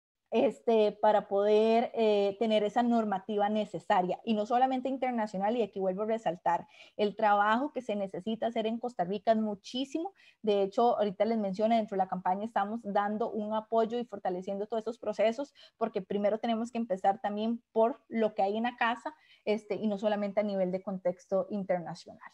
este, para poder eh, tener esa normativa necesaria, y no solamente internacional, y aquí vuelvo a resaltar, el trabajo que se necesita hacer en Costa Rica es muchísimo. De hecho, ahorita les mencioné, dentro de la campaña estamos dando un apoyo y fortaleciendo todos estos procesos, porque primero tenemos que empezar también por lo que hay en la casa, este, y no solamente a nivel de contexto internacional.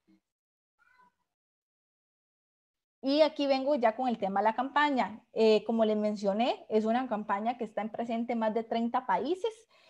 Y aquí vengo ya con el tema de la campaña. Eh, como les mencioné, es una campaña que está en presente en más de treinta países.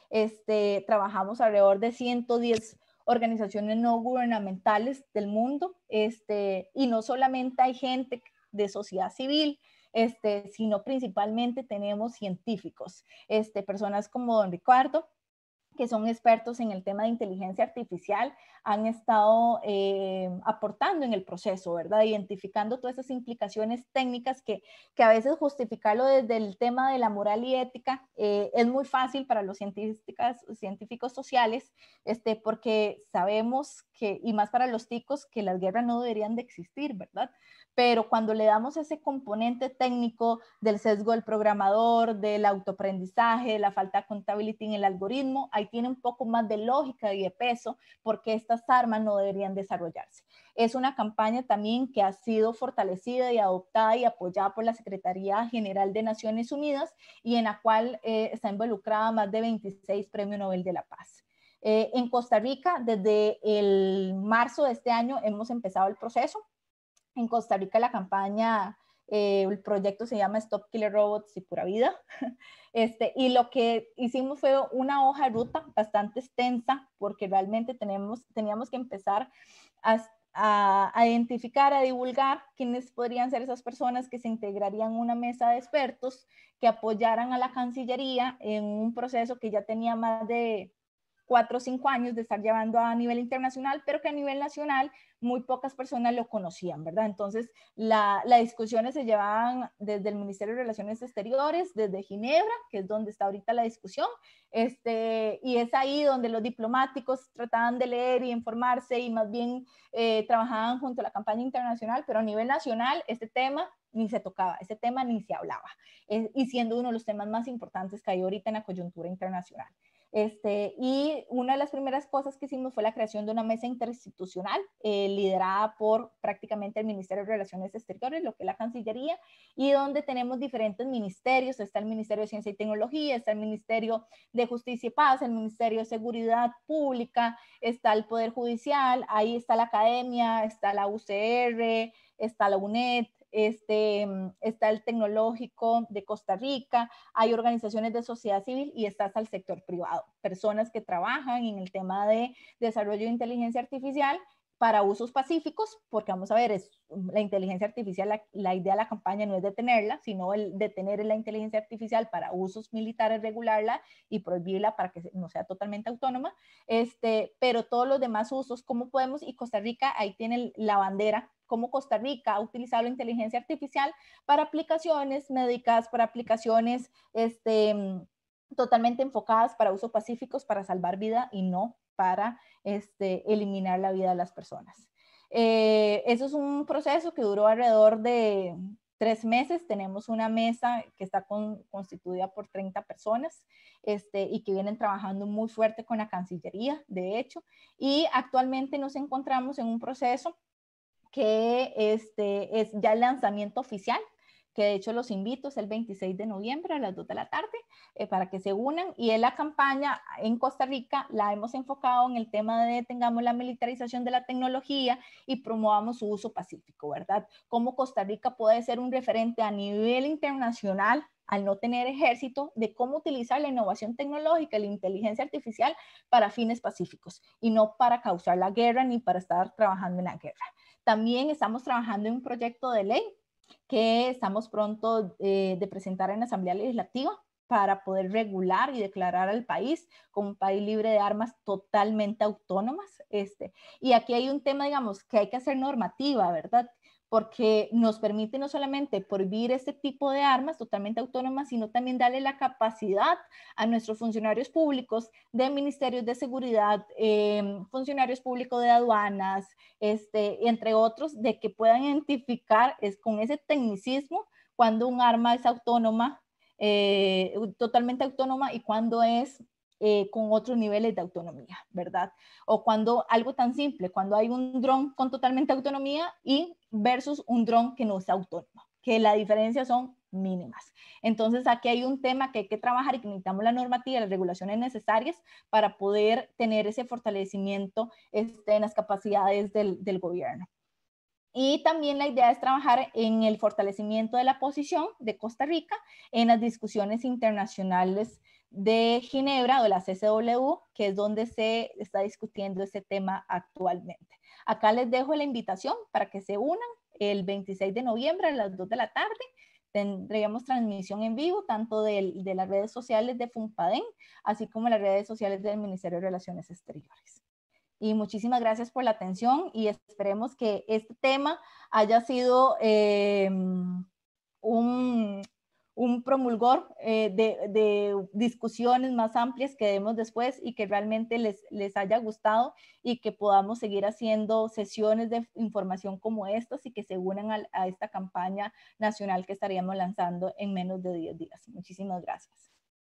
Este, trabajamos alrededor de ciento diez organizaciones no gubernamentales del mundo. Este, y no solamente hay gente de sociedad civil, este, sino principalmente tenemos científicos, este, personas como don Ricardo, que son expertos en el tema de inteligencia artificial, han estado eh, aportando en el proceso, ¿verdad? Identificando todas esas implicaciones técnicas que, que a veces justificarlo desde el tema de la moral y ética eh, es muy fácil para los científicos sociales, este, porque sabemos que, y más para los ticos, que las guerras no deberían de existir, ¿verdad? Pero cuando le damos ese componente técnico del sesgo del programador, del autoaprendizaje, de la falta de accountability en el algoritmo, ahí tiene un poco más de lógica y de peso porque estas armas no deberían desarrollarse. Es una campaña también que ha sido fortalecida y adoptada y apoyada por la Secretaría General de Naciones Unidas, y en la cual eh, está involucrada más de veintiséis Premios Nobel de la Paz. Eh, en Costa Rica, desde el marzo de este año, hemos empezado el proceso. En Costa Rica la campaña, eh, el proyecto se llama Stop Killer Robots y Pura Vida. Este, y lo que hicimos fue una hoja de ruta bastante extensa, porque realmente tenemos, teníamos que empezar a, a, a identificar, a divulgar quiénes podrían ser esas personas que se integrarían en una mesa de expertos que apoyaran a la Cancillería en un proceso que ya tenía más de cuatro o cinco años de estar llevando a nivel internacional, pero que a nivel nacional muy pocas personas lo conocían, ¿verdad? Entonces, las la discusiones se llevaban desde el Ministerio de Relaciones Exteriores, desde Ginebra, que es donde está ahorita la discusión, este, y es ahí donde los diplomáticos trataban de leer y informarse, y más bien eh, trabajaban junto a la campaña internacional, pero a nivel nacional este tema ni se tocaba, ese tema ni se hablaba, eh, y siendo uno de los temas más importantes que hay ahorita en la coyuntura internacional. Este, y una de las primeras cosas que hicimos fue la creación de una mesa interinstitucional eh, liderada por prácticamente el Ministerio de Relaciones Exteriores, lo que es la Cancillería, y donde tenemos diferentes ministerios. Está el Ministerio de Ciencia y Tecnología, está el Ministerio de Justicia y Paz, el Ministerio de Seguridad Pública, está el Poder Judicial, ahí está la Academia, está la U C R, está la UNED, este, está el Tecnológico de Costa Rica, hay organizaciones de sociedad civil y está hasta el sector privado, personas que trabajan en el tema de desarrollo de inteligencia artificial para usos pacíficos, porque vamos a ver, es la inteligencia artificial, la, la idea de la campaña no es detenerla, sino el detener la inteligencia artificial para usos militares, regularla y prohibirla para que no sea totalmente autónoma, este, pero todos los demás usos, ¿cómo podemos? Y Costa Rica ahí tiene la bandera, cómo Costa Rica ha utilizado la inteligencia artificial para aplicaciones médicas, para aplicaciones este, totalmente enfocadas para usos pacíficos, para salvar vida y no para este, eliminar la vida de las personas. Eh, eso es un proceso que duró alrededor de tres meses. Tenemos una mesa que está con, constituida por treinta personas este, y que vienen trabajando muy fuerte con la Cancillería, de hecho, y actualmente nos encontramos en un proceso que este, es ya el lanzamiento oficial, que de hecho los invito, es el veintiséis de noviembre a las dos de la tarde, eh, para que se unan, y en la campaña en Costa Rica la hemos enfocado en el tema de tengamos la militarización de la tecnología y promovamos su uso pacífico, ¿verdad? Cómo Costa Rica puede ser un referente a nivel internacional al no tener ejército, de cómo utilizar la innovación tecnológica y la inteligencia artificial para fines pacíficos y no para causar la guerra ni para estar trabajando en la guerra. También estamos trabajando en un proyecto de ley que estamos pronto eh, de presentar en la Asamblea Legislativa para poder regular y declarar al país como un país libre de armas totalmente autónomas. Este. Y aquí hay un tema, digamos, que hay que hacer normativa, ¿verdad? Porque nos permite no solamente prohibir este tipo de armas totalmente autónomas, sino también darle la capacidad a nuestros funcionarios públicos de ministerios de seguridad, eh, funcionarios públicos de aduanas, este, entre otros, de que puedan identificar es, con ese tecnicismo cuando un arma es autónoma, eh, totalmente autónoma y cuando es Eh, con otros niveles de autonomía, ¿verdad? O cuando algo tan simple, cuando hay un dron con totalmente autonomía y versus un dron que no es autónomo, que la diferencia son mínimas. Entonces aquí hay un tema que hay que trabajar y que necesitamos la normativa y las regulaciones necesarias para poder tener ese fortalecimiento este, en las capacidades del, del gobierno. Y también la idea es trabajar en el fortalecimiento de la posición de Costa Rica en las discusiones internacionales de Ginebra o de la C C W, que es donde se está discutiendo este tema actualmente. Acá les dejo la invitación para que se unan el veintiséis de noviembre a las dos de la tarde. Tendríamos transmisión en vivo tanto de, de las redes sociales de FUNPADEN, así como las redes sociales del Ministerio de Relaciones Exteriores. Y muchísimas gracias por la atención y esperemos que este tema haya sido eh, un, un promulgor eh, de, de discusiones más amplias que demos después y que realmente les, les haya gustado y que podamos seguir haciendo sesiones de información como estas y que se unan a, a esta campaña nacional que estaríamos lanzando en menos de diez días. Muchísimas gracias.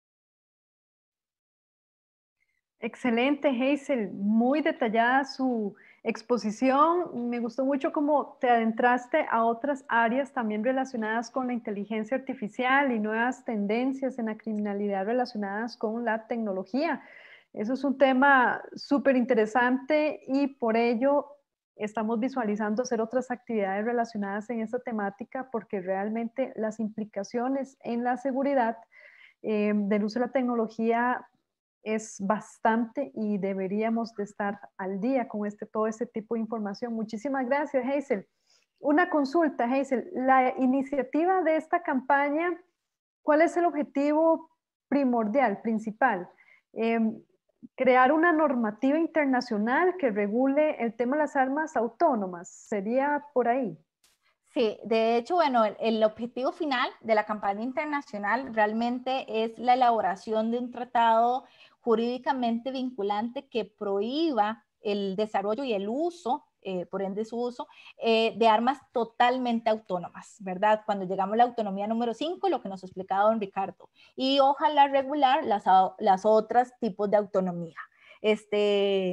Excelente, Hazel, muy detallada su exposición. Me gustó mucho cómo te adentraste a otras áreas también relacionadas con la inteligencia artificial y nuevas tendencias en la criminalidad relacionadas con la tecnología. Eso es un tema súper interesante y por ello estamos visualizando hacer otras actividades relacionadas en esta temática porque realmente las implicaciones en la seguridad eh, del uso de la tecnología es bastante y deberíamos de estar al día con este, todo este tipo de información. Muchísimas gracias, Hazel. Una consulta, Hazel. La iniciativa de esta campaña, ¿cuál es el objetivo primordial, principal? Eh, crear una normativa internacional que regule el tema de las armas autónomas. ¿Sería por ahí? Sí, de hecho, bueno, el, el objetivo final de la campaña internacional realmente es la elaboración de un tratado jurídicamente vinculante que prohíba el desarrollo y el uso, eh, por ende su uso, eh, de armas totalmente autónomas, ¿verdad? Cuando llegamos a la autonomía número cinco, lo que nos ha explicado don Ricardo, y ojalá regular las, las otras tipos de autonomía. Este,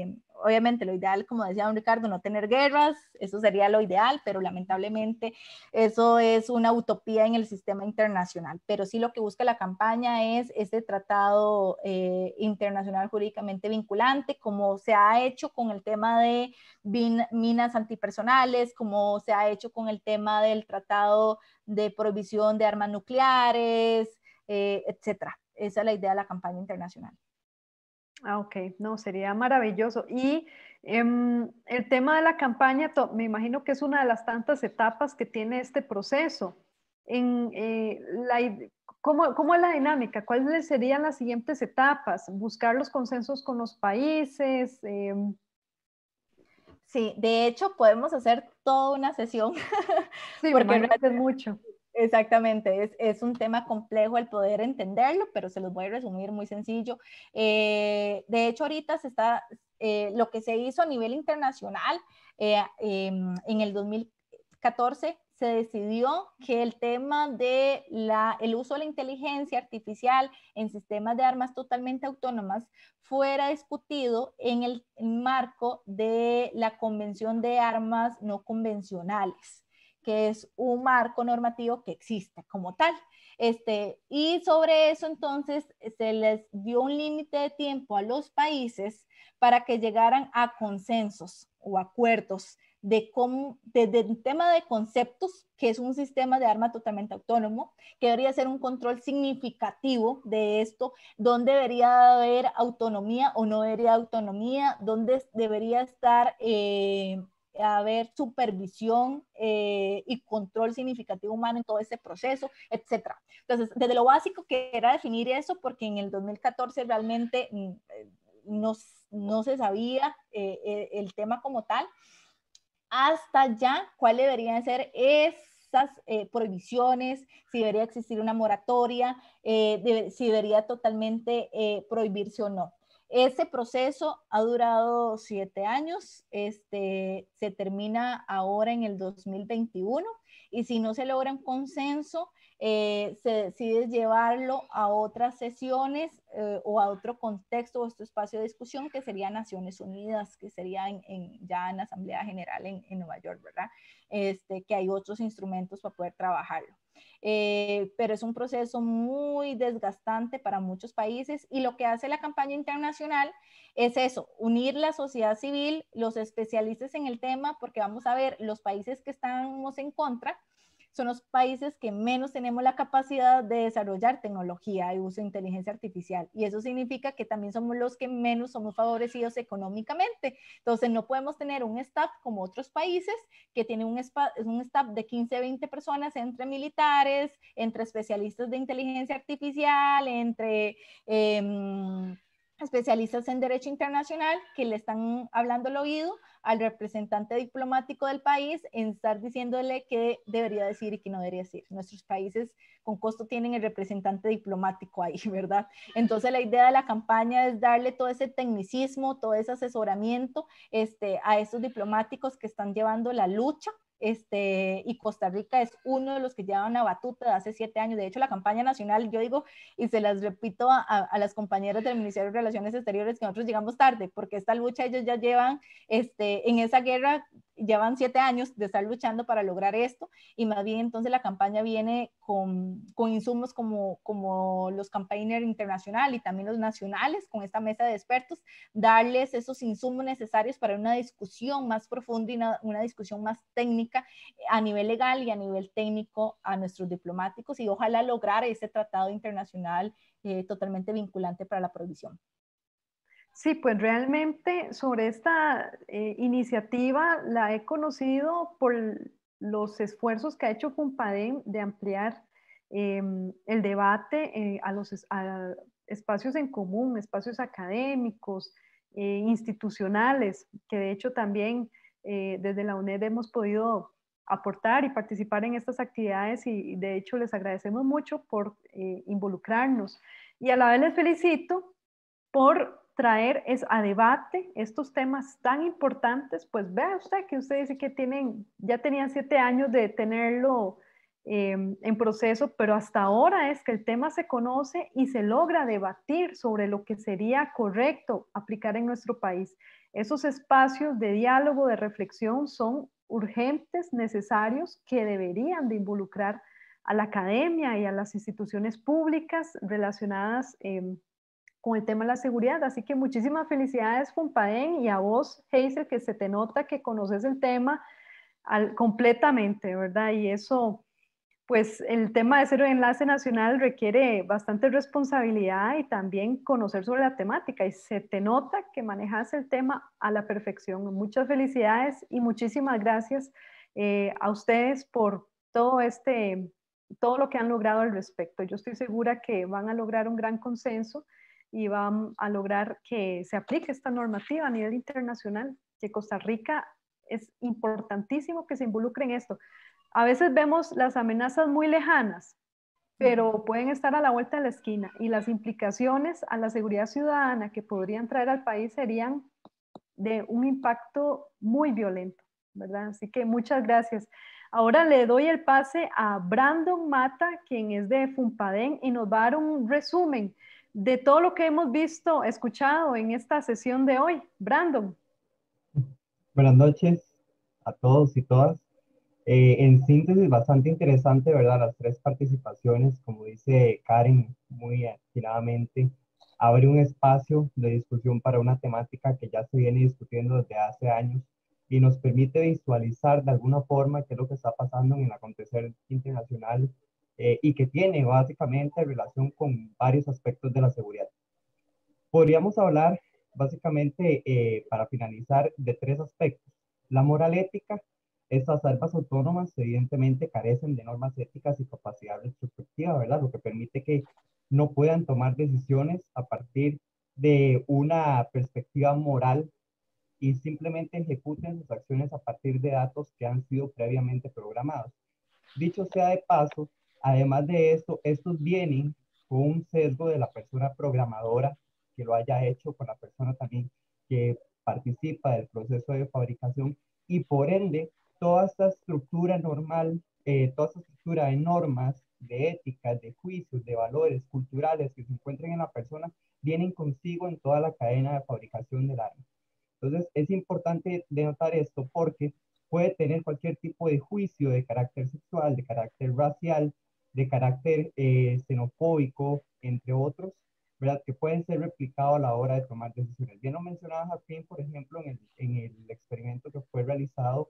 obviamente lo ideal, como decía don Ricardo, no tener guerras, eso sería lo ideal, pero lamentablemente eso es una utopía en el sistema internacional. Pero sí lo que busca la campaña es este tratado eh, internacional jurídicamente vinculante, como se ha hecho con el tema de minas antipersonales, como se ha hecho con el tema del tratado de prohibición de armas nucleares, eh, etcétera. Esa es la idea de la campaña internacional. Ah, ok, no, sería maravilloso. Y eh, el tema de la campaña, me imagino que es una de las tantas etapas que tiene este proceso. En, eh, la, ¿cómo, ¿Cómo es la dinámica? ¿Cuáles serían las siguientes etapas? ¿Buscar los consensos con los países? Eh... Sí, de hecho podemos hacer toda una sesión. Sí, porque realmente es mucho. Exactamente, es, es un tema complejo el poder entenderlo, pero se los voy a resumir muy sencillo. Eh, de hecho, ahorita se está, eh, lo que se hizo a nivel internacional, eh, eh, en el dos mil catorce se decidió que el tema de la, el uso de la inteligencia artificial en sistemas de armas totalmente autónomas fuera discutido en el marco de la Convención de Armas No Convencionales, que es un marco normativo que existe como tal. Este, y sobre eso entonces se les dio un límite de tiempo a los países para que llegaran a consensos o acuerdos de cómo, desde el tema de conceptos, que es un sistema de arma totalmente autónomo, que debería ser un control significativo de esto, dónde debería haber autonomía o no debería haber autonomía, dónde debería estar eh, haber supervisión eh, y control significativo humano en todo ese proceso, etcétera. Entonces, desde lo básico que era definir eso, porque en el dos mil catorce realmente no, no se sabía eh, el tema como tal, hasta ya cuál deberían ser esas eh, prohibiciones, si debería existir una moratoria, eh, de, si debería totalmente eh, prohibirse o no. Ese proceso ha durado siete años, este, se termina ahora en el dos mil veintiuno y si no se logra un consenso, eh, se decide llevarlo a otras sesiones eh, o a otro contexto o este espacio de discusión que sería Naciones Unidas, que sería en, en, ya en la Asamblea General en, en Nueva York, ¿verdad? Este, que hay otros instrumentos para poder trabajarlo. Eh, pero es un proceso muy desgastante para muchos países y lo que hace la campaña internacional es eso, unir la sociedad civil, los especialistas en el tema, porque vamos a ver, los países que estamos en contra son los países que menos tenemos la capacidad de desarrollar tecnología y uso de inteligencia artificial. Y eso significa que también somos los que menos somos favorecidos económicamente. Entonces, no podemos tener un staff como otros países que tienen un, un staff de quince, veinte personas entre militares, entre especialistas de inteligencia artificial, entre... Eh, especialistas en derecho internacional que le están hablando al oído al representante diplomático del país en estar diciéndole qué debería decir y qué no debería decir. Nuestros países con costo tienen el representante diplomático ahí, ¿verdad? Entonces la idea de la campaña es darle todo ese tecnicismo, todo ese asesoramiento este, a estos diplomáticos que están llevando la lucha. Este, y Costa Rica es uno de los que llevan la batuta de hace siete años. De hecho, la campaña nacional, yo digo, y se las repito a, a las compañeras del Ministerio de Relaciones Exteriores, que nosotros llegamos tarde, porque esta lucha ellos ya llevan, este, en esa guerra, llevan siete años de estar luchando para lograr esto, y más bien entonces la campaña viene con, con insumos como, como los campaigners internacional y también los nacionales, con esta mesa de expertos, darles esos insumos necesarios para una discusión más profunda y una, una discusión más técnica a nivel legal y a nivel técnico a nuestros diplomáticos y ojalá lograr ese tratado internacional eh, totalmente vinculante para la prohibición. Sí, pues realmente sobre esta eh, iniciativa la he conocido por los esfuerzos que ha hecho FUNPADEM de ampliar eh, el debate eh, a los a espacios en común, espacios académicos, eh, institucionales, que de hecho también eh, desde la UNED hemos podido aportar y participar en estas actividades y, y de hecho les agradecemos mucho por eh, involucrarnos. Y a la vez les felicito por traer es a debate estos temas tan importantes, pues vea usted que usted dice que tienen, ya tenían siete años de tenerlo eh, en proceso, pero hasta ahora es que el tema se conoce y se logra debatir sobre lo que sería correcto aplicar en nuestro país. Esos espacios de diálogo, de reflexión son urgentes, necesarios, que deberían de involucrar a la academia y a las instituciones públicas relacionadas eh, con el tema de la seguridad. Así que muchísimas felicidades, Fumpaden, y a vos, Hazel, que se te nota que conoces el tema al, completamente, ¿verdad? Y eso, pues el tema de ser un enlace nacional requiere bastante responsabilidad y también conocer sobre la temática, y se te nota que manejas el tema a la perfección. Muchas felicidades y muchísimas gracias eh, a ustedes por todo este, todo lo que han logrado al respecto. Yo estoy segura que van a lograr un gran consenso y van a lograr que se aplique esta normativa a nivel internacional, que Costa Rica es importantísimo que se involucre en esto. A veces vemos las amenazas muy lejanas, pero pueden estar a la vuelta de la esquina, y las implicaciones a la seguridad ciudadana que podrían traer al país serían de un impacto muy violento, ¿verdad? Así que muchas gracias. Ahora le doy el pase a Brandon Mata, quien es de Fumpaden, y nos va a dar un resumen de todo lo que hemos visto, escuchado en esta sesión de hoy. Brandon. Buenas noches a todos y todas. Eh, en síntesis, bastante interesante, ¿verdad? Las tres participaciones, como dice Karen muy atinadamente, abre un espacio de discusión para una temática que ya se viene discutiendo desde hace años y nos permite visualizar de alguna forma qué es lo que está pasando en el acontecer internacional eh, y que tiene básicamente relación con varios aspectos de la seguridad. Podríamos hablar básicamente, eh, para finalizar, de tres aspectos. La moral ética. Estas armas autónomas evidentemente carecen de normas éticas y capacidad retrospectiva, ¿verdad? Lo que permite que no puedan tomar decisiones a partir de una perspectiva moral y simplemente ejecuten sus acciones a partir de datos que han sido previamente programados. Dicho sea de paso, además de esto, estos vienen con un sesgo de la persona programadora que lo haya hecho, con la persona también que participa del proceso de fabricación, y por ende, toda esta estructura normal, eh, toda esta estructura de normas, de ética, de juicios, de valores culturales que se encuentran en la persona, vienen consigo en toda la cadena de fabricación del arma. Entonces, es importante denotar esto porque puede tener cualquier tipo de juicio de carácter sexual, de carácter racial, de carácter eh, xenofóbico, entre otros, ¿verdad? Que pueden ser replicados a la hora de tomar decisiones. Bien lo mencionaba Jacqueline, por ejemplo, en el, en el experimento que fue realizado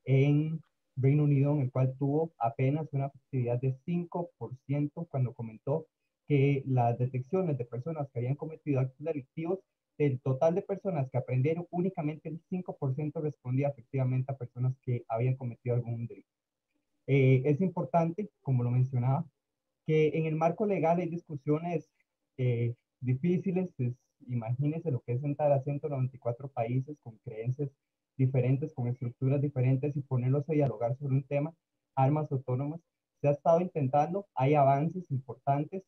en Reino Unido, en el cual tuvo apenas una efectividad de cinco por ciento cuando comentó que las detecciones de personas que habían cometido actos delictivos, del total de personas que aprendieron, únicamente el cinco por ciento respondía efectivamente a personas que habían cometido algún delito. Eh, es importante, como lo mencionaba, que en el marco legal hay discusiones eh, difíciles. Pues, imagínense lo que es sentar a ciento noventa y cuatro países con creencias diferentes, con estructuras diferentes, y ponerlos a dialogar sobre un tema, armas autónomas. Se ha estado intentando, hay avances importantes,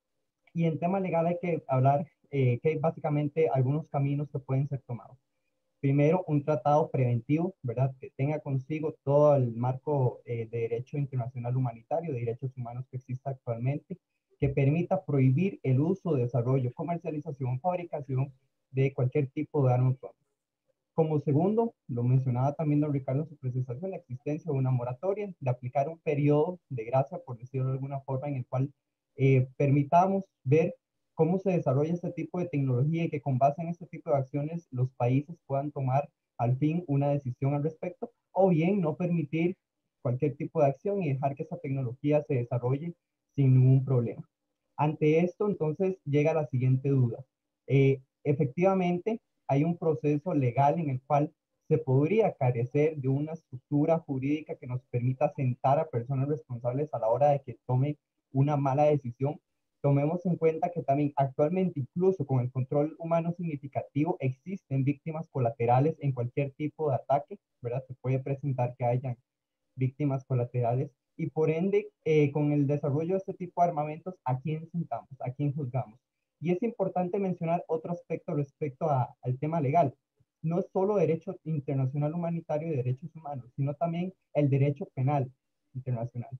y en tema legal hay que hablar eh, que hay básicamente algunos caminos que pueden ser tomados. Primero, un tratado preventivo, ¿verdad? Que tenga consigo todo el marco eh, de derecho internacional humanitario, de derechos humanos que existe actualmente, que permita prohibir el uso, desarrollo, comercialización, fabricación de cualquier tipo de arma autónoma. Como segundo, lo mencionaba también don Ricardo en su presentación, la existencia de una moratoria, de aplicar un periodo de gracia, por decirlo de alguna forma, en el cual eh, permitamos ver cómo se desarrolla este tipo de tecnología, y que con base en este tipo de acciones los países puedan tomar al fin una decisión al respecto, o bien no permitir cualquier tipo de acción y dejar que esa tecnología se desarrolle sin ningún problema. Ante esto, entonces, llega la siguiente duda. Eh, efectivamente, hay un proceso legal en el cual se podría carecer de una estructura jurídica que nos permita sentar a personas responsables a la hora de que tomen una mala decisión. Tomemos en cuenta que también actualmente, incluso con el control humano significativo, existen víctimas colaterales en cualquier tipo de ataque, ¿verdad? Se puede presentar que hayan víctimas colaterales, y por ende, eh, con el desarrollo de este tipo de armamentos, ¿a quién sentamos? ¿A quién juzgamos? Y es importante mencionar otro aspecto respecto a, al tema legal. No es solo derecho internacional humanitario y derechos humanos, sino también el derecho penal internacional.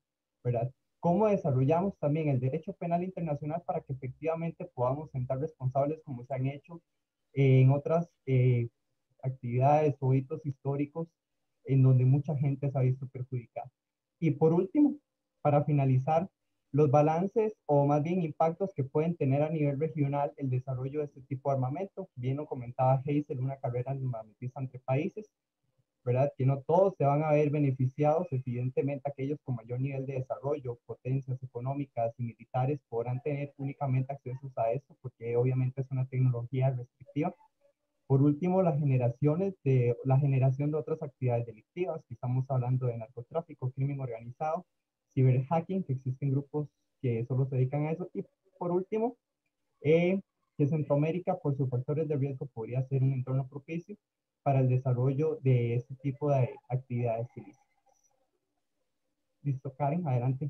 ¿verdad? ¿Cómo desarrollamos también el derecho penal internacional para que efectivamente podamos sentar responsables como se han hecho en otras eh, actividades o hitos históricos en donde mucha gente se ha visto perjudicada? Y por último, para finalizar, los balances o más bien impactos que pueden tener a nivel regional el desarrollo de este tipo de armamento. Bien lo comentaba Hazel, una carrera armamentista entre países, ¿verdad? Que no todos se van a ver beneficiados, evidentemente aquellos con mayor nivel de desarrollo, potencias económicas y militares podrán tener únicamente acceso a esto porque obviamente es una tecnología restrictiva. Por último, las generaciones de, la generación de otras actividades delictivas, que estamos hablando de narcotráfico, crimen organizado, ciberhacking, que existen grupos que solo se dedican a eso. Y por último, eh, que Centroamérica, por sus factores de riesgo, podría ser un entorno propicio para el desarrollo de este tipo de actividades ilícitas. Listo, Karen, adelante.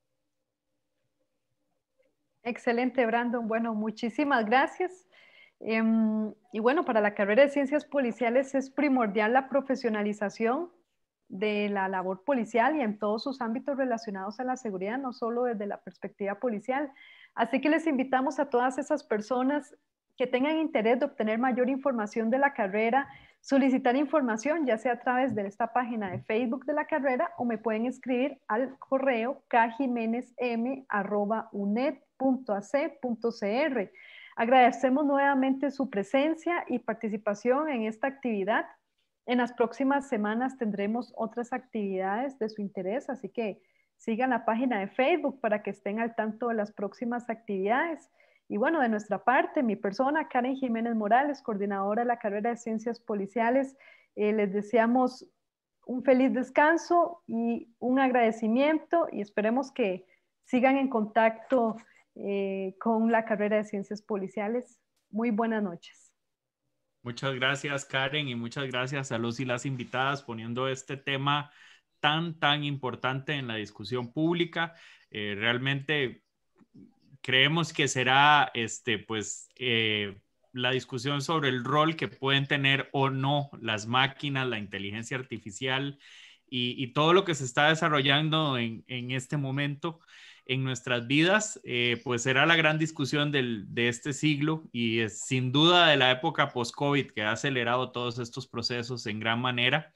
Excelente, Brandon. Bueno, muchísimas gracias. Eh, y bueno, para la carrera de Ciencias Policiales es primordial la profesionalización de la labor policial y en todos sus ámbitos relacionados a la seguridad, no solo desde la perspectiva policial. Así que les invitamos a todas esas personas que tengan interés de obtener mayor información de la carrera, solicitar información, ya sea a través de esta página de Facebook de la carrera o me pueden escribir al correo k jimenez m arroba u n e d punto a c punto c r. Agradecemos nuevamente su presencia y participación en esta actividad. En las próximas semanas tendremos otras actividades de su interés, así que sigan la página de Facebook para que estén al tanto de las próximas actividades. Y bueno, de nuestra parte, mi persona, Karen Jiménez Morales, coordinadora de la carrera de Ciencias Policiales, eh, les deseamos un feliz descanso y un agradecimiento y esperemos que sigan en contacto eh, con la carrera de Ciencias Policiales. Muy buenas noches. Muchas gracias, Karen, y muchas gracias a los y las invitadas poniendo este tema tan, tan importante en la discusión pública. Eh, realmente creemos que será este, pues, eh, la discusión sobre el rol que pueden tener o no las máquinas, la inteligencia artificial y, y todo lo que se está desarrollando en, en este momento en nuestras vidas, eh, pues será la gran discusión del, de este siglo y es sin duda de la época post-COVID que ha acelerado todos estos procesos en gran manera.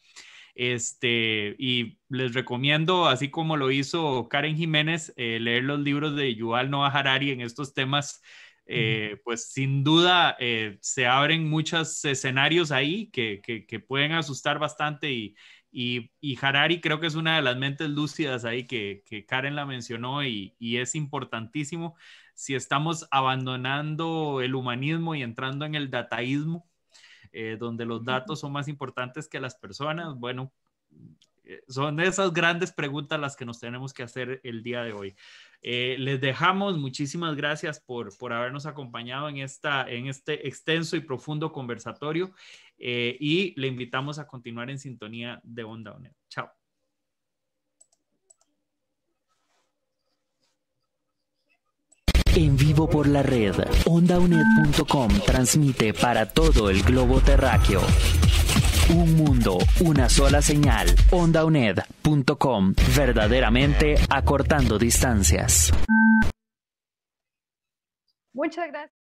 Este, y les recomiendo, así como lo hizo Karen Jiménez, eh, leer los libros de Yuval Noah Harari en estos temas. Eh, pues sin duda eh, se abren muchos escenarios ahí que, que, que pueden asustar bastante y, y, y Harari creo que es una de las mentes lúcidas ahí que, que Karen la mencionó y, y es importantísimo si estamos abandonando el humanismo y entrando en el dataísmo, eh, donde los datos son más importantes que las personas. Bueno, son esas grandes preguntas las que nos tenemos que hacer el día de hoy. Eh, les dejamos, muchísimas gracias por, por habernos acompañado en, esta, en este extenso y profundo conversatorio eh, y le invitamos a continuar en sintonía de Onda U N E D. Chao. En vivo por la red, onda u n e d punto com transmite para todo el globo terráqueo. Un mundo, una sola señal. onda u n e d punto com, verdaderamente acortando distancias. Muchas gracias.